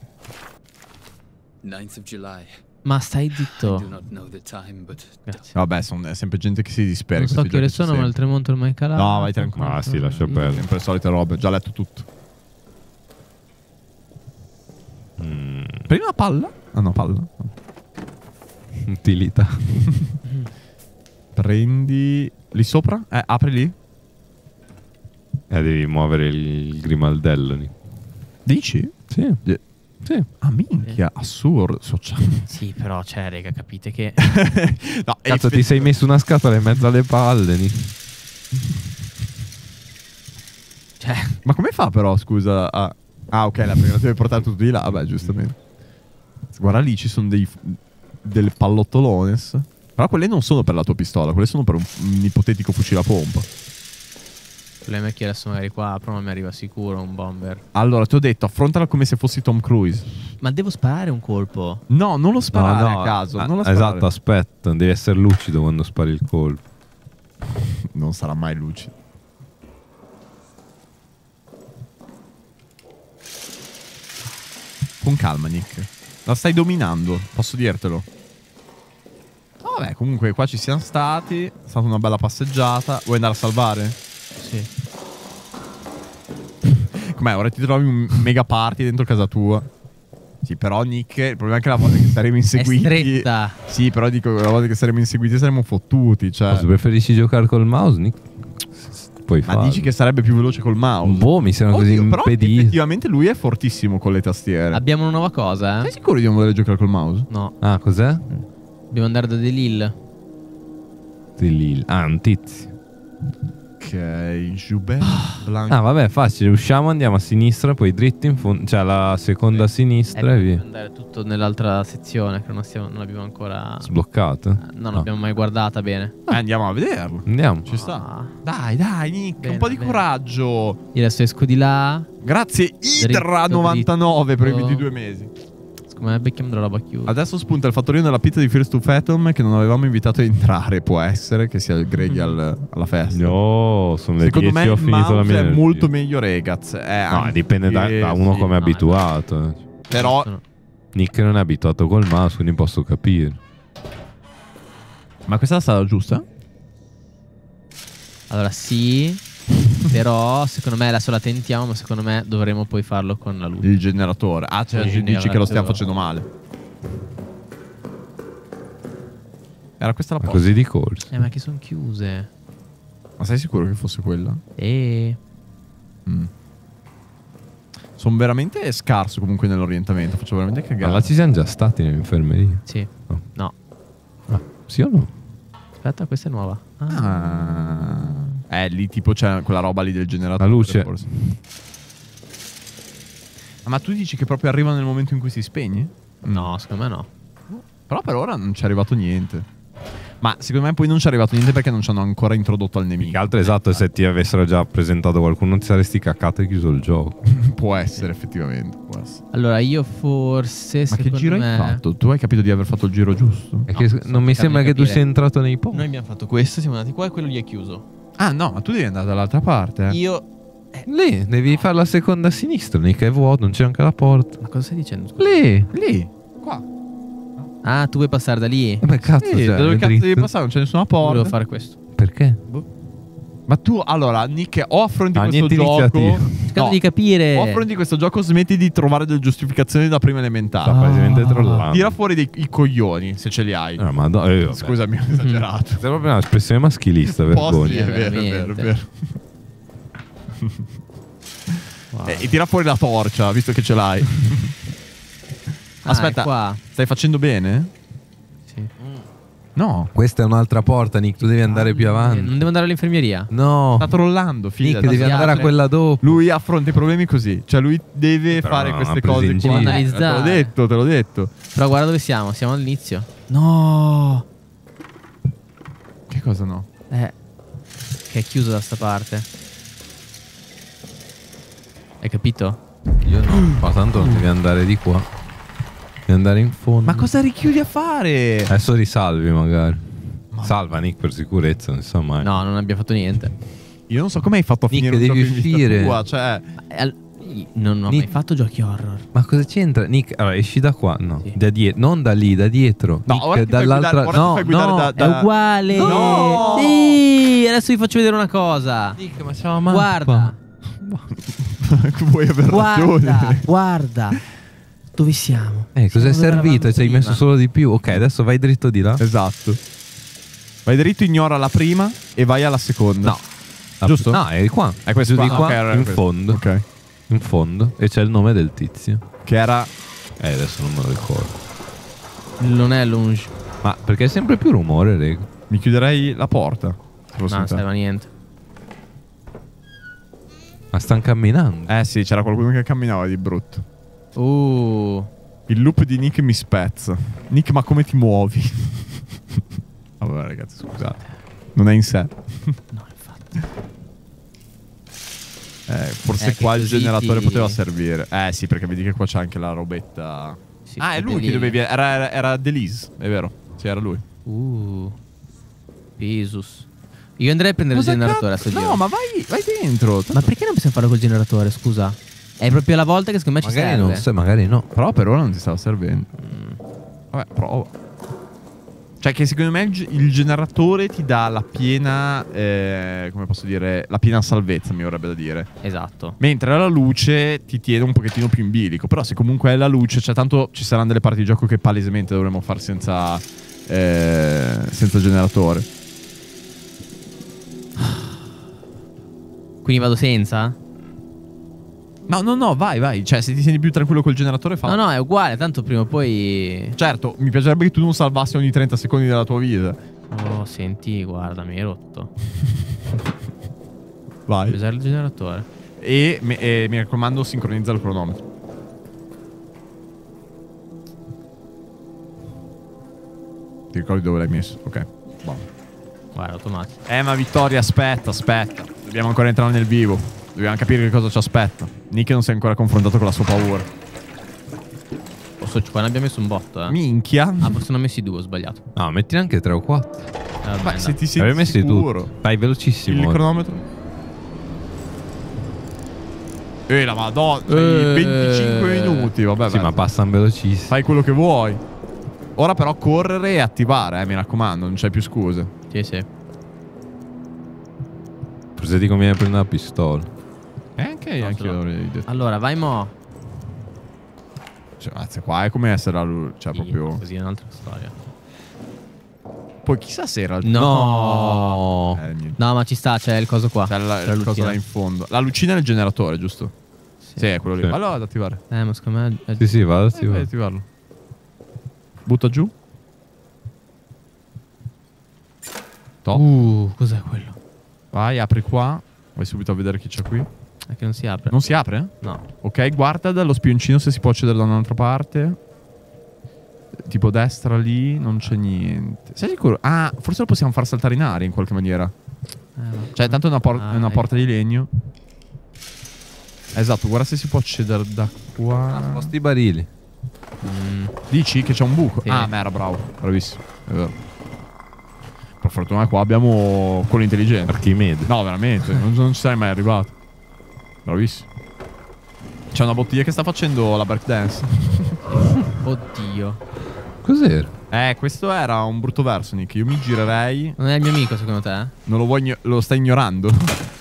9th of July. Ma stai I do zitto. not know the time, but Grazie. Vabbè, è sempre gente che si dispera. Non in so questi che ore giochi, sono, ma il sempre. tramonto ormai è calato. No, vai tranquillo. Ah, sì, lascia perdere. Sempre le solite robe, ho già letto tutto. Prima palla? Ah no, palla. Utilità. Prendi lì sopra? Apri lì. Devi muovere il grimaldello. Nick. Dici? Sì. Sì. Ah, minchia, assurdo. Sì, però, cioè, raga, capite che. No, Cazzo, ti sei messo una scatola in mezzo alle palle, Nick. Cioè, Ma come fa però, scusa? Ah, ok, la prima deve portare tutto di là. Vabbè, giustamente. Guarda lì, ci sono delle pallottolones. Però quelle non sono per la tua pistola, quelle sono per un ipotetico fucile a pompa. il problema è che adesso magari qua apro, ma mi arriva sicuro un bomber. Allora, ti ho detto, affrontala come se fossi Tom Cruise. Ma devo sparare un colpo. No, non lo sparare a caso. Non lo sparare. Esatto, aspetta, devi essere lucido quando spari il colpo. Non sarà mai lucido. Con calma, Nick. La stai dominando, posso dirtelo. Vabbè, comunque qua ci siamo stati. È stata una bella passeggiata. Vuoi andare a salvare? Sì. Com'è? Ora ti trovi un mega party dentro casa tua. Sì, però Nick, il problema è che la volta che saremo inseguiti. È stretta. Sì, però dico, la volta che saremo inseguiti saremo fottuti. Cioè. Cosa preferisci giocare col mouse, Nick? puoi Ma farlo. dici che sarebbe più veloce col mouse? Boh, mi sembra così Oddio, però impedito. effettivamente lui è fortissimo con le tastiere. Abbiamo una nuova cosa, Sei sicuro di non voler giocare col mouse? No. Ah, cos'è? Dobbiamo andare da Delil. Ah, un tizio. Ok, Joubert Blanc. Ah, vabbè, facile. Usciamo, andiamo a sinistra, poi dritti in fondo. Cioè, la seconda a sinistra e via. Dobbiamo andare tutto nell'altra sezione che non abbiamo ancora. Sbloccato? Non l'abbiamo mai guardata bene. Andiamo a vederlo. Andiamo. Ci sta. Ah. Dai, Nick, Bene, un po' di bene. coraggio. Io adesso esco di là. Grazie Idra99 per i dritto. 22 mesi. Secondo me becchiamo della roba chiusa. Adesso spunta il fattorino della pizza di First to Fathom che non avevamo invitato a entrare. Può essere che sia il Greggy alla festa. No, sono le Secondo 10 me ho il finito la mouse mia è energia. molto meglio Regaz. No, dipende da uno sì. come è no, abituato. Però Sono- Nick non è abituato col mouse, quindi posso capire. Ma questa è la strada giusta? Allora sì. Però secondo me adesso la tentiamo. Ma secondo me dovremo poi farlo con la luce. Il generatore. Ah, cioè Il dici che lo stiamo generatore. facendo male. Era questa la Ma porta? così di corsa. Ma che sono chiuse. Ma sei sicuro che fosse quella? Sono veramente scarso comunque nell'orientamento. Faccio veramente Ma cagare. là ci siamo già stati nell'infermeria. Sì. No. No. Ah, sì o no? Aspetta, questa è nuova. Lì tipo c'è quella roba lì del generatore. La luce. Forse. Ah, ma tu dici che proprio arriva nel momento in cui si spegne? No, secondo me no. Però per ora non ci è arrivato niente. Ma secondo me poi non ci è arrivato niente perché non ci hanno ancora introdotto al Più nemico. che altro esatto, se ti avessero già presentato qualcuno ti saresti caccato e chiuso il gioco. Può essere effettivamente. Può essere. Allora io forse. Ma che secondo giro me... hai fatto? Tu hai capito di aver fatto il giro giusto? È che sto non mi cercando sembra di che tu capire. sia entrato nei posti. Noi abbiamo fatto questo, siamo andati qua e quello lì è chiuso. Ah no, ma tu devi andare dall'altra parte. Io. Lì, devi fare la seconda a sinistra, Nick, è vuoto, non c'è anche la porta. Ma cosa stai dicendo? Scusa? Lì. Lì. Qua. Ah, tu vuoi passare da lì? Ma cazzo, Sì, cioè, da dove è cazzo devi dritto. passare? Non c'è nessuna Volevo porta. fare questo. Perché? Ma tu, allora, Nick, o affronti questo niente gioco. iniziativa. Cercando No, di capire. o affronti questo gioco, smetti di trovare delle giustificazioni da prima elementare. Sta praticamente trollando. Tira fuori i coglioni, se ce li hai. Ah, ma Scusami, ho esagerato. Sei proprio un'espressione maschilista, Un po' sì, vergogna. è vero, è vero, è veramente. vero. Wow. E tira fuori la torcia, visto che ce l'hai. Ah, Aspetta, è qua. stai facendo bene? Sì. No. Questa è un'altra porta, Nick, tu devi andare più avanti. Non devo andare all'infermeria. No. Sta trollando, Nick, figlio. devi si andare a apre. quella dopo. Lui affronta i problemi così. Cioè, lui deve Però fare non queste ha preso cose in qua. giro. Analizzare. Te l'ho detto. Però guarda dove siamo. Siamo all'inizio. No. Che cosa no? Che è chiuso da sta parte. Hai capito? Io no, ma tanto non devi andare di qua. Devi andare in fondo. Ma cosa richiudi a fare? Adesso risalvi magari. Salva Nick per sicurezza, non so mai. No, non abbiamo fatto niente. Io non so come hai fatto a Nick, finire un devi gioco in vista uscire. tua, cioè, Non ho Nick- mai fatto giochi horror. Ma cosa c'entra? Nick, allora esci da qua. No, Sì. da dietro. Non da lì, da dietro. No, Nick, ora ti fai dall'altra. guidare- ora ti no, fai guidare no. da- È uguale. No! Sì, adesso vi faccio vedere una cosa. Nick, ma c'è la mappa. Guarda. vuoi aver Guarda, ragione. guarda. Dove siamo? Cos'è Siamo dove servito? eravamo Ci hai prima. messo solo di più. Ok, adesso vai dritto di là. Esatto. Vai dritto, ignora la prima e vai alla seconda. No. Giusto? No, è di qua. È questo Giù di qua? qua, Ok, allora è in questo. fondo. Ok. In fondo. E c'è il nome del tizio. Che era... Adesso non me lo ricordo. Non è lunge. Ma perché è sempre più rumore, rego. Mi chiuderei la porta. se fossi No, in te. non serve a niente. Ma stanno camminando. Sì, c'era qualcuno che camminava di brutto. Il loop di Nick mi spezza. Nick, ma come ti muovi? Vabbè, ragazzi, scusate. Non è in sé. No, infatti. Forse Che qua il così generatore ti- poteva servire. Sì, perché vedi che qua c'è anche la robetta. Sì, È lui che lì. dovevi. Era Delise, è vero. Sì, era lui. Jesus. Io andrei a prendere il generatore a sto giro. No, ma vai dentro. Ma perché non possiamo farlo col generatore, scusa? È proprio la volta che secondo me ci Magari serve. non so, magari no. Però per ora non ti stava servendo. Vabbè, prova. Cioè, che secondo me il generatore ti dà la piena. Come posso dire? La piena salvezza, mi vorrebbe da dire. Esatto. Mentre la luce ti tiene un pochettino più in bilico. Però se comunque è la luce, cioè tanto ci saranno delle parti di gioco che palesemente dovremo fare senza generatore. Quindi vado senza? No, vai. Cioè, se ti senti più tranquillo col generatore, fa. No, è uguale, tanto prima o poi... Certo, mi piacerebbe che tu non salvassi ogni 30 secondi della tua vita. Oh, senti, guarda, mi hai rotto. Vai. Devi usare il generatore. E mi raccomando, sincronizza il cronometro. Ti ricordi dove l'hai messo? Ok. Buono. Guarda, automatico. Ma Vittoria, aspetta. Dobbiamo ancora entrare nel vivo. Dobbiamo capire che cosa ci aspetta. Nick non si è ancora confrontato con la sua paura. Qua ne abbiamo messo un botto, eh. Minchia. Ah, forse ne ho messi 2, ho sbagliato. No, mettine anche 3 o 4. Vabbè, Beh, dai. se ti Avevi senti messi sicuro. tu. Vai velocissimo. Il cronometro. La madonna. 25 minuti. Vabbè, Sì, ma passano velocissimo. fai quello che vuoi. Ora però correre e attivare, mi raccomando, non c'è più scuse. Sì. Forse ti conviene prendere la pistola. Anche No, io ce l'ho. l'avrei detto. Allora, vai mo. Cioè, anzi, qua è come essere cioè, Sì, proprio. così è un'altra storia. Poi chissà se era No. niente. No, ma ci sta, c'è il coso qua. C'è C'è la il coso lucina. là in fondo. La lucina è il generatore, giusto? Sì, è quello lì. Sì. Allora ad attivare. Ma secondo me è... Sì, vado. Vai ad attivarlo. Butta giù. Top. Cos'è quello? Vai, apri qua. Vai subito a vedere chi c'è qui. È che non si apre. Non si apre? No. Ok, guarda dallo spioncino se si può accedere da un'altra parte. Tipo destra lì, non c'è niente. Sei sicuro? Ah, forse lo possiamo far saltare in aria in qualche maniera. Cioè, tanto è una porta di legno. Esatto, guarda se si può accedere da qua. Sposti i barili. Dici che c'è un buco? Sì. Ah, ma era bravo. Bravissimo. È vero. Per fortuna qua abbiamo quello intelligente. Archimede. No, veramente. non ci sei mai arrivato. Bravissimo. C'è una bottiglia che sta facendo la breakdance. Oddio. Cos'era? Questo era un brutto verso, Nick. Io mi girerei. Non è il mio amico, secondo te? Non lo vuoi lo stai ignorando?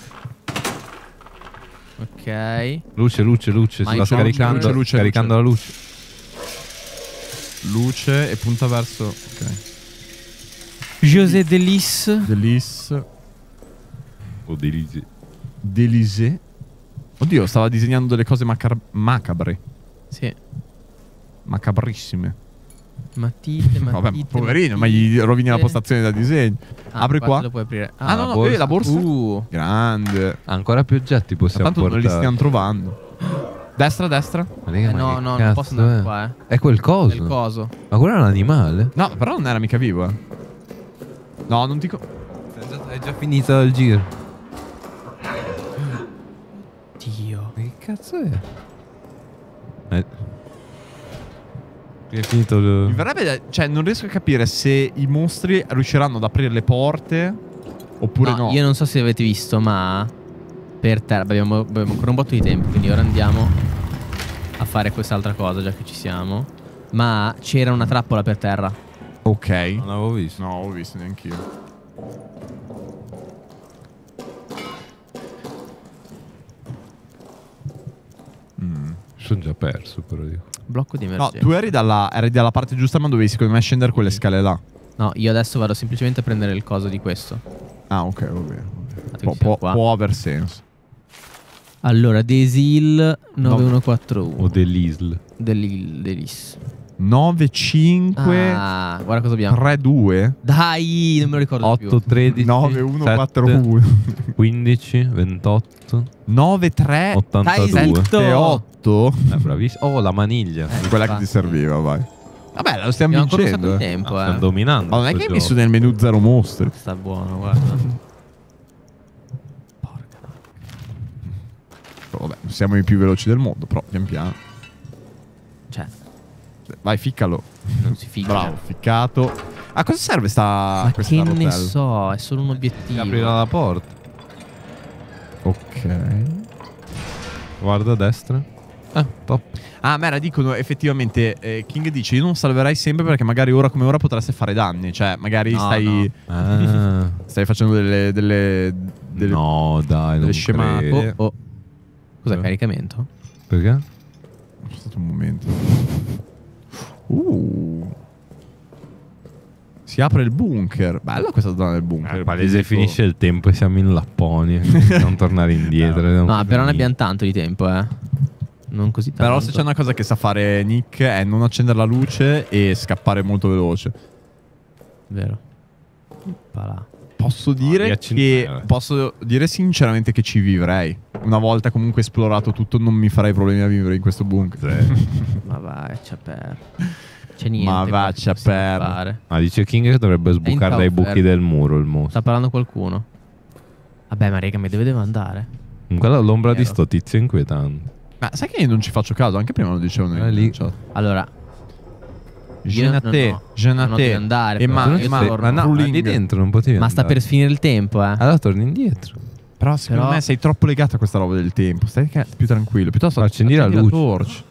Ok. Luce. Ma Sta luce, scaricando. luce. Scaricando la luce. Luce e punta verso. Ok. José Delis. Delis. O delisi. Delisé. Oddio, stava disegnando delle cose macabre. Sì. Macabrissime. Matite. Vabbè, ma poverino, ma gli rovini la postazione da disegno. Apri qua. Lo puoi aprire. Ah, no, la no, borsa. la borsa. Grande. Ancora più oggetti Ma possiamo tanto non li portare. stiamo trovando. Destra. Ma raga, ma no, che non cazzo posso andare è? qua, eh. È quel coso. È il coso. Ma quello è un animale. No, però non era mica vivo, eh. No, non dico. È già finito il giro. Dio. Ma che cazzo è? È finito il... Mi verrebbe. Cioè, non riesco a capire se i mostri riusciranno ad aprire le porte. Oppure no. Io non so se avete visto, ma per terra abbiamo ancora un botto di tempo, quindi ora andiamo a fare quest'altra cosa, già che ci siamo. Ma c'era una trappola per terra. Ok. Non avevo visto. No, ho visto neanch'io. Sono già perso, però io. Blocco di No, emergenza. tu eri dalla parte giusta, ma dovevi secondo me scendere quelle scale là. No, io adesso vado semplicemente a prendere il coso di questo. Ah, ok, va bene. Dato che siamo qua. Può aver senso. Allora, Desil 9141 O dell'Isl. Delis. 9, 5, Ah, guarda cosa abbiamo. 3, 2, Dai, non me lo ricordo 8, più. 13, 9, 1, 7, 4, 1. 15, 28, 9, 3, 82. 7, 8. Bravissimo. Oh, la maniglia. Quella che ti serviva, vai. Vabbè, lo stiamo Abbiamo ancora un sacco vincendo. di tempo, Stiamo dominando. Ma non è che hai questo messo gioco. nel menu 0 mostri. Sta buono, guarda. Vabbè, non siamo i più veloci del mondo, però pian piano. Cioè, Vai, ficcalo. non si figa. Bravo, ficcato. A cosa serve Ma questa che ne rotella? so, è solo un obiettivo. Aprirà la porta. Ok. Guarda a destra. Top. Ah, Mera, dicono effettivamente, King dice io non salverai sempre perché magari ora come ora potreste fare danni. Cioè, magari No, stai Ah. stai facendo delle No, dai, non delle scemate. credo. Oh. Cos'è, Eh. caricamento? Perché? C'è stato un momento. Si apre il bunker. Bella questa zona del bunker. Palese Tipo- finisce il tempo e siamo in Lapponia. Non tornare indietro. No, però ne abbiamo tanto di tempo, Non così tanto. Però se c'è una cosa che sa fare Nick è non accendere la luce e scappare molto veloce. Vero. Là. Posso dire riaccendere. posso dire sinceramente che ci vivrei. Una volta comunque esplorato tutto, non mi farei problemi a vivere in questo bunker. Ma vai, c'è per. C'è niente. Ma qua va, che c'è possiamo per. fare. Ma dice King che dovrebbe sbucare dai Tower. buchi del muro il mostro. Sta parlando qualcuno. Vabbè, ma raga, ma dove devo andare? Comunque l'ombra di Vero. sto tizio è inquietante. Ma sai che io non ci faccio caso? Anche prima lo dicevano in Lì. chat. Allora, Je Io ne non te, ho- je ne non ho te. dove andare, E però. ma, Io e ma, torno. Ma no, ruling. lì dentro non potevi ma sta andare. per finire il tempo, Allora torni indietro. Però secondo Però- me sei troppo legato a questa roba del tempo. Stai più tranquillo. Piuttosto Accendi la luce. torch.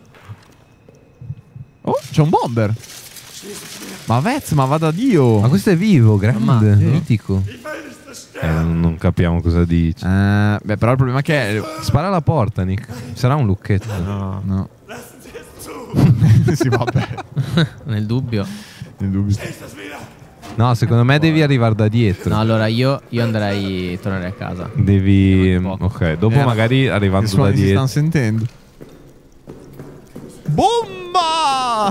Oh, c'è un bomber. Ma Vez, ma va da Dio. Ma questo è vivo, grande, Ma- mitico. Non capiamo cosa dici. Beh, però il problema è che Spara alla porta, Nick. Sarà un lucchetto. No, no. Sì, vabbè. nel dubbio. Nel dubbio. No, secondo me devi arrivare da dietro. No, allora io tornerei a casa. Devi. Poco. Ok, dopo Eh, magari I arrivando da suoni si dietro. stanno sentendo. Bomba!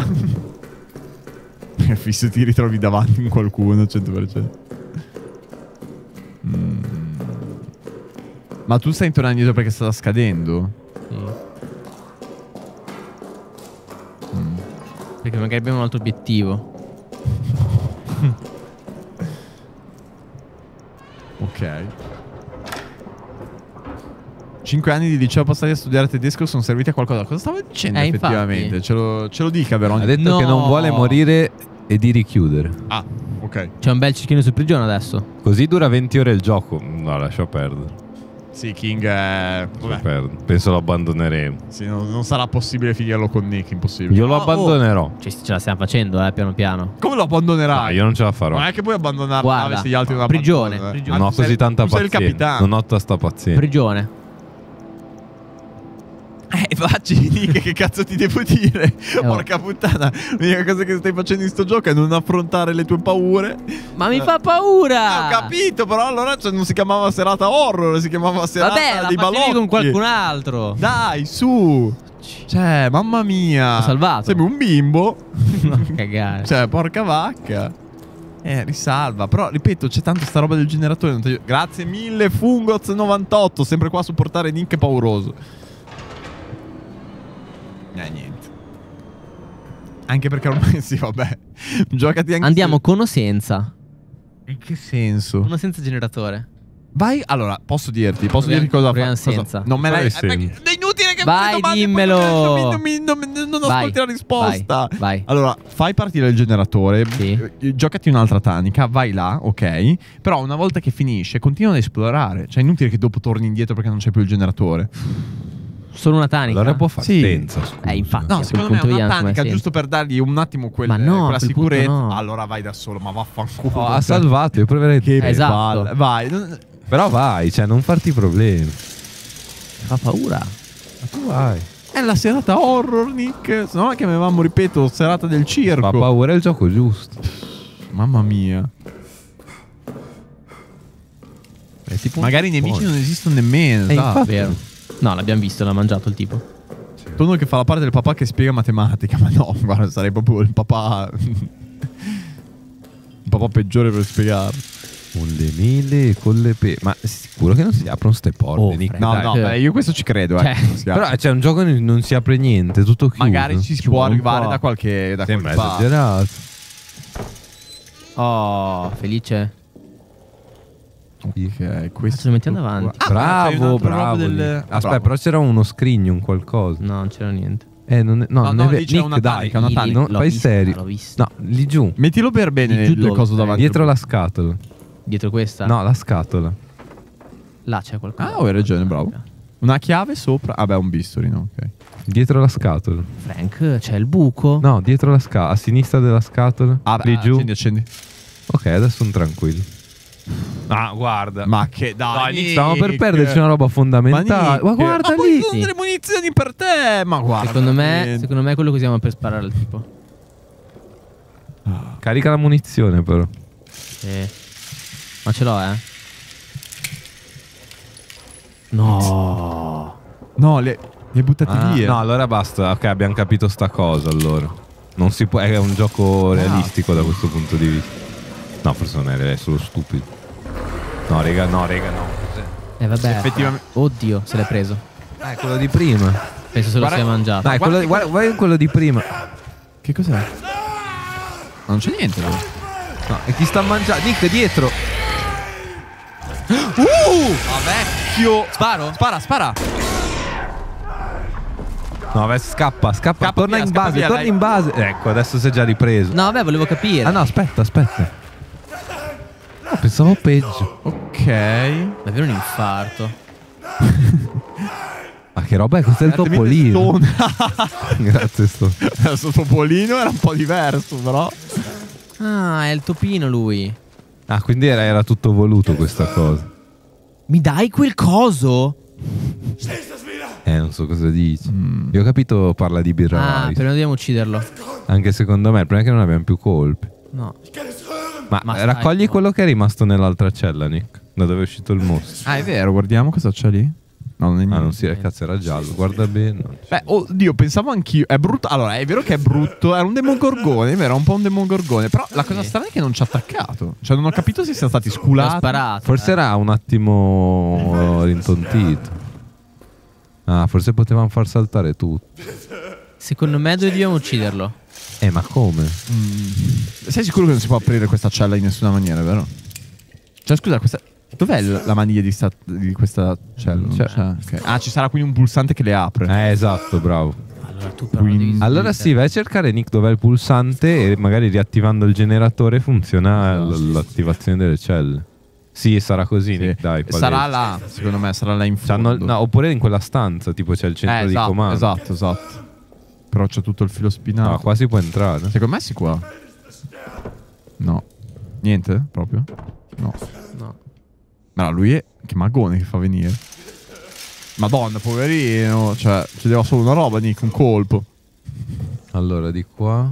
Fisso ti ritrovi davanti in qualcuno 100%. Ma tu stai tornando indietro perché sta scadendo? Sì. Perché magari abbiamo un altro obiettivo. Ok. 5 anni di liceo passati a studiare tedesco sono serviti a qualcosa. Cosa stava dicendo Infatti. effettivamente? Ce lo dica Veronica. Ha detto No. che non vuole morire e di richiudere. Ah, ok. C'è un bel cecchino su prigione adesso. Così dura 20 ore il gioco. No, lascia perdere. Sì, King è... Lascia perdere. Penso lo abbandoneremo. Sì, non sarà possibile finirlo con Nick, impossibile. Io lo abbandonerò. Cioè, ce la stiamo facendo, piano piano. Come lo abbandonerai? No, io non ce la farò. Non è che puoi abbandonare la Guarda, nave se gli altri non prigione, abbandonano. prigione. Non ho Anzi, così tanta tu sei il pazienza. capitano. Non ho tanta pazienza. Prigione. Facci Nick, che cazzo ti devo dire? Porca puttana. L'unica cosa che stai facendo in sto gioco è non affrontare le tue paure. Ma mi fa paura! Ho capito, però allora non si chiamava serata horror, si chiamava serata Vabbè, la dei facevi balocchi. con qualcun altro. Dai, su. Cioè, mamma mia. L'ho salvato. Sembri un bimbo. No, cagare. Cioè, porca vacca. Risalva. Però, ripeto, c'è tanto sta roba del generatore. Non ti- Grazie mille, Fungoz98. Sempre qua a supportare Nick pauroso. Niente. Anche perché ormai sì, vabbè. Giocati anche. Andiamo con o senza? In che senso? Con o senza generatore? Vai, allora, posso dirti Proviamo- cosa proviamo fare? senza. Non me l'hai... Provi È inutile che Vai, mi domandi, dimmelo. poi non Vai, ascolti la risposta. vai. Allora, fai partire il generatore, Sì. giocati un'altra tanica, vai là, ok? Però una volta che finisce, continua ad esplorare. Cioè, è inutile che dopo torni indietro perché non c'è più il generatore. Solo una tanica? Allora può fare Sì. senza, scusa. Infatti. No, a quel secondo me è punto una vediamo come tanica senza. giusto per dargli un attimo Ma no, quella a quel punto sicurezza. no. Allora vai da solo, ma vaffanculo. Oh, ha salvato, io proverei Che te. Esatto. palle. Vai. Però vai, cioè non farti problemi. Fa paura. Ma tu vai. È la serata horror, Nick. Se no chiamavamo, ripeto, serata del circo. Fa paura, è il gioco giusto. Mamma mia. È tipo Magari i nemici non esistono nemmeno. esatto. infatti. Vero. No, l'abbiamo visto, l'ha mangiato il tipo. Tono che fa la parte del papà che spiega matematica. Ma no, guarda, sarei proprio il papà. Il papà peggiore per spiegare. Con le mele e con le Ma sicuro che non si aprono ste porte, Oh, Nick? No, Dai. no, beh, io questo ci credo. Cioè, Non si apre. Però c'è un gioco che non si apre niente, tutto chiuso. magari ci si Ci può vuole un arrivare po'. da qualche Sembra parte. esagerato. Oh, felice. Ok, questo. Ce lo mettiamo davanti. Ah, c'hai Bravo, un'altra roba bravo. del- Nick. Ah, Aspetta, bravo. però c'era uno scrigno, un qualcosa. No, non c'era niente. Non è, no, No, non no, è vero. lì c'è Nick, una dai, tanica, una lì, tanica. non- L'ho fai vista, serio. l'ho vista. No, lì giù. Mettilo per bene Di giù il dove? coso davanti. Dietro la scatola. Dietro questa? No, la scatola. Là c'è qualcosa. Ah, hai ragione, bravo. Una chiave sopra. Ah, beh, un bisturi, no? Ok. Dietro la scatola. Frank, c'è il buco. No, dietro la scatola. A sinistra della scatola. Ah, lì giù. Accendi. Ok, adesso sono tranquillo. Ah, guarda. Ma che dai, Nick, stavamo per perderci una roba fondamentale. Ma guarda ma lì. poi sono delle munizioni per te. Ma guarda. Secondo me veramente. è quello che usiamo per sparare al tipo. Carica la munizione, però. Ma ce l'ho, No. No, li hai buttati via. No, allora basta. Ok, abbiamo capito sta cosa allora. Non si può. È un gioco realistico da questo punto di vista. No, forse non è solo stupido. No, raga, no. Cos'è? Vabbè. Effettivamente. Oddio, se l'hai preso. È quello di prima. Penso se lo sia mangiato. Dai, guarda quello di prima. Che cos'è? Non c'è niente. No. No, e chi sta mangiando? Nick, dietro. Ma vecchio. Sparo? Spara. No, vabbè, scappa. Torna via, in scappa base, via, torna dai. in base. Ecco, adesso si è già ripreso. No, vabbè, volevo capire. Ah no, aspetta. No, pensavo peggio. Ok. Davvero un infarto. Ma che roba è? Questo è il topolino. Grazie, Questo topolino era un po' diverso, però. Ah, è il topino lui. Ah, quindi era tutto voluto questa cosa. Mi dai quel coso? Non so cosa dici. Io ho capito parla di Birra Ah, Rice. però dobbiamo ucciderlo. Anche secondo me, il problema è che non abbiamo più colpi. No. Ma Ma raccogli stai, quello che è rimasto nell'altra cella, Nick. Da dove è uscito il mostro. Ah, è vero, guardiamo cosa c'è lì. No, non è Ah, niente. non si cazzo, era giallo. Guarda bene. Beh, oddio, pensavo anch'io. È brutto. Allora, è vero che è brutto. Era un demogorgone, è vero, un po' un demogorgone. Però la cosa strana è che non ci ha attaccato. Cioè, non ho capito se siano stati L'ho sculati. sparato. Forse era un attimo rintontito. Ah, forse potevamo far saltare tutto. Secondo me dobbiamo ucciderlo. Ma come? Sei sicuro che non si può aprire questa cella in nessuna maniera, vero? Cioè, scusa, questa. Dov'è la maniglia di questa cella? Cioè- Ok. Ah, ci sarà quindi un pulsante che le apre. Esatto, bravo. Allora tu però devi Allora sì, vai a cercare Nick dov'è il pulsante e magari riattivando il generatore funziona l'attivazione delle celle. Sì, sarà così, Sì. Nick, dai. Sarà là, secondo me, sarà là in fondo. No, oppure in quella stanza, tipo c'è il centro di esatto, comando. esatto. Però c'è tutto il filo spinato. No, qua si può entrare. Secondo me si qua. No. Niente? Proprio? No. No. Ma lui è. Che magone che fa venire. Madonna, poverino. Cioè, chiedeva solo una roba, Nick, un colpo. Allora, di qua.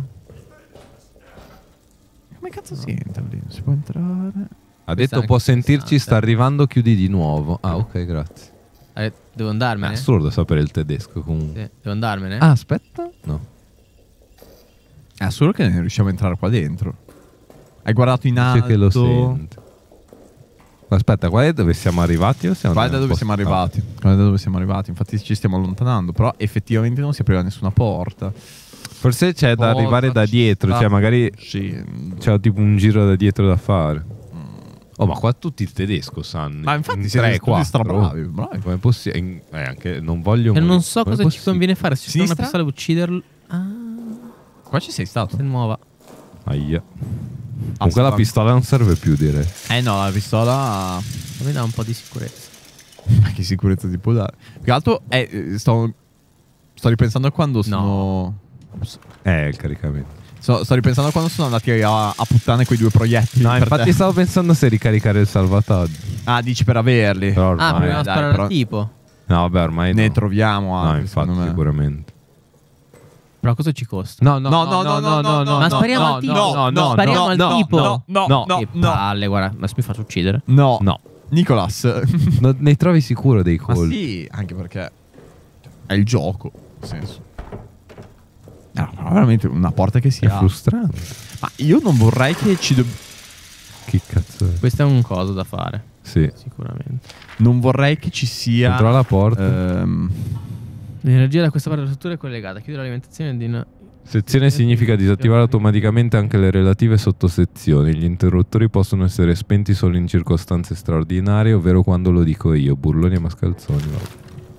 Come cazzo si entra lì? Non si può entrare. Ha Questa è detto anche può sentirci, interessante. sta arrivando, chiudi di nuovo. Ah, ok, grazie. Devo È andarmene? assurdo sapere il tedesco comunque. Sì, devo andarmene? Ah, aspetta. No. È solo che non riusciamo a entrare qua dentro. Hai guardato in alto. Dice che lo sente. Aspetta, qua è dove siamo arrivati o siamo Guarda andati dove un siamo po'? arrivati. Guarda dove siamo arrivati. Infatti ci stiamo allontanando. Però effettivamente non si apriva nessuna porta. Forse c'è da arrivare da dietro. Cioè magari Sì. c'è tipo un giro da dietro da fare. Oh, ma qua tutti il tedesco sanno. Ma infatti in siete 3, tutti 4. strabravi, bravi. Come è possibile? Anche non voglio. E non so come è cosa ci possibile? conviene fare. Se ci sta una Sinistra? pistola e ucciderlo. Ah, Qua ci sei stato? è nuova. Aia. Ah, Comunque la sta- pistola non serve più, direi. No, la pistola. Mi dà un po' di sicurezza. Ma che sicurezza ti può dare? Più che altro sto ripensando a quando sono. Il caricamento. Sto ripensando a quando sono andati a puttane quei due proiettili. No, per infatti te. stavo pensando se ricaricare il salvataggio. Ah, dici per averli. Però ormai. Ah, proviamo a dai, sparare però- al tipo. No, vabbè, ormai. Ne no. troviamo No, altri, infatti, secondo me. sicuramente. Però cosa ci costa? No. Ma spariamo al tipo. Spariamo al tipo. No, Che palle, guarda. Adesso mi faccio uccidere. No. No. Nicolas. Ne trovi sicuro dei Ma colpi. sì, anche perché è il gioco, nel senso. No, però veramente una porta che si È apre. frustrante. Ma io non vorrei che Che cazzo è? Questo è un coso da fare. Sì. Sicuramente. non vorrei che ci sia Controlla la porta. L'energia da questa parte della struttura è collegata. Chiude l'alimentazione di Sezione significa disattivare automaticamente anche le relative sottosezioni. Gli interruttori possono essere spenti solo in circostanze straordinarie, ovvero quando lo dico io. Burloni e mascalzoni. Vabbè.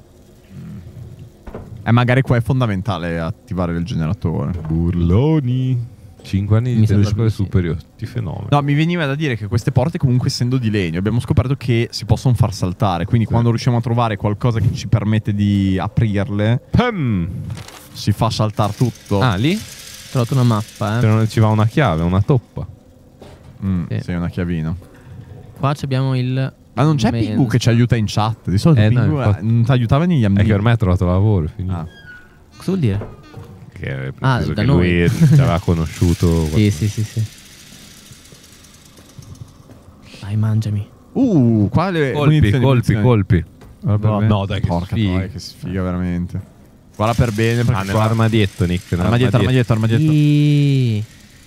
magari qua è fondamentale attivare il generatore. Burloni. 5 anni Mi di sembra scuole di sì. superiori. Ti fenomeno. No, mi veniva da dire che queste porte comunque essendo di legno abbiamo scoperto che si possono far saltare. Quindi quando riusciamo a trovare qualcosa che ci permette di aprirle, si fa saltare tutto. Ah, lì? Ho trovato una mappa, Se non ci va una chiave, una toppa. Sì. Sì, una chiavina. Qua abbiamo il. Ma non c'è Men's. Pingu che ci aiuta in chat. Di solito No, Pingu infatti. non ti aiutava negli È amici. che ormai ha trovato lavoro. È finito. Ah. Cosa vuol dire? Che è Ah, preciso da che noi. lui ci aveva conosciuto. Sì. Dai, mangiami. Qua le munizioni. Colpi. Guarda per bene. No, dai, che Porca sfiga. troia, che sfiga veramente. Guarda per bene perché qua... nell'armadietto, Nick. Armadietto. Ih,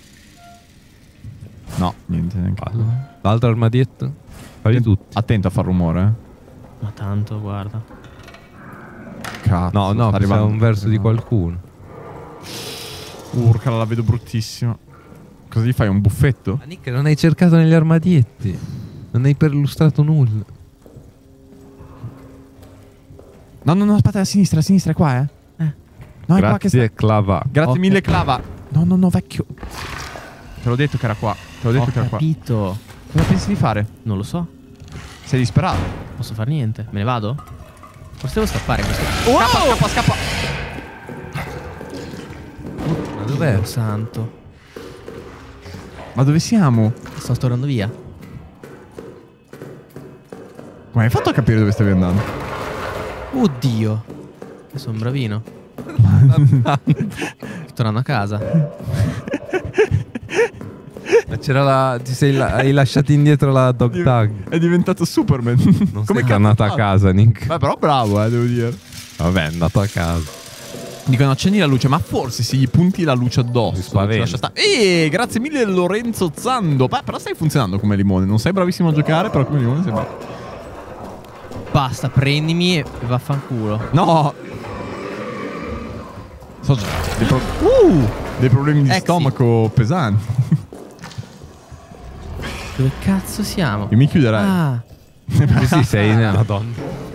No, niente neanche. L'altro armadietto? Fai tutti. Attento a far rumore. ma tanto, guarda. Cazzo. No, sta c'è arrivando. un verso di qualcuno. Urca, la vedo bruttissimo. Cosa gli fai? Un buffetto? Ma Nick, non hai cercato negli armadietti. Non hai perlustrato nulla. No, aspetta, a sinistra, è qua, No, è qua che sta. Grazie, Clava. Grazie Ok. mille, Clava. No, vecchio. Te l'ho detto che era qua. Ho capito. Cosa pensi di fare? Non lo so. Sei disperato. Posso fare niente. Me ne vado? Forse devo scappare questo. Scappa. Ma dov'è? Dio santo. Ma dove siamo? Sto tornando via. Come hai fatto a capire dove stavi andando? Oddio. Io sono bravino. Sto tornando a casa. Ma c'era hai lasciato indietro la dog tag. È diventato Superman. Non Come sei tornato a casa, Nick. Beh, però bravo, devo dire. Vabbè, è andato a casa. Dicono accendi la luce, ma forse se gli punti la luce addosso. Mi spaventa. ci lascia grazie mille Lorenzo Zando. Beh, però stai funzionando come limone. Non sei bravissimo a giocare, però come limone sei bravo. Basta, prendimi e vaffanculo. No. Dei problemi di Exi. stomaco pesanti. Dove cazzo siamo? Io mi chiuderei. Ah, Sì, sei una donna.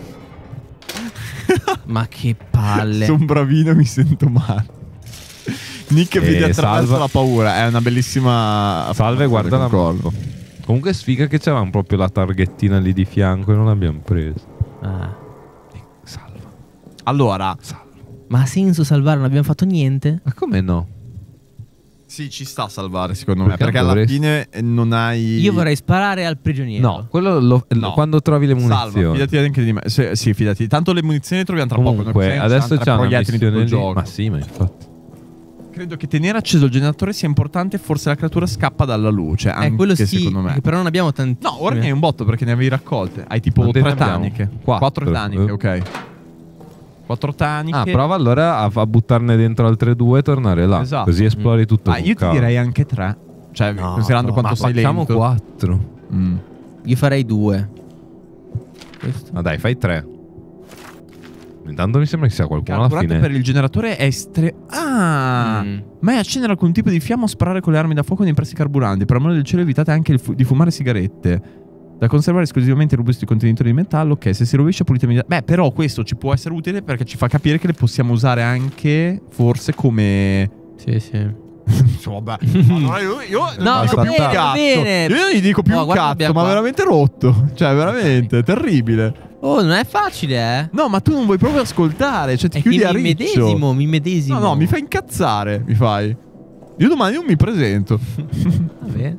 ma che palle. Sono bravino e mi sento male. Nick vede attraverso salva. la paura. È una bellissima. Salve, guarda la concordo. moto. Comunque sfiga che c'avevamo proprio la targhettina lì di fianco e non l'abbiamo presa. Ah. Salva. Allora, Ma ha senso salvare? Non abbiamo fatto niente? Ma come no? sì, ci sta a salvare secondo me. Perché Perché alla dovresti- fine non hai. Io vorrei sparare al prigioniero. No, quello No. quando trovi le munizioni. Salva, fidati anche di me. Sì, fidati. Tanto le munizioni le troviamo tra poco. Comunque, Noi adesso possiamo c'è una proiettili tutto missione il lì. gioco. Ma sì, ma infatti. Credo che tenere acceso il generatore sia importante. Forse la creatura scappa dalla luce. Anche quello sì. secondo me. perché però non abbiamo tanti. No, ora ne hai un botto perché ne avevi raccolte. Hai tipo Quante ne 3 abbiamo? taniche. Quattro. 4 taniche, ok. 4 taniche. Ah, prova allora a buttarne dentro altre 2 e tornare là. Esatto. Così esplori tutto. Ah, io ti direi anche 3. Cioè, No, considerando no, quanto ma sei facciamo lento. 4. Io farei 2. Questo. Ma dai, fai 3. Intanto mi sembra che sia qualcuno alla Carburante fine. per il generatore è Ah! Mm. Mai accendere alcun tipo di fiamma o sparare con le armi da fuoco nei pressi carburanti. Per amore del cielo evitate anche di fumare sigarette. Da conservare esclusivamente i robusti contenitori di metallo. Ok, se si rovescia pulite immediatamente. Beh, però questo ci può essere utile perché ci fa capire che le possiamo usare anche forse come... Sì, sì. Vabbè. Allora io No, non dico va più un bene, cazzo. bene. Io non gli dico più Oh, un guarda, cazzo, abbiamo ma qua. veramente rotto. Cioè, veramente, terribile. Oh, non è facile, eh. No, ma tu non vuoi proprio ascoltare. Cioè, ti È che chiudi a mi riccio. medesimo. No, mi fai incazzare, mi fai. Io domani non mi presento. Vabbè.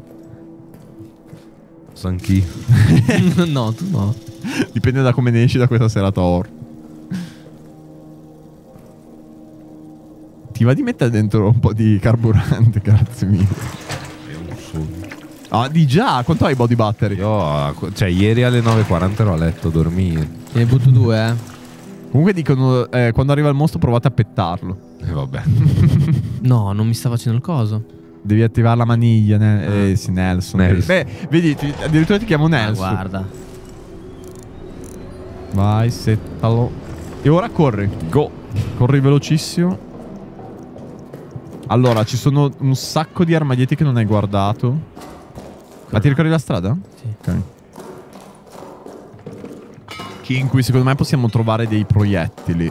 So anch'io. No, tu no. Dipende da come ne esci da questa serata horror. Ti va di mettere dentro un po' di carburante, grazie mille. È un sogno. Ah, di già, quanto hai body battery? Cioè, ieri alle 9:40 ero a letto a dormire. Te ne butto 2, eh. Comunque dicono, quando arriva il mostro provate a pettarlo. E vabbè. No, non mi sta facendo il coso. Devi attivare la maniglia, sì, Nelson. Nelson. Beh, vedi, addirittura ti chiamo Ah, Nelson. guarda. Vai, settalo. E ora corri. Go. Corri velocissimo. Allora, ci sono un sacco di armadietti che non hai guardato. Ma ti ricordi la strada? Sì. Ok. In cui secondo me possiamo trovare dei proiettili.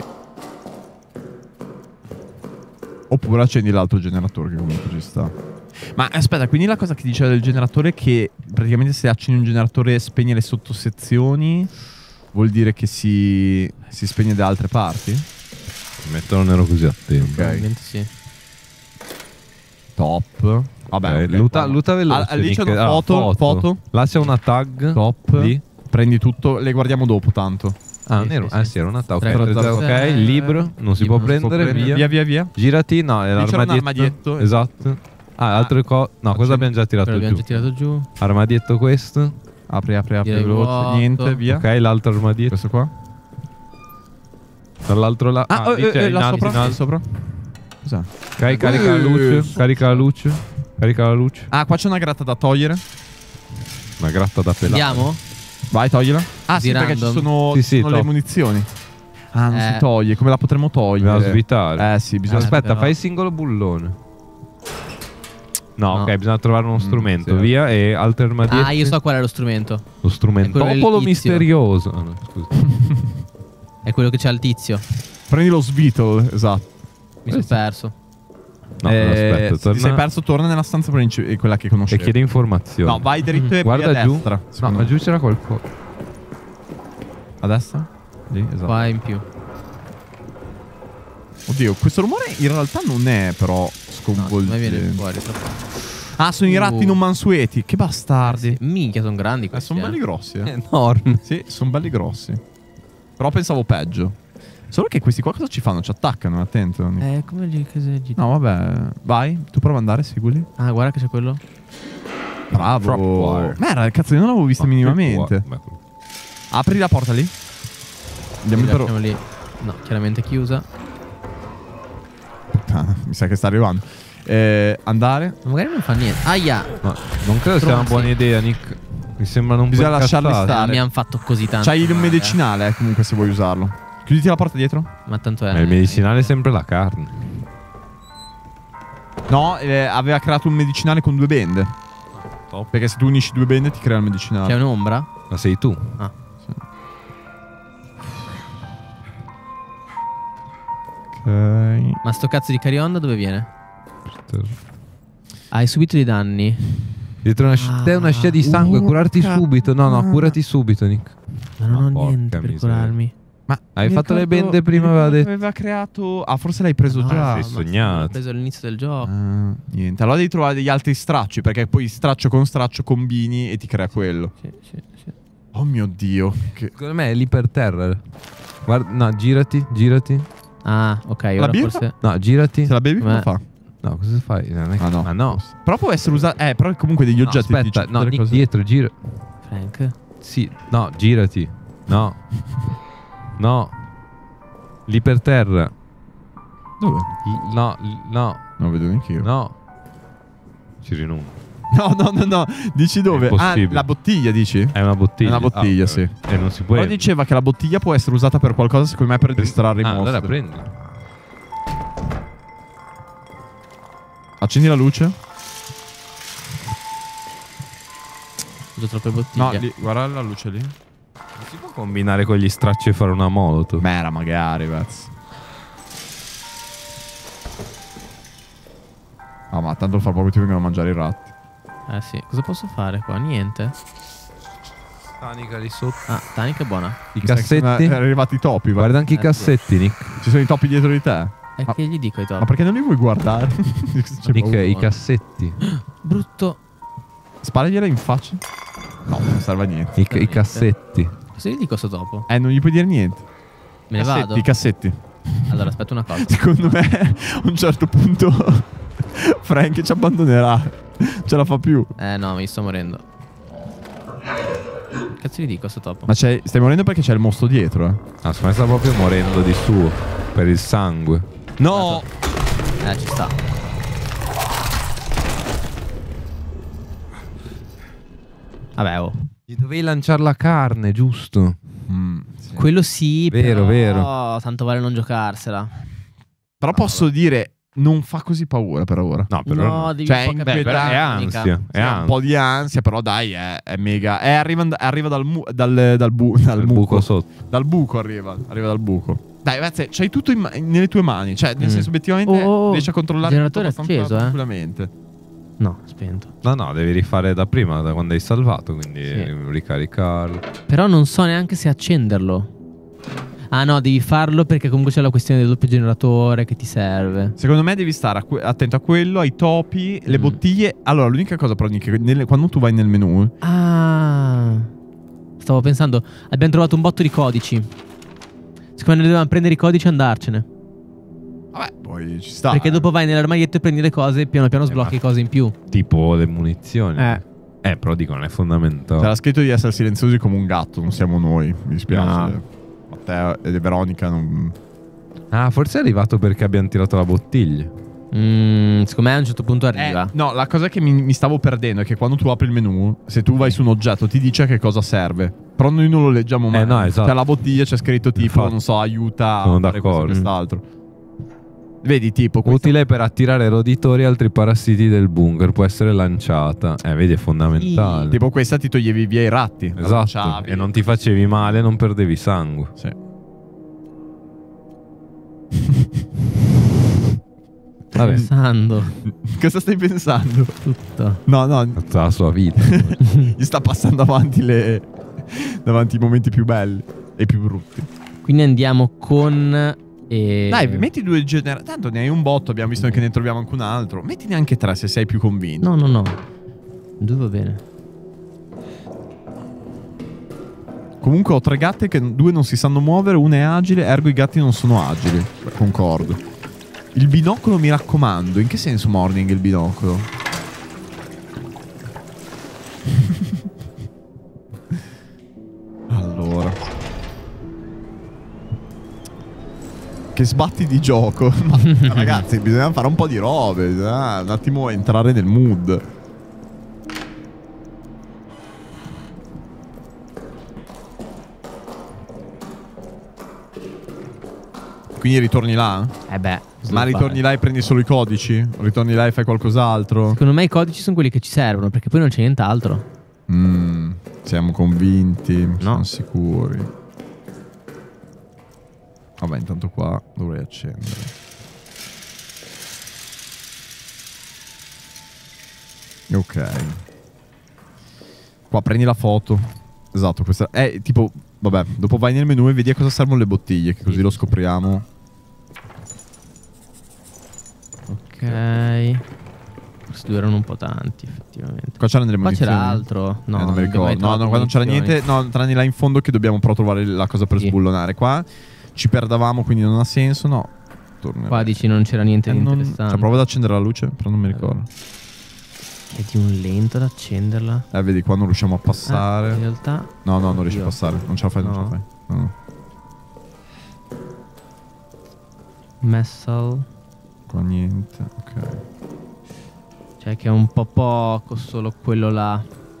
Oppure accendi l'altro generatore che comunque ci sta. Ma aspetta, quindi la cosa che diceva del generatore è che praticamente se accendi un generatore e spegne le sottosezioni, vuol dire che si spegne da altre parti? Metto non ero così attento. Probabilmente sì. Top. Vabbè, ok, luta veloce. lì c'è Nick. una foto. Là c'è una tag. Top. Lì. Prendi tutto, le guardiamo dopo tanto. Ah, Sì, non ero. sì, Ah, sì. sì, era una tag. Tre, Ok, tre, ok, tre. libro. Non si può Libro non si può prendere. prendere. Via. Girati. No, è Lì c'era un l'armadietto. armadietto. Esatto. Ah, altre cose. No, cosa abbiamo già tirato Però giù? abbiamo già tirato giù. Armadietto questo. Apri Direi veloce. vuoto. Niente, via. Ok, l'altro armadietto. Questo qua. Dall'altro lato. Lì c'è in alto, in alto. sopra. Cos'è? Ok, carica la luce. Carica la luce. Carica la luce. Ah, qua c'è una gratta da togliere. Una gratta da pelare. Andiamo? Vai, toglila. Ah, sì, Di perché ci random. sono, Sì, ci sì, sono le top. munizioni. Ah, non Eh. si toglie. Come la potremmo togliere? Dobbiamo svitare. Sì, bisogna. Aspetta, però. fai il singolo bullone. No, No. ok, bisogna trovare uno strumento. sì. Via, e altri armadietti. Ah, io so qual è lo strumento. Lo strumento È quello del popolo tizio. misterioso. Ah, no, scusa. È quello che c'ha il tizio. Prendi lo svitol, esatto. Mi sono perso. No, aspetta, se ti sei torna perso, torna nella stanza quella che e conoscevi. chiede informazioni. No, vai dritto e poi Guarda a giù. destra. No, secondo ma me. giù c'era qualcosa. A destra? Lì, esatto. Qua in più. Oddio, questo rumore in realtà non è però No, secondo me viene sconvolgente. fuori troppo. Ah, sono i ratti non mansueti. Che bastardi. Sì, minchia, sono grandi questi. Sono belli grossi, È enorme. Sì, sono belli grossi. Però pensavo peggio. Solo che questi qua cosa ci fanno? Ci attaccano, attento. Come gli No, vabbè. Vai, tu prova ad andare, seguili. Ah, guarda che c'è quello. Bravo. Trapwire. Merda, cazzo, io non l'avevo vista minimamente. Apri la porta lì. Andiamo Li per... lasciamo lì. No, chiaramente chiusa. Puttana, mi sa che sta arrivando. Andare. Ma magari non fa niente. Aia. No, non credo sia una Stronzi. buona idea, Nick. Mi sembrano un po' Bisogna lasciarli incazzati. stare. Non mi hanno fatto così tanto. C'hai il male, medicinale, comunque, se vuoi usarlo. Chiuditi la porta dietro. Ma tanto è. Ma il medicinale è sempre la carne. No, aveva creato un medicinale con 2 bende. Top. Perché se tu unisci 2 bende ti crea il medicinale. C'è un'ombra? Ma sei tu. Ah. Ok. Ma sto cazzo di carionda dove viene? Hai subito dei danni. Dietro te una scia di sangue, curarti Urca. subito. No, no, curati subito, Nick. Ma non Ma ho niente porca per miseria. curarmi. Ma Hai mi fatto le ricordo- bende prima, mi aveva ricordo detto. Aveva creato... Ah, forse l'hai preso No, già. sei ma sognato. l'ho preso all'inizio del gioco. Ah, niente. Allora devi trovare degli altri stracci. Perché poi straccio con straccio combini e ti crea quello. Sì, sì, sì. Oh mio Dio. Che... Secondo me è lì per terra. Guarda, no, girati, girati. Ah, ok, La ora birra? forse. No, girati. Se la bevi cosa Beh. fa? No, cosa fai? Non è... Ah no. Ma no. Però può essere usato... però comunque degli No, oggetti ti aspetta, dice no, delle Nick, cose. dietro, gira. Frank. Sì, no, girati. No. No. Lì per terra. Dove? No, no, Non vedo neanche io. no. Ci rinuncio. No. Dici dove? Ah, impossibile. la bottiglia dici? È una bottiglia. È una bottiglia, Ah, sì. E non si può. Però diceva che la bottiglia può essere usata per qualcosa, secondo me, per distrarre i mostri. allora prendi. Accendi la luce. Uso troppe bottiglie. No, lì, guarda la luce lì. Non si può combinare con gli stracci e fare una molotov. Mera, magari, pezzo. Ah, ma tanto fra poco ti vengono a mangiare i ratti. Eh sì. Cosa posso fare qua? Niente. Tanica lì sotto. Ah, tanica è buona. I Mi sa che sono cassetti. arrivati i topi, va. Guarda anche i sì. cassetti, Nick. Ci sono i topi dietro di te. E Ma- che gli dico ai topi? Ma perché non li vuoi guardare? C'è Nick, paura. i cassetti. Brutto. Sparagliela in faccia. No, non serve a niente. I cassetti. Cosa gli dico a sto topo? Non gli puoi dire niente. Me ne Cassetti, vado? I cassetti. Allora, aspetta una cosa. Secondo me, a un certo punto, Frank ci abbandonerà. Ce la fa più. No, mi sto morendo. Che cazzo gli dico a sto topo? Ma stai morendo perché c'è il mostro dietro, Ah, secondo me sta proprio morendo di suo. Per il sangue. No! Ci sta. Vabbè, oh. Gli dovevi lanciare la carne, giusto? Sì. Quello sì, Vero, però vero. tanto vale non giocarsela. Però posso dire, non fa così paura per ora. No, però No, no. devi Cioè, un po' capire Però è la ansia. tecnica. È Sì, ha un ansia. po' di ansia, però dai, è mega. Arriva dal Il buco buco. sotto. Dal buco arriva dal buco. Dai, ragazzi, c'hai tutto nelle tue mani. Cioè, nel senso, obiettivamente, Oh, riesci a controllare il tutto generatore è abbastanza acceso, tranquillamente. No, spento. No, devi rifare da prima, da quando hai salvato, quindi Sì. ricaricarlo. Però non so neanche se accenderlo. Ah no, devi farlo perché comunque c'è la questione del doppio generatore che ti serve. Secondo me devi stare attento a quello, ai topi, le bottiglie. Allora, l'unica cosa però, Nick, quando tu vai nel menu, Ah, stavo pensando, abbiamo trovato un botto di codici. Secondo me noi dovevamo prendere i codici e andarcene. vabbè, poi ci sta. Perché dopo vai nell'armadietto e prendi le cose e piano piano sblocchi ma- cose in più. Tipo le munizioni. Però dico, non è fondamentale. C'era scritto di essere silenziosi come un gatto, non siamo noi. Mi dispiace. No. Matteo e Veronica non... Ah, forse è arrivato perché abbiamo tirato la bottiglia. Secondo me a un certo punto arriva. No, la cosa che mi stavo perdendo è che quando tu apri il menu, se tu vai su un oggetto ti dice a che cosa serve. Però noi non lo leggiamo mai. No, esatto. C'è la bottiglia, c'è scritto tipo, Infatti. non so, aiuta Sono a fare questo d'accordo. e quest'altro. Vedi, tipo questa- Utile per attirare roditori e altri parassiti del bunker. Può essere lanciata. Vedi, è fondamentale. tipo questa ti toglievi via i ratti. la Esatto. lanciavi. E non ti facevi male, non perdevi sangue. Sì. Vabbè, Pensando Cosa stai pensando? tutto. No, tutta la sua vita. gli sta passando avanti davanti i momenti più belli e più brutti. Quindi andiamo con Dai, metti 2 generatori. Tanto ne hai un botto, abbiamo visto che ne troviamo anche un altro. Mettine anche 3 se sei più convinto. No. 2 va bene. Comunque ho 3 gatte che 2 non si sanno muovere, una è agile, ergo i gatti non sono agili. Beh, concordo. Il binocolo mi raccomando. In che senso morning il binocolo? Allora. Che sbatti di gioco. Ma ragazzi, bisogna fare un po' di robe. Bisogna un attimo entrare nel mood. Quindi ritorni là? Beh. Ma ritorni là e prendi solo i codici? O ritorni là e fai qualcos'altro? Secondo me i codici sono quelli che ci servono, perché poi non c'è nient'altro. Siamo convinti, No. siamo sicuri. Vabbè, intanto qua dovrei accendere. Ok. Qua prendi la foto. Esatto, questa è tipo... Vabbè, dopo vai nel menu e vedi a cosa servono le bottiglie, che così lo scopriamo. Ok. Forse 2 erano un po' tanti, effettivamente. Qua c'erano delle Qua munizioni. c'era altro. No, non mi abbiamo mai ricordo. No, trovato qua non c'era munizioni. niente. No, tranne là in fondo che dobbiamo però trovare la cosa per Sì. sbullonare. Qua ci perdavamo, quindi non ha senso. No. Tornerei. Qua dici non c'era niente di non... interessante. Cioè, prova ad accendere la luce, però non mi ricordo. È di un lento ad accenderla. Vedi, qua non riusciamo a In passare. realtà. No, non riesci a Oddio. passare. Non ce la fai, non ce la No. fai. No. Messal. Qua niente. Ok. Cioè che è un po' poco solo quello là.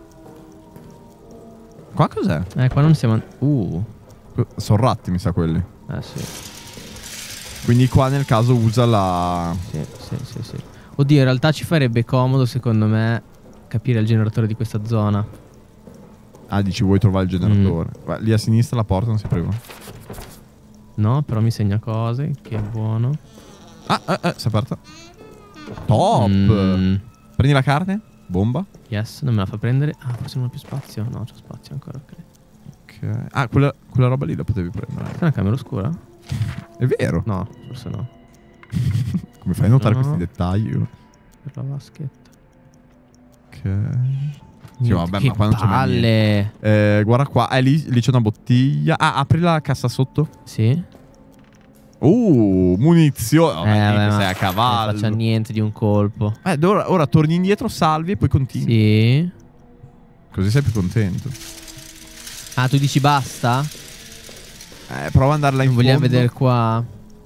Qua cos'è? Qua non siamo. Sono ratti, mi sa quelli. Sì. Quindi qua nel caso usa la... Sì. Oddio, in realtà ci farebbe comodo, secondo me, capire il generatore di questa zona. Ah, dici vuoi trovare il generatore. Vai, lì a sinistra la porta, non si prego. No, però mi segna cose, che è buono. Si è aperta. Top! Prendi la carne. Bomba. Yes, non me la fa prendere. Ah, forse non ho più spazio. No, c'ho spazio ancora, ok. Ok. Ah, quella roba lì la potevi prendere. È una camera oscura? È vero. No, forse no. Come fai a notare No. questi dettagli? Per la vaschetta. Ok. Sì, vabbè, che ma qua non c'è mai niente. palle. Guarda qua. Lì c'è una bottiglia. Ah, apri la cassa sotto. Sì. Munizioni. Oh, Vabbè, sei ma a cavallo. non faccia niente di un colpo. Ora torni indietro, salvi e poi continui. Sì. Così sei più contento. Ah, tu dici basta? Prova ad andare là in Non vogliamo fondo. vedere qua.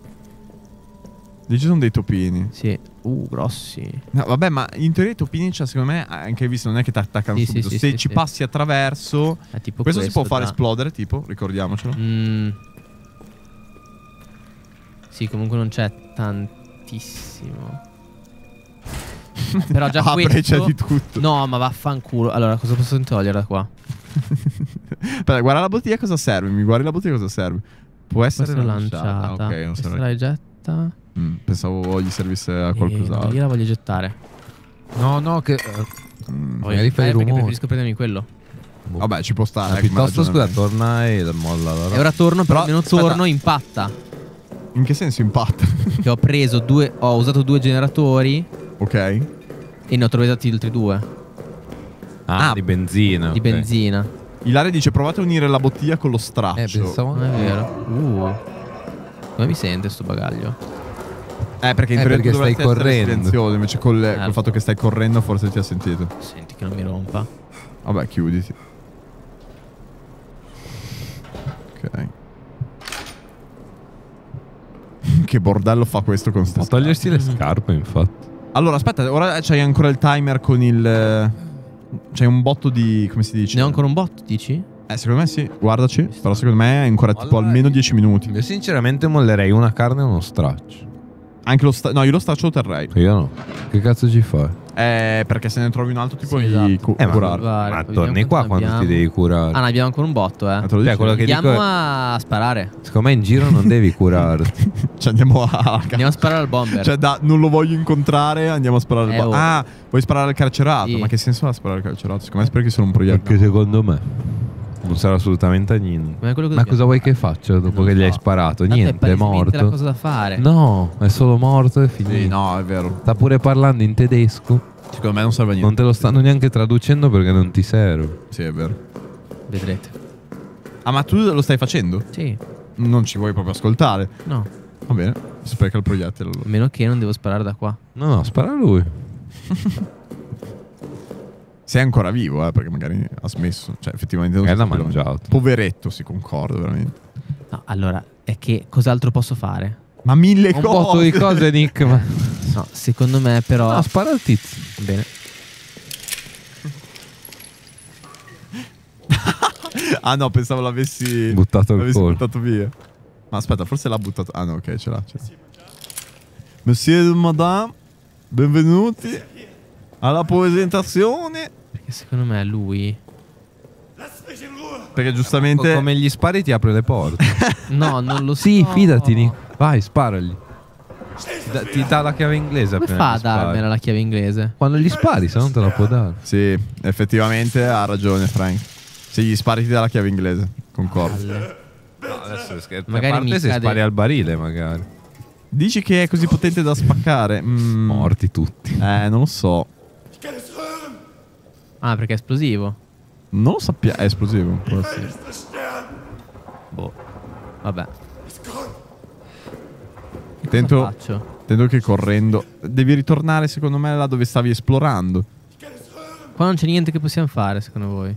Lì ci sono dei topini. Sì. Grossi. No, vabbè, ma in teoria i topini, cioè, secondo me, anche visto, non è che ti attaccano Sì, subito. sì, Se sì, ci sì. passi attraverso, È tipo questo si può fare già. esplodere, tipo, ricordiamocelo. Sì, comunque non c'è tantissimo. Però già Apre, questo c'è di tutto. No, ma vaffanculo. Allora, cosa posso togliere da qua? Aspetta, guarda la bottiglia cosa serve. Mi guardi la bottiglia cosa serve. Può essere Questa è lanciata. lanciata. Ok, non Questa serve. la getta. Pensavo gli servisse a No, qualcos'altro. io la voglio gettare. No, che... Magari fai perché rumore. preferisco prendermi quello. Vabbè, ci può stare. piuttosto, come scusa, ragionamento. torna e molla. E ora torno, però Però, almeno aspetta. torno impatta. In che senso impatta? Che ho preso ho usato 2 generatori Ok. e ne ho trovati altri 2 Di benzina. di ok. benzina. Ilaria dice provate a unire la bottiglia con lo straccio. Pensavo... Non è vero. Come mi sente sto bagaglio? Perché in teoria perché tu dovresti stai essere correndo. silenzioso, invece col fatto che stai correndo forse ti ha sentito. Senti che non mi rompa. Vabbè, chiuditi. Ok. Che bordello fa questo con sta Può togliersi le scarpe, infatti. Allora, aspetta, ora c'hai ancora il timer con il... C'hai un botto di... come si dice? Ne ho ancora un botto, dici? Secondo me sì, guardaci. Però secondo me è ancora tipo Allora, almeno 10 minuti. Io sinceramente mollerei una carne e uno straccio. Anche lo no, io lo straccio lo terrei. Io no. Che cazzo ci fai? Perché se ne trovi un altro tipo Sì, di esatto. curare. Ma torni qua quando ti devi curare. Ah, ne abbiamo ancora un botto, Te lo Cioè, dicevo. quello che Andiamo dico è, a sparare. secondo me in giro non devi curarti. Cioè andiamo a... Andiamo a sparare al bomber. Cioè non lo voglio incontrare, andiamo a sparare al... Oh. Ah, vuoi sparare al carcerato? Sì. Ma che senso ha sparare al carcerato? Secondo me è perché sono un proiettile. Perché secondo me non serve assolutamente a niente. Ma è quello che Ma dobbiamo cosa vuoi fare. che faccia dopo Non che lo gli hai so. sparato? Tanto Niente, è palesemente la morto. cosa da fare. No, è solo morto e finito. Sì, no, è vero. Sta pure parlando in tedesco. Secondo me non serve a niente. Non te lo stanno neanche traducendo perché non ti serve. Sì, è vero. Vedrete. Ah, ma tu lo stai facendo? Sì. Non ci vuoi proprio ascoltare. No. Va bene, spreca il proiettile allora. A meno che non devo sparare da qua. No, spara lui. Sei ancora vivo, perché magari ha smesso. Cioè, effettivamente non L'ha si capiva. mangiato. Poveretto, si concorda veramente. No, allora, è che cos'altro posso fare? Ma mille Un cose. botto di cose, Nick. Ma... No, secondo me però... No, spara al tizio. Bene. Ah no, pensavo l'avessi Buttato il l'avessi colpo. buttato via. Ma aspetta, forse l'ha buttato. Ah no, ok, ce l'ha. Monsieur et madame, benvenuti alla presentazione. Perché secondo me lui... Perché giustamente Come gli spari ti apre le porte. No, non lo so. Sì, fidati, Nick. Vai, sparagli. Ti dà la chiave inglese Come appena fa a gli spari. darmela la chiave inglese? Quando gli spari, se no non te la può dare. sì, effettivamente ha ragione Frank. Se gli spari ti dà la chiave inglese, concordo. Palle. No, adesso scherzo. Magari A parte mi se cade- spari al barile, magari. Dici che è così potente da spaccare? Morti tutti. Non lo so. Ah, perché è esplosivo? Non lo sappiamo. È esplosivo. Può essere. Boh. Vabbè. Tento, Cosa faccio? tento che correndo. Devi ritornare, secondo me, là dove stavi esplorando. Qua non c'è niente che possiamo fare, secondo voi?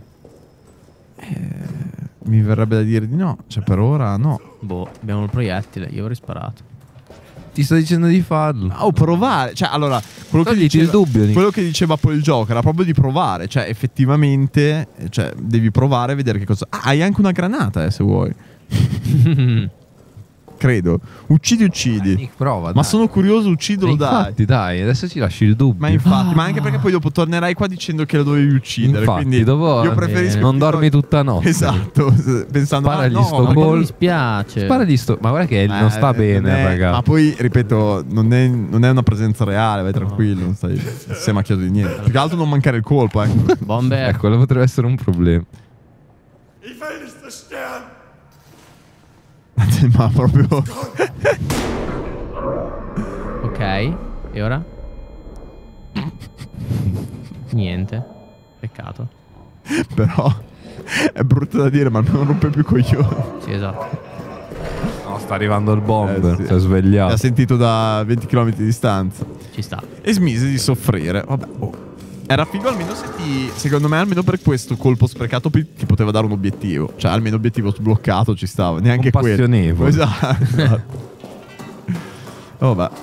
Mi verrebbe da dire di no. Cioè, per ora no. Boh, abbiamo il proiettile, io avrei sparato. Ti sto dicendo di farlo. O provare. Cioè, allora, quello che, Togliti il dubbio, Nick. quello che diceva poi il gioco era proprio di provare. Cioè, effettivamente, cioè, devi provare e vedere che cosa. Ah, hai anche una granata, se vuoi. Credo. Uccidi. Nick, prova. Ma dai. sono curioso, uccidilo, dai. Infatti, dai, adesso ci lasci il dubbio. Ma infatti, ma anche perché poi dopo tornerai qua dicendo che lo dovevi uccidere. Infatti, quindi dopo io preferisco non che dormi tutta notte. Esatto, pensando Sparagli no, sto ma Ma gol. mi spiace. Sparagli sto. Ma guarda che non sta bene, non è- raga. Ma poi, ripeto, non è una presenza reale, vai tranquillo, non sei macchiato di niente. Più che altro non mancare il colpo, ecco. Bomber. Quello potrebbe essere un problema. Ma proprio Ok, e ora? Niente. Peccato. però è brutto da dire, ma non rompe più i coglioni. Sì, esatto. No, sta arrivando il bomber. Sì. Si è svegliato. L'ha sentito da 20 km di distanza. Ci sta. E smise di soffrire. Vabbè, era figo almeno se secondo me, almeno per questo colpo sprecato ti poteva dare un obiettivo. Cioè, almeno obiettivo sbloccato ci stava. Neanche quello. Compassionevole. Esatto. Vabbè.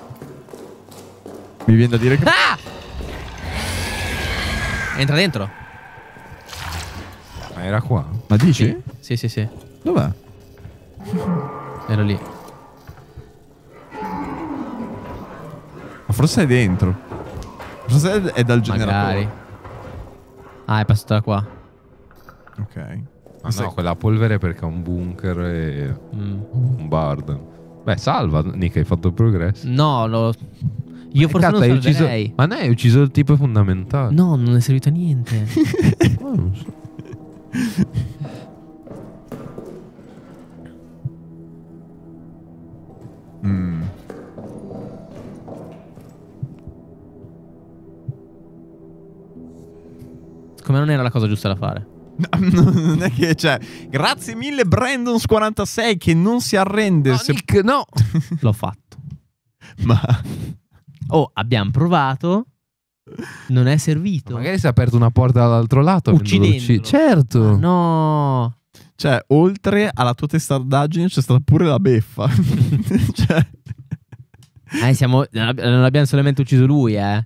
Mi viene da dire che... Ah! Entra dentro. Ma era qua. Ma dici? Sì, sì, sì. Dov'è? Ero lì. Ma forse è dentro. Forse è dal generatore. Magari. Ah, è passato da qua. Ok. Ma no, quella polvere perché è un bunker e un bard. Beh, salva, Nick, hai fatto progresso. No, io forse Cazzo, non hai ucciso... salverei. Ma no, hai ucciso il tipo fondamentale. No, non è servito a niente. Ma non so. Secondo me non era la cosa giusta da fare. Non è che cioè, grazie mille Brandons46 che non si arrende. se- Nick, no. L'ho fatto. Ma Oh, abbiamo provato. Non è servito. Magari si è aperto una porta dall'altro lato. Uccidendolo. Certo. No. Cioè, oltre alla tua testardaggine c'è stata pure la beffa. Cioè... Non abbiamo solamente ucciso lui, Vabbè,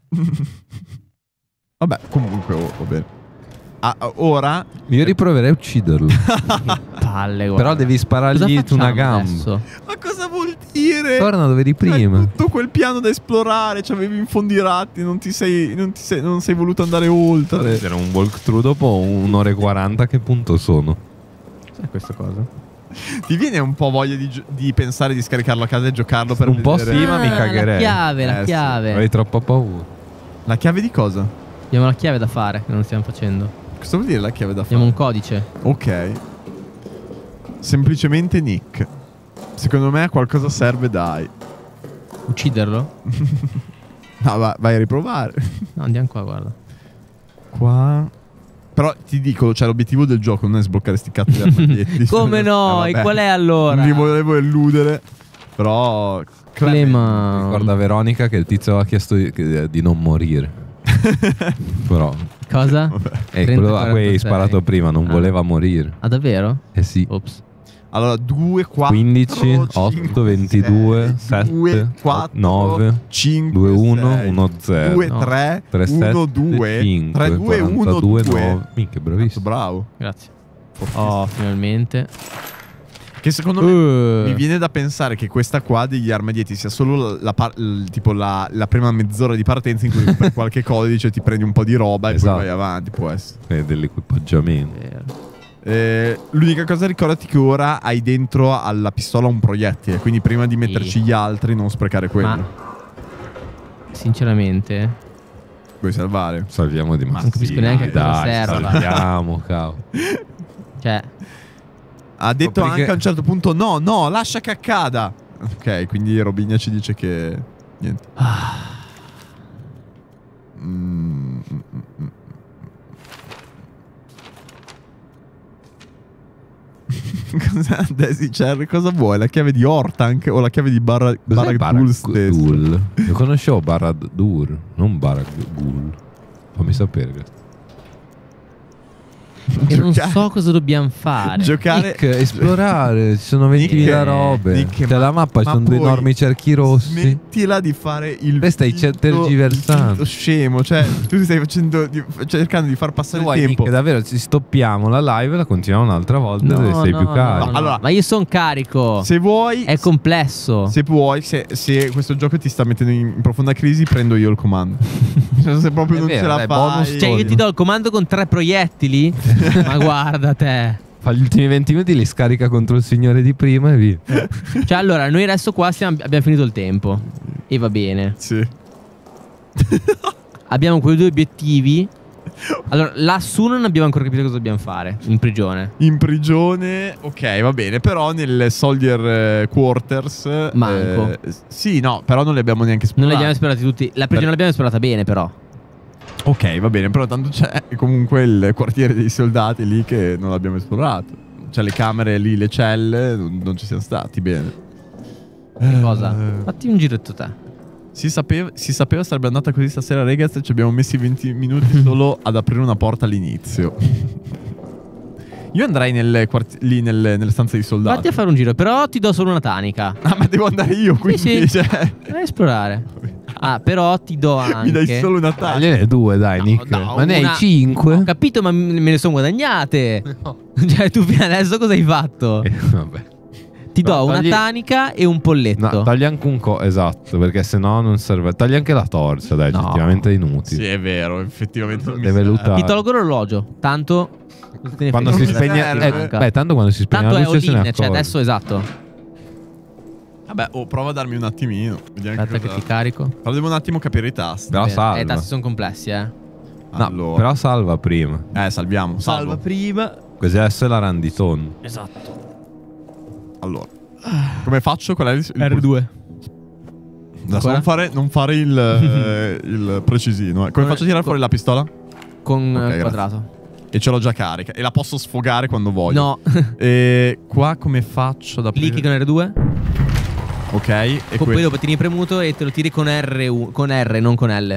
comunque, va bene. Ora... Io riproverei a ucciderlo. Palle, guarda. Però devi sparargli Cosa una facciamo gamba. adesso? Ma cosa vuol dire? Torna dove eri prima. Tutto quel piano da esplorare, c'avevi in fondo i ratti, non sei voluto andare oltre. Era un walkthrough dopo 1 ora e 40. Che punto sono? Cos'è questa cosa? Ti viene un po' voglia di pensare di scaricarlo a casa e giocarlo per Un po' vedere... sì, ma mi cagherei. La sì. chiave. Avrei troppa paura. La chiave di cosa? Abbiamo la chiave da fare, che non stiamo facendo. Cosa vuol dire la chiave da fare? Abbiamo un codice. Ok. Semplicemente Nick. Secondo me a qualcosa serve, dai. Ucciderlo? No, vai a riprovare. No, andiamo qua, guarda. Qua. Però ti dico, cioè l'obiettivo del gioco non è sbloccare sti cazzo di armadietti. Come no? Vabbè. E qual è allora? Non li volevo illudere. Però Clema. Ricorda Veronica che il tizio aveva chiesto di non morire. Però Cosa? quello a cui hai 30-46. sparato prima non voleva morire. Ah, davvero? Eh sì. Ops. Allora 2, 4 15, 8, 5, 22, 6, 7, 2, 4 9, 5, 2, 1, 6, 1, 0, 2, No. 3 3, 1, 7, 2 5, 3, 2, 1, 42, 2 9. Minchia, bravissimo. Bravo. Grazie. Oh, finalmente. Che secondo me mi viene da pensare che questa qua degli armadietti sia solo tipo la prima mezz'ora di partenza in cui per qualche codice ti prendi un po' di roba e Esatto. poi vai avanti, può essere. Dell'equipaggiamento. Vero. L'unica cosa, ricordati che ora hai dentro alla pistola un proiettile, quindi prima di metterci gli altri non sprecare quello. Ma sinceramente Puoi salvare. Salviamo di non capisco neanche a cosa serva. Salviamo, cavolo. Cioè, Ha detto perché- anche a un certo punto no, lascia che accada. Ok, quindi Robigna ci dice che niente. Cosa, Daisy Cherry, cosa vuoi? La chiave di Hortank o la chiave di Cos'è Baragul stesso? Baragul? Io conoscevo Barad-dur, non Baragul. Fammi sapere. e non Giocare- so cosa dobbiamo fare. Giocare Nick, esplorare, ci sono 20.000 Nick, robe. Nick, C'è la mappa, ci ma sono due poi enormi cerchi rossi. Smettila di fare il Te stai finto- tergiversando. il finto scemo. Cioè, tu stai cercando di far passare il tempo. Nick, davvero, ci stoppiamo la live e la continuiamo un'altra volta. No, dove sei no, più carico. no. Allora- Ma io sono carico. Se vuoi, È complesso. se vuoi, se questo gioco ti sta mettendo in profonda crisi, prendo io il comando. Cioè, se proprio È non vero, ce la dai, fai, bonus Cioè, io ti do il comando con 3 proiettili. Ma guarda te. Fa gli ultimi 20 minuti, li scarica contro il signore di prima e via. Cioè, allora, noi adesso qua abbiamo finito il tempo. E va bene. Sì. Abbiamo quei 2 obiettivi. Allora, lassù non abbiamo ancora capito cosa dobbiamo fare. In prigione. In prigione, ok, va bene. Però nel Soldier Quarters Manco. sì, no, però non li abbiamo neanche Non esplorati. li abbiamo esplorati tutti. La prigione l'abbiamo esplorata bene, però. Ok, va bene, però tanto c'è comunque il quartiere dei soldati lì che non l'abbiamo esplorato. C'è le camere lì, le celle, non ci siamo stati bene. Che cosa? Fatti un giretto te. Si sapeva sarebbe andata così stasera, ragazzi. Ci abbiamo messi 20 minuti solo ad aprire una porta all'inizio. Io andrei lì nelle stanze dei soldati. Vatti a fare un giro, però ti do solo una tanica. Ah, ma devo andare io, quindi Sì. cioè, Vai a esplorare. Ah, però ti do anche. mi dai solo una taglia. Gliene 2, dai, No, Nick. no, Ma ne hai una- 5? Ho capito, ma me ne sono guadagnate. Cioè, tu fino adesso cosa hai fatto? Vabbè. Ti do No, una togli- tanica e un polletto. No, togli anche un esatto, perché sennò non serve. Togli anche la torcia, dai, No. effettivamente è inutile. Sì, è vero, effettivamente non mi Deve serve. lootare. Ti tolgo l'orologio. Tanto. te ne Quando frega si niente. spegne, serve. beh, tanto quando si spegne Tanto la è luce se ne all-in, cioè accorge. adesso esatto. Vabbè, prova a darmi un attimino. Vediamo Aspetta che cosa... ti carico. Però devo un attimo capire i tasti. Però salva. I tasti sono complessi, No, Allora. però salva prima. Salviamo. Salvo. prima. Così adesso è la randiton. Esatto. Allora. Come faccio? Qual è il R2. Adesso non fare il precisino. Come faccio a tirare fuori la pistola? Con Ok, quadrato. E ce l'ho già carica. E la posso sfogare quando voglio. No. E qua come faccio da Clicchi con R2. Ok. E Poi dopo tieni premuto e te lo tiri con R, con R, non con L.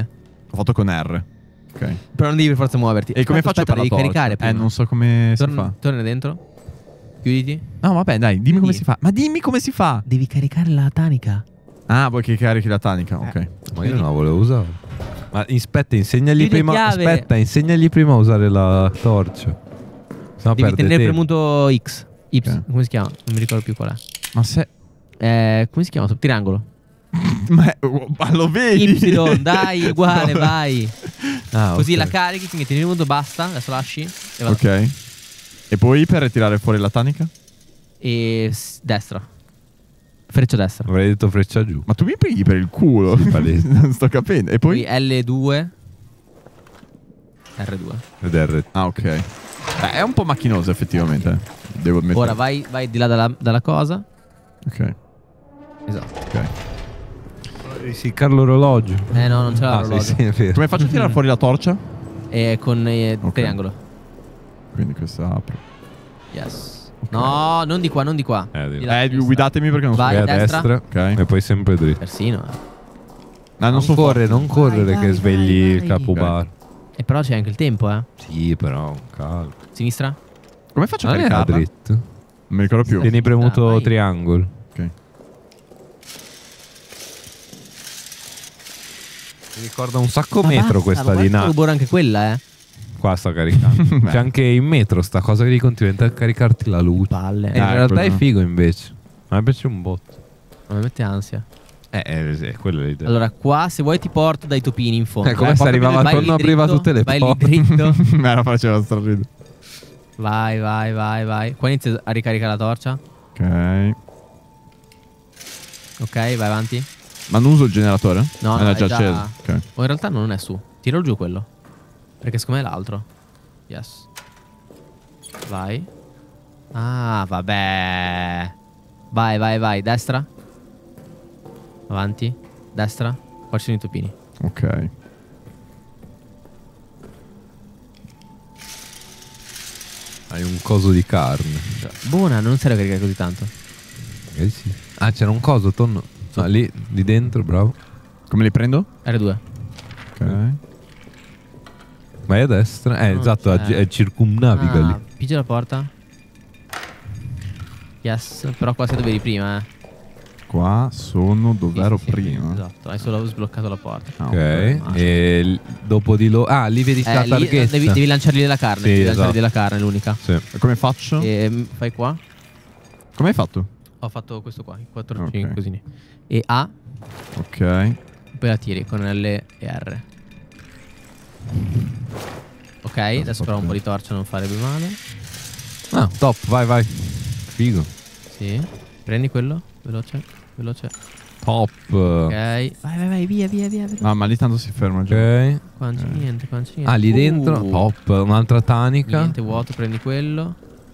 Ho fatto con R. Ok. Però non devi per forza muoverti. E come faccio Aspetta, per la devi torcia? caricare prima. Non so come si fa. Torna dentro. Chiuditi. No, vabbè, dai, dimmi come Chiudi. si fa. Ma dimmi come si fa. Devi caricare la tanica. Ah, vuoi che carichi la tanica? Ok. Ma io non la volevo usare. Ma aspetta, insegnagli Chiudi prima. chiave. Aspetta, insegnagli prima a usare la torcia. Sennò Devi perde tenere tempo. premuto X. Y. Ok. Come si chiama? Non mi ricordo più qual è. Ma se. Come si chiama? Triangolo. Ma lo vedi? Y, dai, uguale, vai. Ah, Così ok. la carichi, quindi tieni premuto, basta. Adesso lasci. E vado. Ok. E poi per ritirare fuori la tanica? E destra. Freccia destra. Avrei detto freccia giù. Ma tu mi pigli per il culo. palese. Non sto capendo. E Poi poi? L2. R2. Ed R. Ah, ok. È un po' macchinoso effettivamente. Devo ammettere. Ora vai di là dalla cosa. Ok. Esatto. Ok. Sì, Carlo orologio. No, non c'è Ah, l'orologio. sì, è vero. Come faccio a tirare fuori la torcia? E con Ok. triangolo. Quindi questa apro. Yes. No, non di qua, non di qua. Di là a sinistra. Guidatemi perché non so. Vai. Vai a destra. destra. Ok. E poi sempre dritto. Persino. No, Non so correre, non correre Vai, che vai, svegli vai, il capobar. E però c'è anche il tempo, eh. Sì, però calmo. Sinistra? Come faccio a Non era caricarla? Non dritto. mi ricordo più. Tieni premuto vai. triangolo. Ok. Mi ricorda un sacco Ma metro basta, questa ma di guarda là. anche quella, eh. Qua sta caricando. Beh. C'è anche in metro sta cosa che devi continuare a caricarti la luce. Palle. In realtà quello è no. figo invece. A me piace un botto. Non mi mette ansia. Quella è l'idea. Allora, qua se vuoi ti porto dai topini in fondo. Come se arrivava Vai lì torno apriva dritto, tutte le vai lì porte. dritto. Me la faceva straridere. Vai. Qua inizia a ricaricare la torcia. Ok. Ok, vai avanti. Ma non uso il generatore? No, Era è già già- acceso. Ok. O in realtà non è su. Tiralo giù quello. Perché secondo me è l'altro. Yes. Vai. Ah, vabbè. Vai. Destra. Avanti. Destra. Qua ci sono i topini. Ok. Hai un coso di carne. Buona, non serve caricare così tanto. Sì. Ah, c'era un coso, tonno. Ah, lì dentro, bravo. Come li prendo? R2. Ok. Vai a destra. Non Esatto, c'è. è circumnaviga lì. Pigia la porta. Yes. Però qua sei dove eri prima, eh. Qua sono dove ero Sì, prima. Esatto. Hai solo sbloccato la porta. Ah, Ok. Ah, E dopo di lo. Ah, lì vedi sta Lì targhetta. devi lanciargli della carne. Sì, devi esatto. lanciargli della carne, l'unica. Sì. E come faccio? Fai qua. Come hai fatto? Ho fatto questo qua, i 4 Ok. 5 così. E A, Ok. poi la tiri con L e R. Ok, adesso però un po' di torcia non farebbe male. Ah, top, vai. Figo. Sì. Prendi quello, veloce. Top. Ok. Vai, via. Ah, ma lì tanto si ferma già. Ok. Qua non c'è niente. Ah, lì dentro. Top. Un'altra tanica. Niente, vuoto, prendi quello.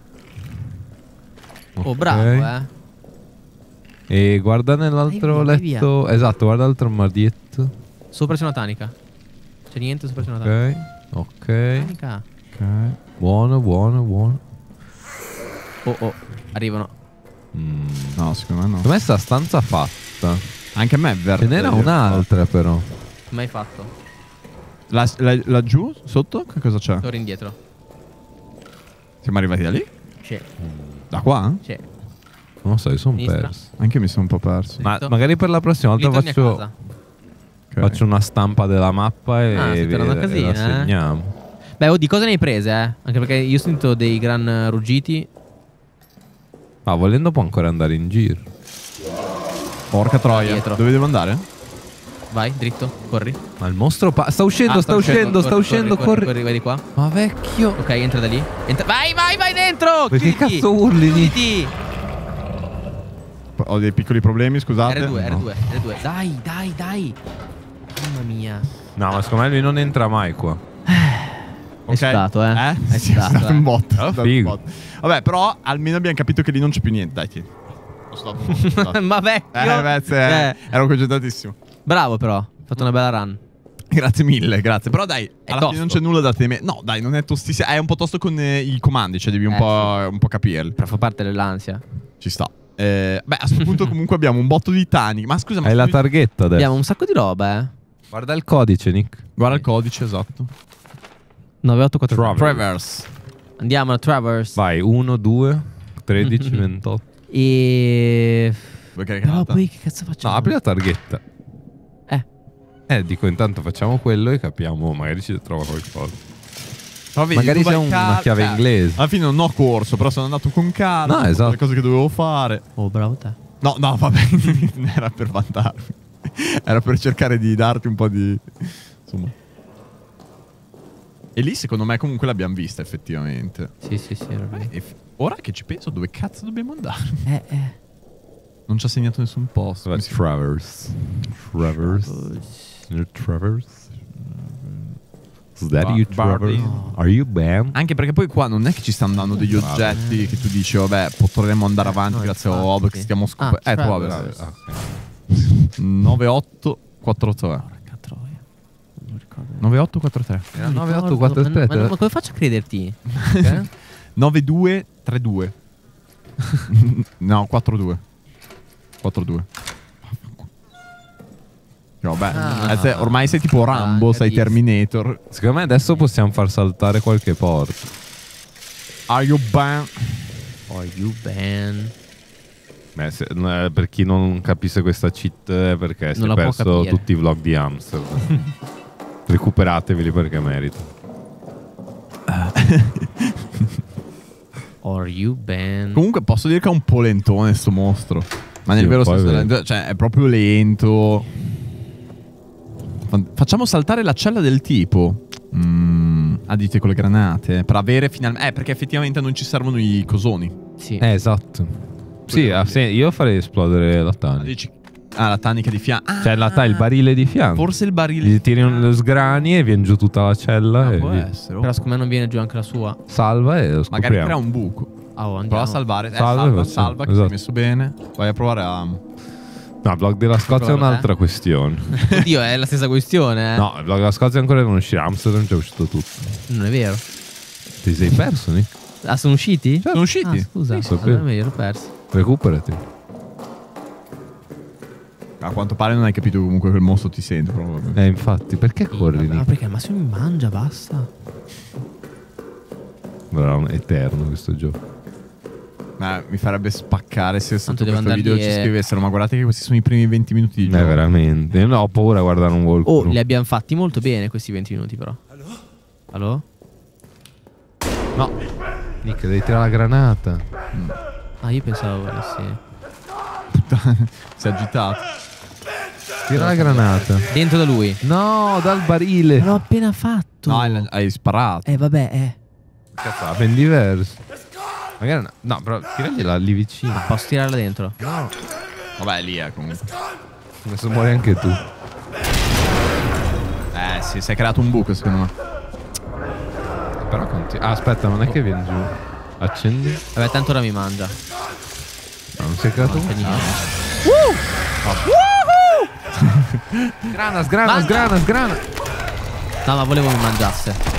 Oh, Ok. bravo, eh. E guarda nell'altro Vai via, letto. Esatto, guarda l'altro armadietto. Sopra c'è una tanica. C'è niente, sopra c'è una tanica. Ok. Tanica. Ok. Buono. Oh, arrivano. No, secondo me no. Com'è sta stanza fatta? Anche a me è verde. Ce n'era un'altra però. Come hai fatto? Laggiù? Sotto? Che cosa c'è? Torni indietro. Siamo arrivati da lì? C'è. Da qua? C'è. Non lo so, io sono Sinistra. perso. Anche io mi sono un po' perso. Ma Dritto. magari per la prossima Lì volta torni a casa. Ok. faccio una stampa della mappa e, Ah, stai tornando a e casina, la segniamo. Beh, di cosa ne hai prese, eh? Anche perché io ho sentito dei gran ruggiti. Ma volendo può ancora andare in giro. Porca troia. Dietro. Dove devo andare? Vai, dritto, corri. Ma il mostro sta uscendo, Ah, sta uscendo, corri. Corri, vai di qua. Ma vecchio. Ok, entra da lì. Vai dentro! Perché Chiuditi! cazzo urli lì? Chiuditi! Ho dei piccoli problemi, scusate. R2, No. R2. Dai. Mamma mia. No, ma secondo me lui non entra mai qua. Ok. stato, eh. È Sì, è stato, stato eh. un botto. Ah, è stato figo. un botto. Vabbè, però almeno abbiamo capito che lì non c'è più niente. Dai, tieni. Ho stato un botto, scusate. Ma vecchio. ero concentratissimo. Bravo però. Hai fatto una bella run. Grazie mille, grazie. Però dai, alla tosto. fine non c'è nulla da temere. No, dai, non è tostissimo. È un po' tosto con i comandi, cioè devi un po' capirli. Però fa parte dell'ansia. Ci sta. Beh, a questo punto comunque abbiamo un botto di tani. Ma scusa, ma Hai la scusi- targhetta adesso. Abbiamo un sacco di roba, eh. Guarda il codice, Nick. Guarda il codice, esatto. 9843. Travers. Andiamo a Travers. Vai, 1, 2, 13, 28. E... Vuoi Però caricata? poi che cazzo No, facciamo? apri la targhetta. Dico, intanto facciamo quello e capiamo, magari ci trova qualcosa. Però vedi, Magari tu vai c'è una chiave inglese. Alla fine non ho corso, però sono andato con calma. No, esatto. Le cose che dovevo fare. Oh, bravo te. No, vabbè, non era per vantarmi. Era per cercare di darti un po' di... Insomma. E lì secondo me comunque l'abbiamo vista effettivamente. Sì, era lì. Ora che ci penso, dove cazzo dobbiamo andare? Non ci ha segnato nessun posto. Vai, Travers. Signor Travers. Is that you, Travers? Are you Ben? Anche perché poi qua non è che ci stanno dando degli oggetti che tu dici, vabbè, potremmo andare avanti grazie a Ob che stiamo scoprendo. Travers. Vabbè. 9843. Porca troia. Non ricordo. 9843. Era 9843. Ma come faccio a crederti? 9232. No, 42. 42. Vabbè, ormai sei tipo Rambo, sei Terminator. Secondo me adesso possiamo far saltare qualche porta. Are you ban? Are you ban? Beh, per chi non capisse questa cheat è perché si Non è la può perso capire. tutti i vlog di Amsterdam. Recuperateveli perché merita. Are you ban? Comunque posso dire che è un po' lentone sto mostro. Ma nel Sì, vero un po' senso, è vero. cioè è proprio lento. Facciamo saltare la cella del tipo. Dite con le granate. Per avere finalmente. Perché effettivamente non ci servono i cosoni. Sì. Esatto. Sì, io farei esplodere la tanica. Dici. La tanica di fianco. Cioè il barile di fianco. Forse il barile. Gli tiri lo sgrani e viene giù tutta la cella e Può via. essere. Però secondo me non viene giù anche la sua. Salva e lo Magari crea scopriamo. un buco. Andiamo. Prova a salvare. Salva, Salva che esatto. si è messo bene. Vai a provare a. No, il vlog della Scozia è Guarda, un'altra questione. Oddio, è la stessa questione, eh. No, il vlog della Scozia ancora non uscirà. Amsterdam già è uscito tutto. Non è vero. Ti sei perso, Nick? Ah, sono usciti? Sono usciti. Ah, scusa. Sì, Allora me li ero persi. Recuperati. A quanto pare non hai capito comunque che il mostro ti sente. Proprio. Infatti, perché corri, Ma Nick? perché al massimo mi mangia, basta. Bravo, è eterno questo gioco. Mi farebbe spaccare se sotto devo questo video andargli ci e- scrivessero. Ma guardate che questi sono i primi 20 minuti di gioco. Veramente. Io non ho paura a guardare un walkthrough. Oh, li abbiamo fatti molto bene questi 20 minuti però. Allo? No. Nick, devi tirare la granata. Ah, io pensavo volessi. Si è agitato. Tira la granata. Dentro da lui. No, dal barile. L'ho appena fatto. No, hai sparato. Vabbè, Cazzo, è ben diverso. Magari no, però tiragliela lì vicino. Posso tirarla dentro? No. Vabbè, lì è comunque. Adesso muori anche tu. Sì, si è creato un buco secondo me. Però aspetta, non è che viene giù. Accendi. Vabbè, tanto ora mi mangia. No, non si è creato un Sgrana. No, ma volevo mi mangiasse.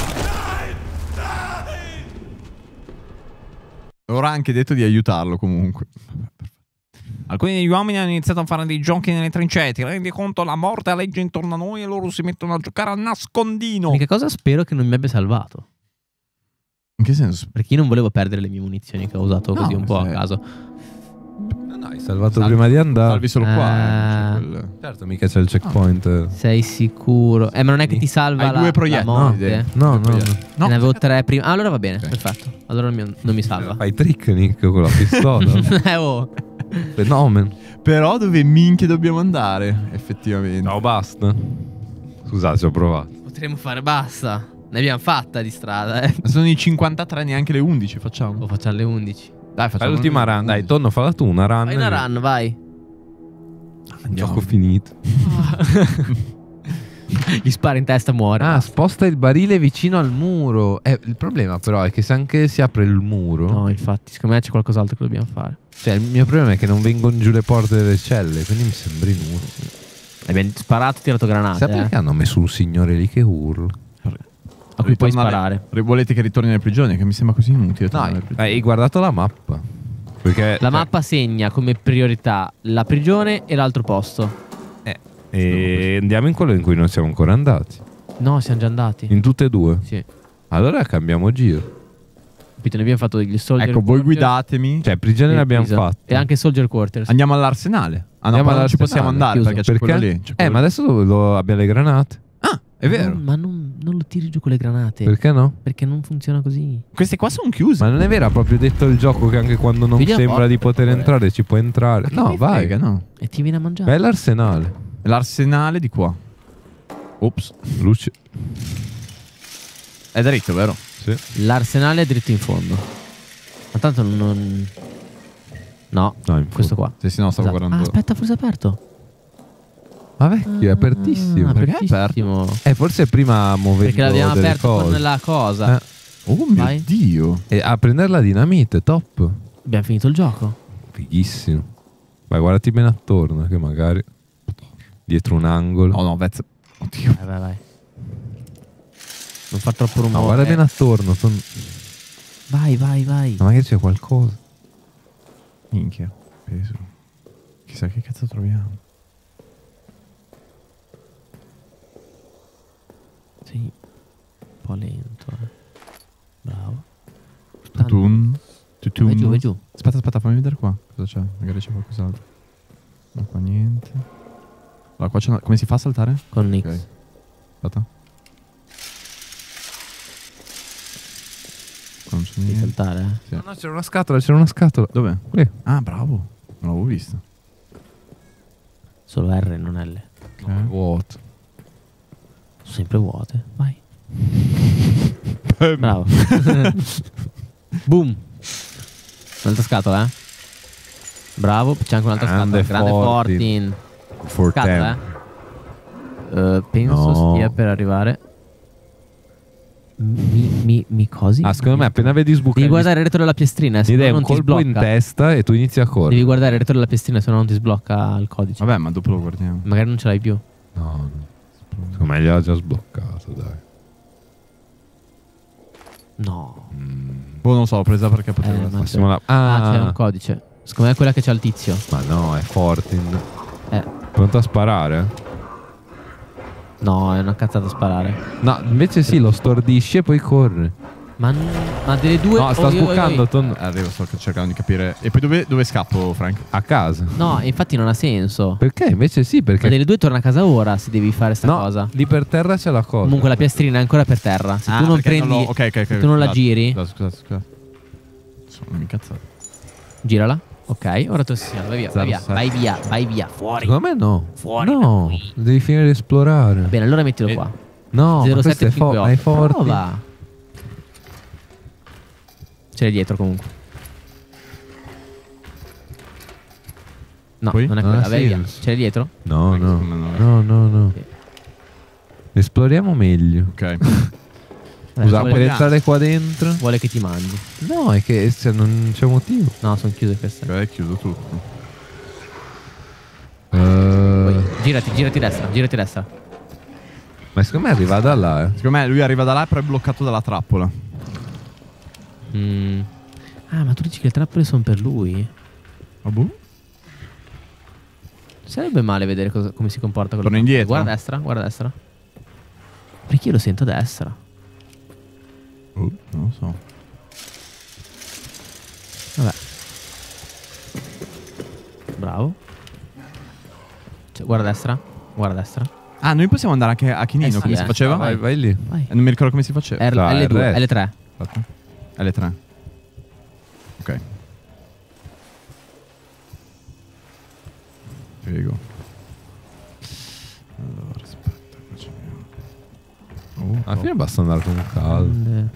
Ora ha anche detto di aiutarlo comunque. Alcuni degli uomini hanno iniziato a fare dei giochi nelle trincee. Ti rendi conto? La morte alleggia intorno a noi e loro si mettono a giocare a nascondino. In che cosa spero che non mi abbia salvato? In che senso? Perché io non volevo perdere le mie munizioni che ho usato così un po' a caso. No, hai salvato prima di andare. Salvi solo qua. Certo, mica c'è il checkpoint. Sei sicuro? Ma non è che ti salva Hai la, due la proiettili. morte? No. Ne avevo 3 prima. Ah, allora va bene, perfetto. Allora non mi salva. Fai trick, Nick, con la pistola. Oh. Fenomeno. Però dove minchia dobbiamo andare? Effettivamente. No, basta. Scusate, ci ho provato. Potremmo fare basta. Ne abbiamo fatta di strada, eh. Sono i 53, neanche le 11 facciamo. O facciamo le 11. Dai, Fai facciamo l'ultima run. Dai, Tonno, falla tu una run. Fai una run, vai. Gioco finito. Gli spara in testa, muore. Ah, sposta il barile vicino al muro. Il problema però è che se anche si apre il muro. No, infatti, secondo me c'è qualcos'altro che dobbiamo fare. Cioè, il mio problema è che non vengono giù le porte delle celle. Quindi mi sembra inutile. Abbiamo sparato e tirato granate. Sai perché hanno messo un signore lì che urla? A cui puoi sparare. Volete che ritorni nelle prigioni? Che mi sembra così inutile. No, hai guardato la mappa. Perché La mappa segna come priorità la prigione e l'altro posto. E andiamo in quello in cui non siamo ancora andati. No, siamo già andati. In tutte e due. Sì. Allora cambiamo giro. Capito, ne abbiamo fatto degli Soldier Ecco, voi Quarters guidatemi. Cioè, prigione l'abbiamo Prison. fatto. E anche Soldier Quarters. Andiamo all'arsenale. Ah no, Andiamo poi non ci possiamo all'arsenale, andare chiuso. perché c'è quello lì. c'è quello Ma lì. adesso abbiamo le granate. Ah, è vero. Ma non lo tiri giù con le granate. Perché no? Perché non funziona così. Queste qua sono chiuse. Ma non è vero, ha proprio detto il gioco che anche quando non Vedi la sembra porta, di poter per favore. entrare ci può entrare. Che No, mi vai. frega, no. E ti viene a mangiare. Vai all'arsenale. L'arsenale di qua. Ops. Luce. È dritto, vero? Sì. L'arsenale è dritto in fondo. Ma tanto non... No, No, in questo qua. Sì, no, stavo Esatto. guardando. Ah, aspetta, forse è aperto. Ma vecchio, è apertissimo. Ah, Perché è apertissimo. Forse prima muovendo Perché l'abbiamo delle aperto cose. con la cosa. Oh mio Vai. Dio. E a prendere la dinamite, top. Abbiamo finito il gioco. Fighissimo. Vai, guardati bene attorno, che magari dietro un angolo. Oh no, Vez. Oddio. Vai. Non far troppo rumore. No, guarda bene attorno. Vai. Ma magari c'è qualcosa. Minchia. Peso. Chissà che cazzo troviamo. Sì. Un po' lento. Bravo. Tutun. Tutun. Vai giù. Aspetta, fammi vedere qua. Cosa c'è? Magari c'è qualcos'altro. No, qua niente. Allora, qua c'è come si fa a saltare? Con Nix. Ok. Aspetta. Qua non c'è Devi niente. saltare, eh. Sì. No, c'era una scatola. Dov'è? Qui. Ah, bravo. Non l'avevo visto. Solo R, non L. Ok. Vuoto. Sono sempre vuote. Vai. Bravo. Boom. Un'altra scatola, eh. Bravo. C'è anche un'altra Grande scatola. Grande Fortin. Fortin. Scatola, penso No. stia per arrivare. Mi cosi? Ah, secondo me appena vedi sbucare Devi guardare il retro della piastrina, se ed no è non un ti colpo in sblocca. testa e tu inizi a correre. Devi guardare il retro della piastrina, se no non ti sblocca il codice. Vabbè, ma dopo lo guardiamo. Magari non ce l'hai più. No. Secondo me gliel'ha già sbloccato, dai. No. Boh, non lo so, l'ho presa perché poteva ma essere. Passiamo là. c'è un codice. Secondo me è quella che c'ha il tizio. Ma no, è Fortin. Eh. Pronto a sparare? No, è una cazzata sparare. No, invece sì, lo stordisce e poi corre. Ma delle due. No, sta sbucando. Arrivo, sto cercando di capire. E poi dove scappo, Frank? A casa. No, infatti non ha senso. Perché? Invece sì, Ma perché... delle due torna a casa ora se devi fare sta No, cosa. lì per terra c'è la cosa. Comunque la piastrina è ancora per terra. Se tu non perché prendi. l'ho- ok, se tu non la giri, Scusate. Sono incazzato. girala. Ok, ora tu sì, vai via, vai via, Zero, vai via, vai via, fuori. Secondo me no. Fuori da No, qui. devi finire di esplorare. Bene, allora mettilo qua. No, ma questo è 0758. hai forti. Prova. Ce l'hai dietro comunque. No, Poi? non è Non quella, ha vai via. senso. Ce l'hai dietro? No, no. No. No. Sì. Esploriamo meglio. Ok. Scusa, per vuole, entrare qua dentro. vuole che ti mangi. No, è che non c'è motivo. No, sono chiuse queste. Ok, chiudo tutto. Poi, girati destra. Ma secondo me arriva da là, Secondo me lui arriva da là però è bloccato dalla trappola. Ah, ma tu dici che le trappole sono per lui? Ah, boh. Sarebbe male vedere come si comporta con Torna le trappole. indietro. Guarda a destra. Perché io lo sento a destra. Non lo so. Vabbè. Bravo. Cioè, guarda a destra. Ah, noi possiamo andare anche a Chinino, sì, come si faceva? Vai lì. Vai. Non mi ricordo come si faceva. L2, R. L3. Aspetta. L3. Ok. Prego. Allora, aspetta, qua ce n'è. Alla fine basta andare con calma.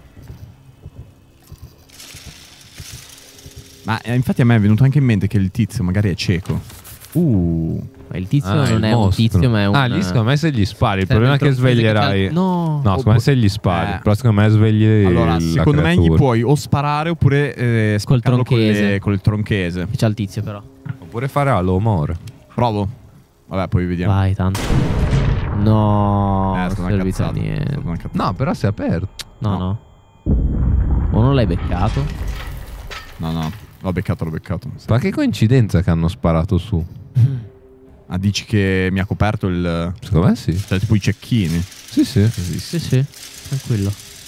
Ma infatti a me è venuto anche in mente che il tizio magari è cieco. Ma il tizio Ah, non il è un mostro. tizio, ma è un. Ah, lì secondo me se gli spari. Il Serve problema è che il tronchese che sveglierai. c'ha- No. No, secondo me se gli spari. Però secondo me svegli Allora, la secondo me gli creatura. puoi o sparare oppure Col spaccarlo tronchese. con il tronchese. Che c'ha il tizio, però. Oppure fare allo muore. Provo. Vabbè, poi vediamo. Vai, tanto. No. È non stata una servito a cazzata. È niente. stata una cazzata. No, però si è aperto. No. O non l'hai beccato? No. L'ho beccato. Ma che coincidenza che hanno sparato su. Ah, dici che mi ha coperto il... Secondo me sì. Cioè tipo i cecchini. Sì, sì. Sì, tranquillo.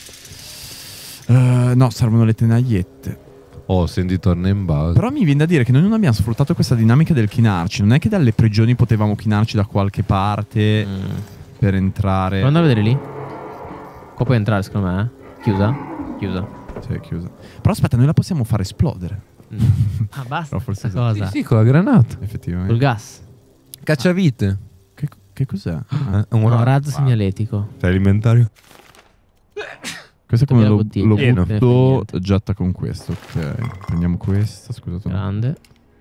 No, servono le tenagliette. Oh, senti, torna in base. Però mi viene da dire che noi non abbiamo sfruttato questa dinamica del chinarci. Non è che dalle prigioni potevamo chinarci da qualche parte per entrare. Puoi andare a vedere lì? Qua puoi entrare secondo me, eh? Chiusa? Chiusa. Sì, è chiusa. Però aspetta, noi la possiamo fare esplodere. Ah, basta Però forse questa sì. cosa. Sì, con la granata. Effettivamente. Col gas. Cacciavite. Che cos'è? No, razzo segnaletico. Sei alimentario? Questo è come la lo bottiglia. butto, Non ne fa niente. getta con questo. Ok, prendiamo questa, scusate. Grande.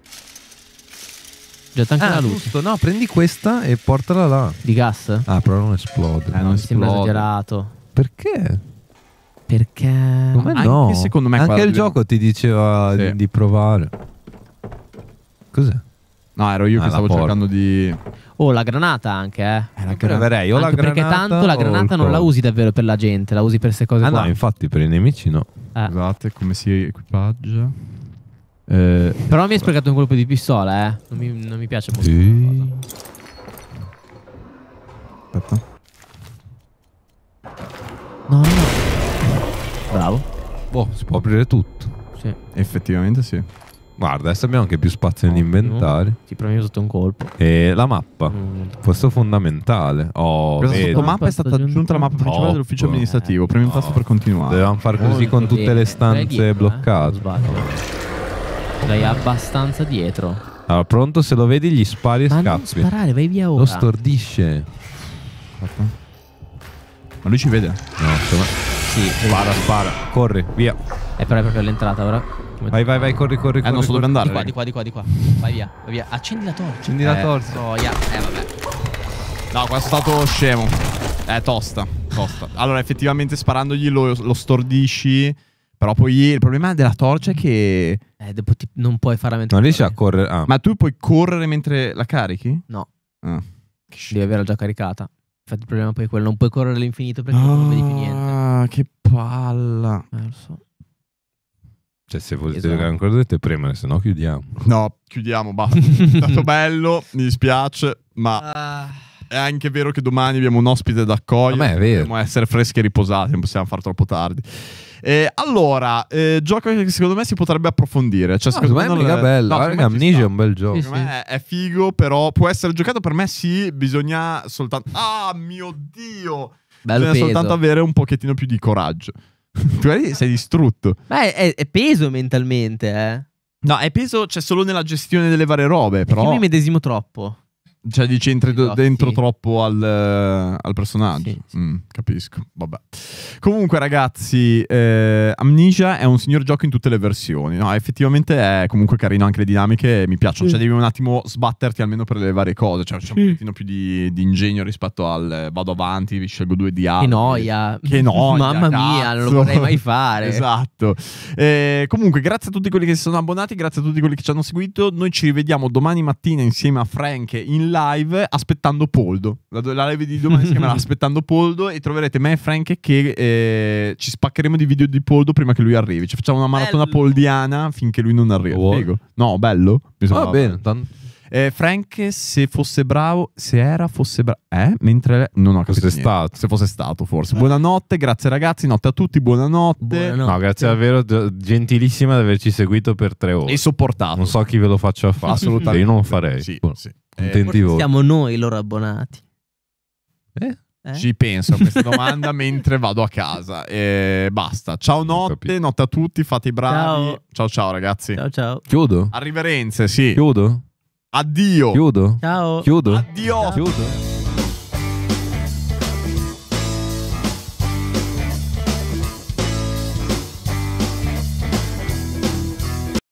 Getta anche la luce. giusto. No, prendi questa e portala là. Di gas? Ah, però non esplode. Non Mi sembra esplode. esagerato. Perché? Perché? Come Anche no? secondo me Anche qua il dobbiamo- gioco ti diceva Sì. di provare. Cos'è? No, ero io che la stavo porta. cercando di... Oh, la granata anche, la Proverei o la Anche perché granata tanto la o granata il non la coso. usi davvero per la gente, la usi per queste cose Ah qua. no, infatti per i nemici no. Scusate, come si equipaggia? Però mi hai sprecato un colpo di pistola, eh. Non mi piace molto. Sì. Aspetta. No. Bravo. Boh, si può aprire tutto. Sì. Effettivamente sì. Guarda, adesso abbiamo anche più spazio nell'inventario. Ti premi sotto un colpo. E la mappa. Questo è fondamentale. Oh, Questa vedi. sottomappa è stata aggiunta alla mappa principale Top. dell'ufficio amministrativo. Premi un tasto per continuare. Dovevamo far così con tutte le stanze bloccate. Dai abbastanza dietro. Allora, pronto? Se lo vedi gli spari e Ma non scappi. sparare, vai via ora. Lo stordisce. Aspetta. Ma lui ci vede? No, insomma. Sì, Spara. Corri, via. però è proprio all'entrata ora. Come- Vai, corri. Non so dove andare. Di qua. Vai via. Accendi la torcia. Accendi la torcia. Troia. Vabbè. No, questo è stato scemo. Tosta. Allora, effettivamente sparandogli lo stordisci. Però poi il problema della torcia è che... Dopo non puoi fare Non riesci a correre. Ah. Ma tu puoi correre mentre la carichi? No, Ah. devi averla già caricata. Infatti il problema poi è quello, non puoi correre all'infinito perché non vedi più niente. Ah, che palla. Lo so. Cioè, se volete Esatto. giocare ancora dovete premere, se no chiudiamo. No, chiudiamo, basta. È stato bello, mi dispiace, ma è anche vero che domani abbiamo un ospite da accogliere. A me è vero. Dobbiamo essere freschi e riposati, non possiamo fare troppo tardi. Allora, gioco che secondo me si potrebbe approfondire. Cioè, Secondo me è mega bello. No, Guarda secondo che me ci Amnesia è sta. un bel gioco. Sì, Secondo me è figo, però può essere giocato per me, sì, bisogna soltanto... Ah, mio Dio! Bello Bisogna peso. soltanto avere un pochettino più di coraggio. Tu sei distrutto. Beh, è peso mentalmente, eh. No, è peso, c'è solo nella gestione delle varie robe, Però però... io mi medesimo troppo. Cioè dici entri Esatto, dentro sì. troppo al personaggio. Sì. Capisco. Vabbè. Comunque ragazzi, Amnesia è un signor gioco in tutte le versioni. No, effettivamente è comunque carino, anche le dinamiche mi piacciono. Cioè devi un attimo sbatterti almeno per le varie cose. Cioè c'è un pochettino più di ingegno rispetto al vado avanti, vi scelgo 2 dialoghi. Che noia. Che noia. Mamma mia, non lo cazzo. vorrei mai fare. Esatto. Comunque, grazie a tutti quelli che si sono abbonati, grazie a tutti quelli che ci hanno seguito. Noi ci rivediamo domani mattina insieme a Frank in live aspettando Poldo. La live di domani si chiamerà Aspettando Poldo e troverete me e Frank che ci spaccheremo di video di Poldo prima che lui arrivi. Ci facciamo una maratona Bello. poldiana finché lui non arriva. Wow. Figo. No, bello. Mi Va sembrava bene. bello. Frank, se fosse bravo, fosse bravo, mentre non ho capito Fosse niente. stato. Se fosse stato, forse. Buonanotte, grazie ragazzi, notte a tutti, buonanotte. Buonanotte. No, grazie davvero, gentilissima di averci seguito per 3 ore. E sopportato. Non so chi ve lo faccia fare. Assolutamente. Io non lo farei. Sì, Buono. sì. Contenti Forse voi. siamo noi i loro abbonati. Ci penso a questa domanda mentre vado a casa. Basta. Ciao notte, capito. notte a tutti, fate i bravi. Ciao ragazzi. Ciao. Chiudo? Arriverenze, sì. Chiudo? Addio. Chiudo? Ciao. Chiudo? Addio. Chiudo?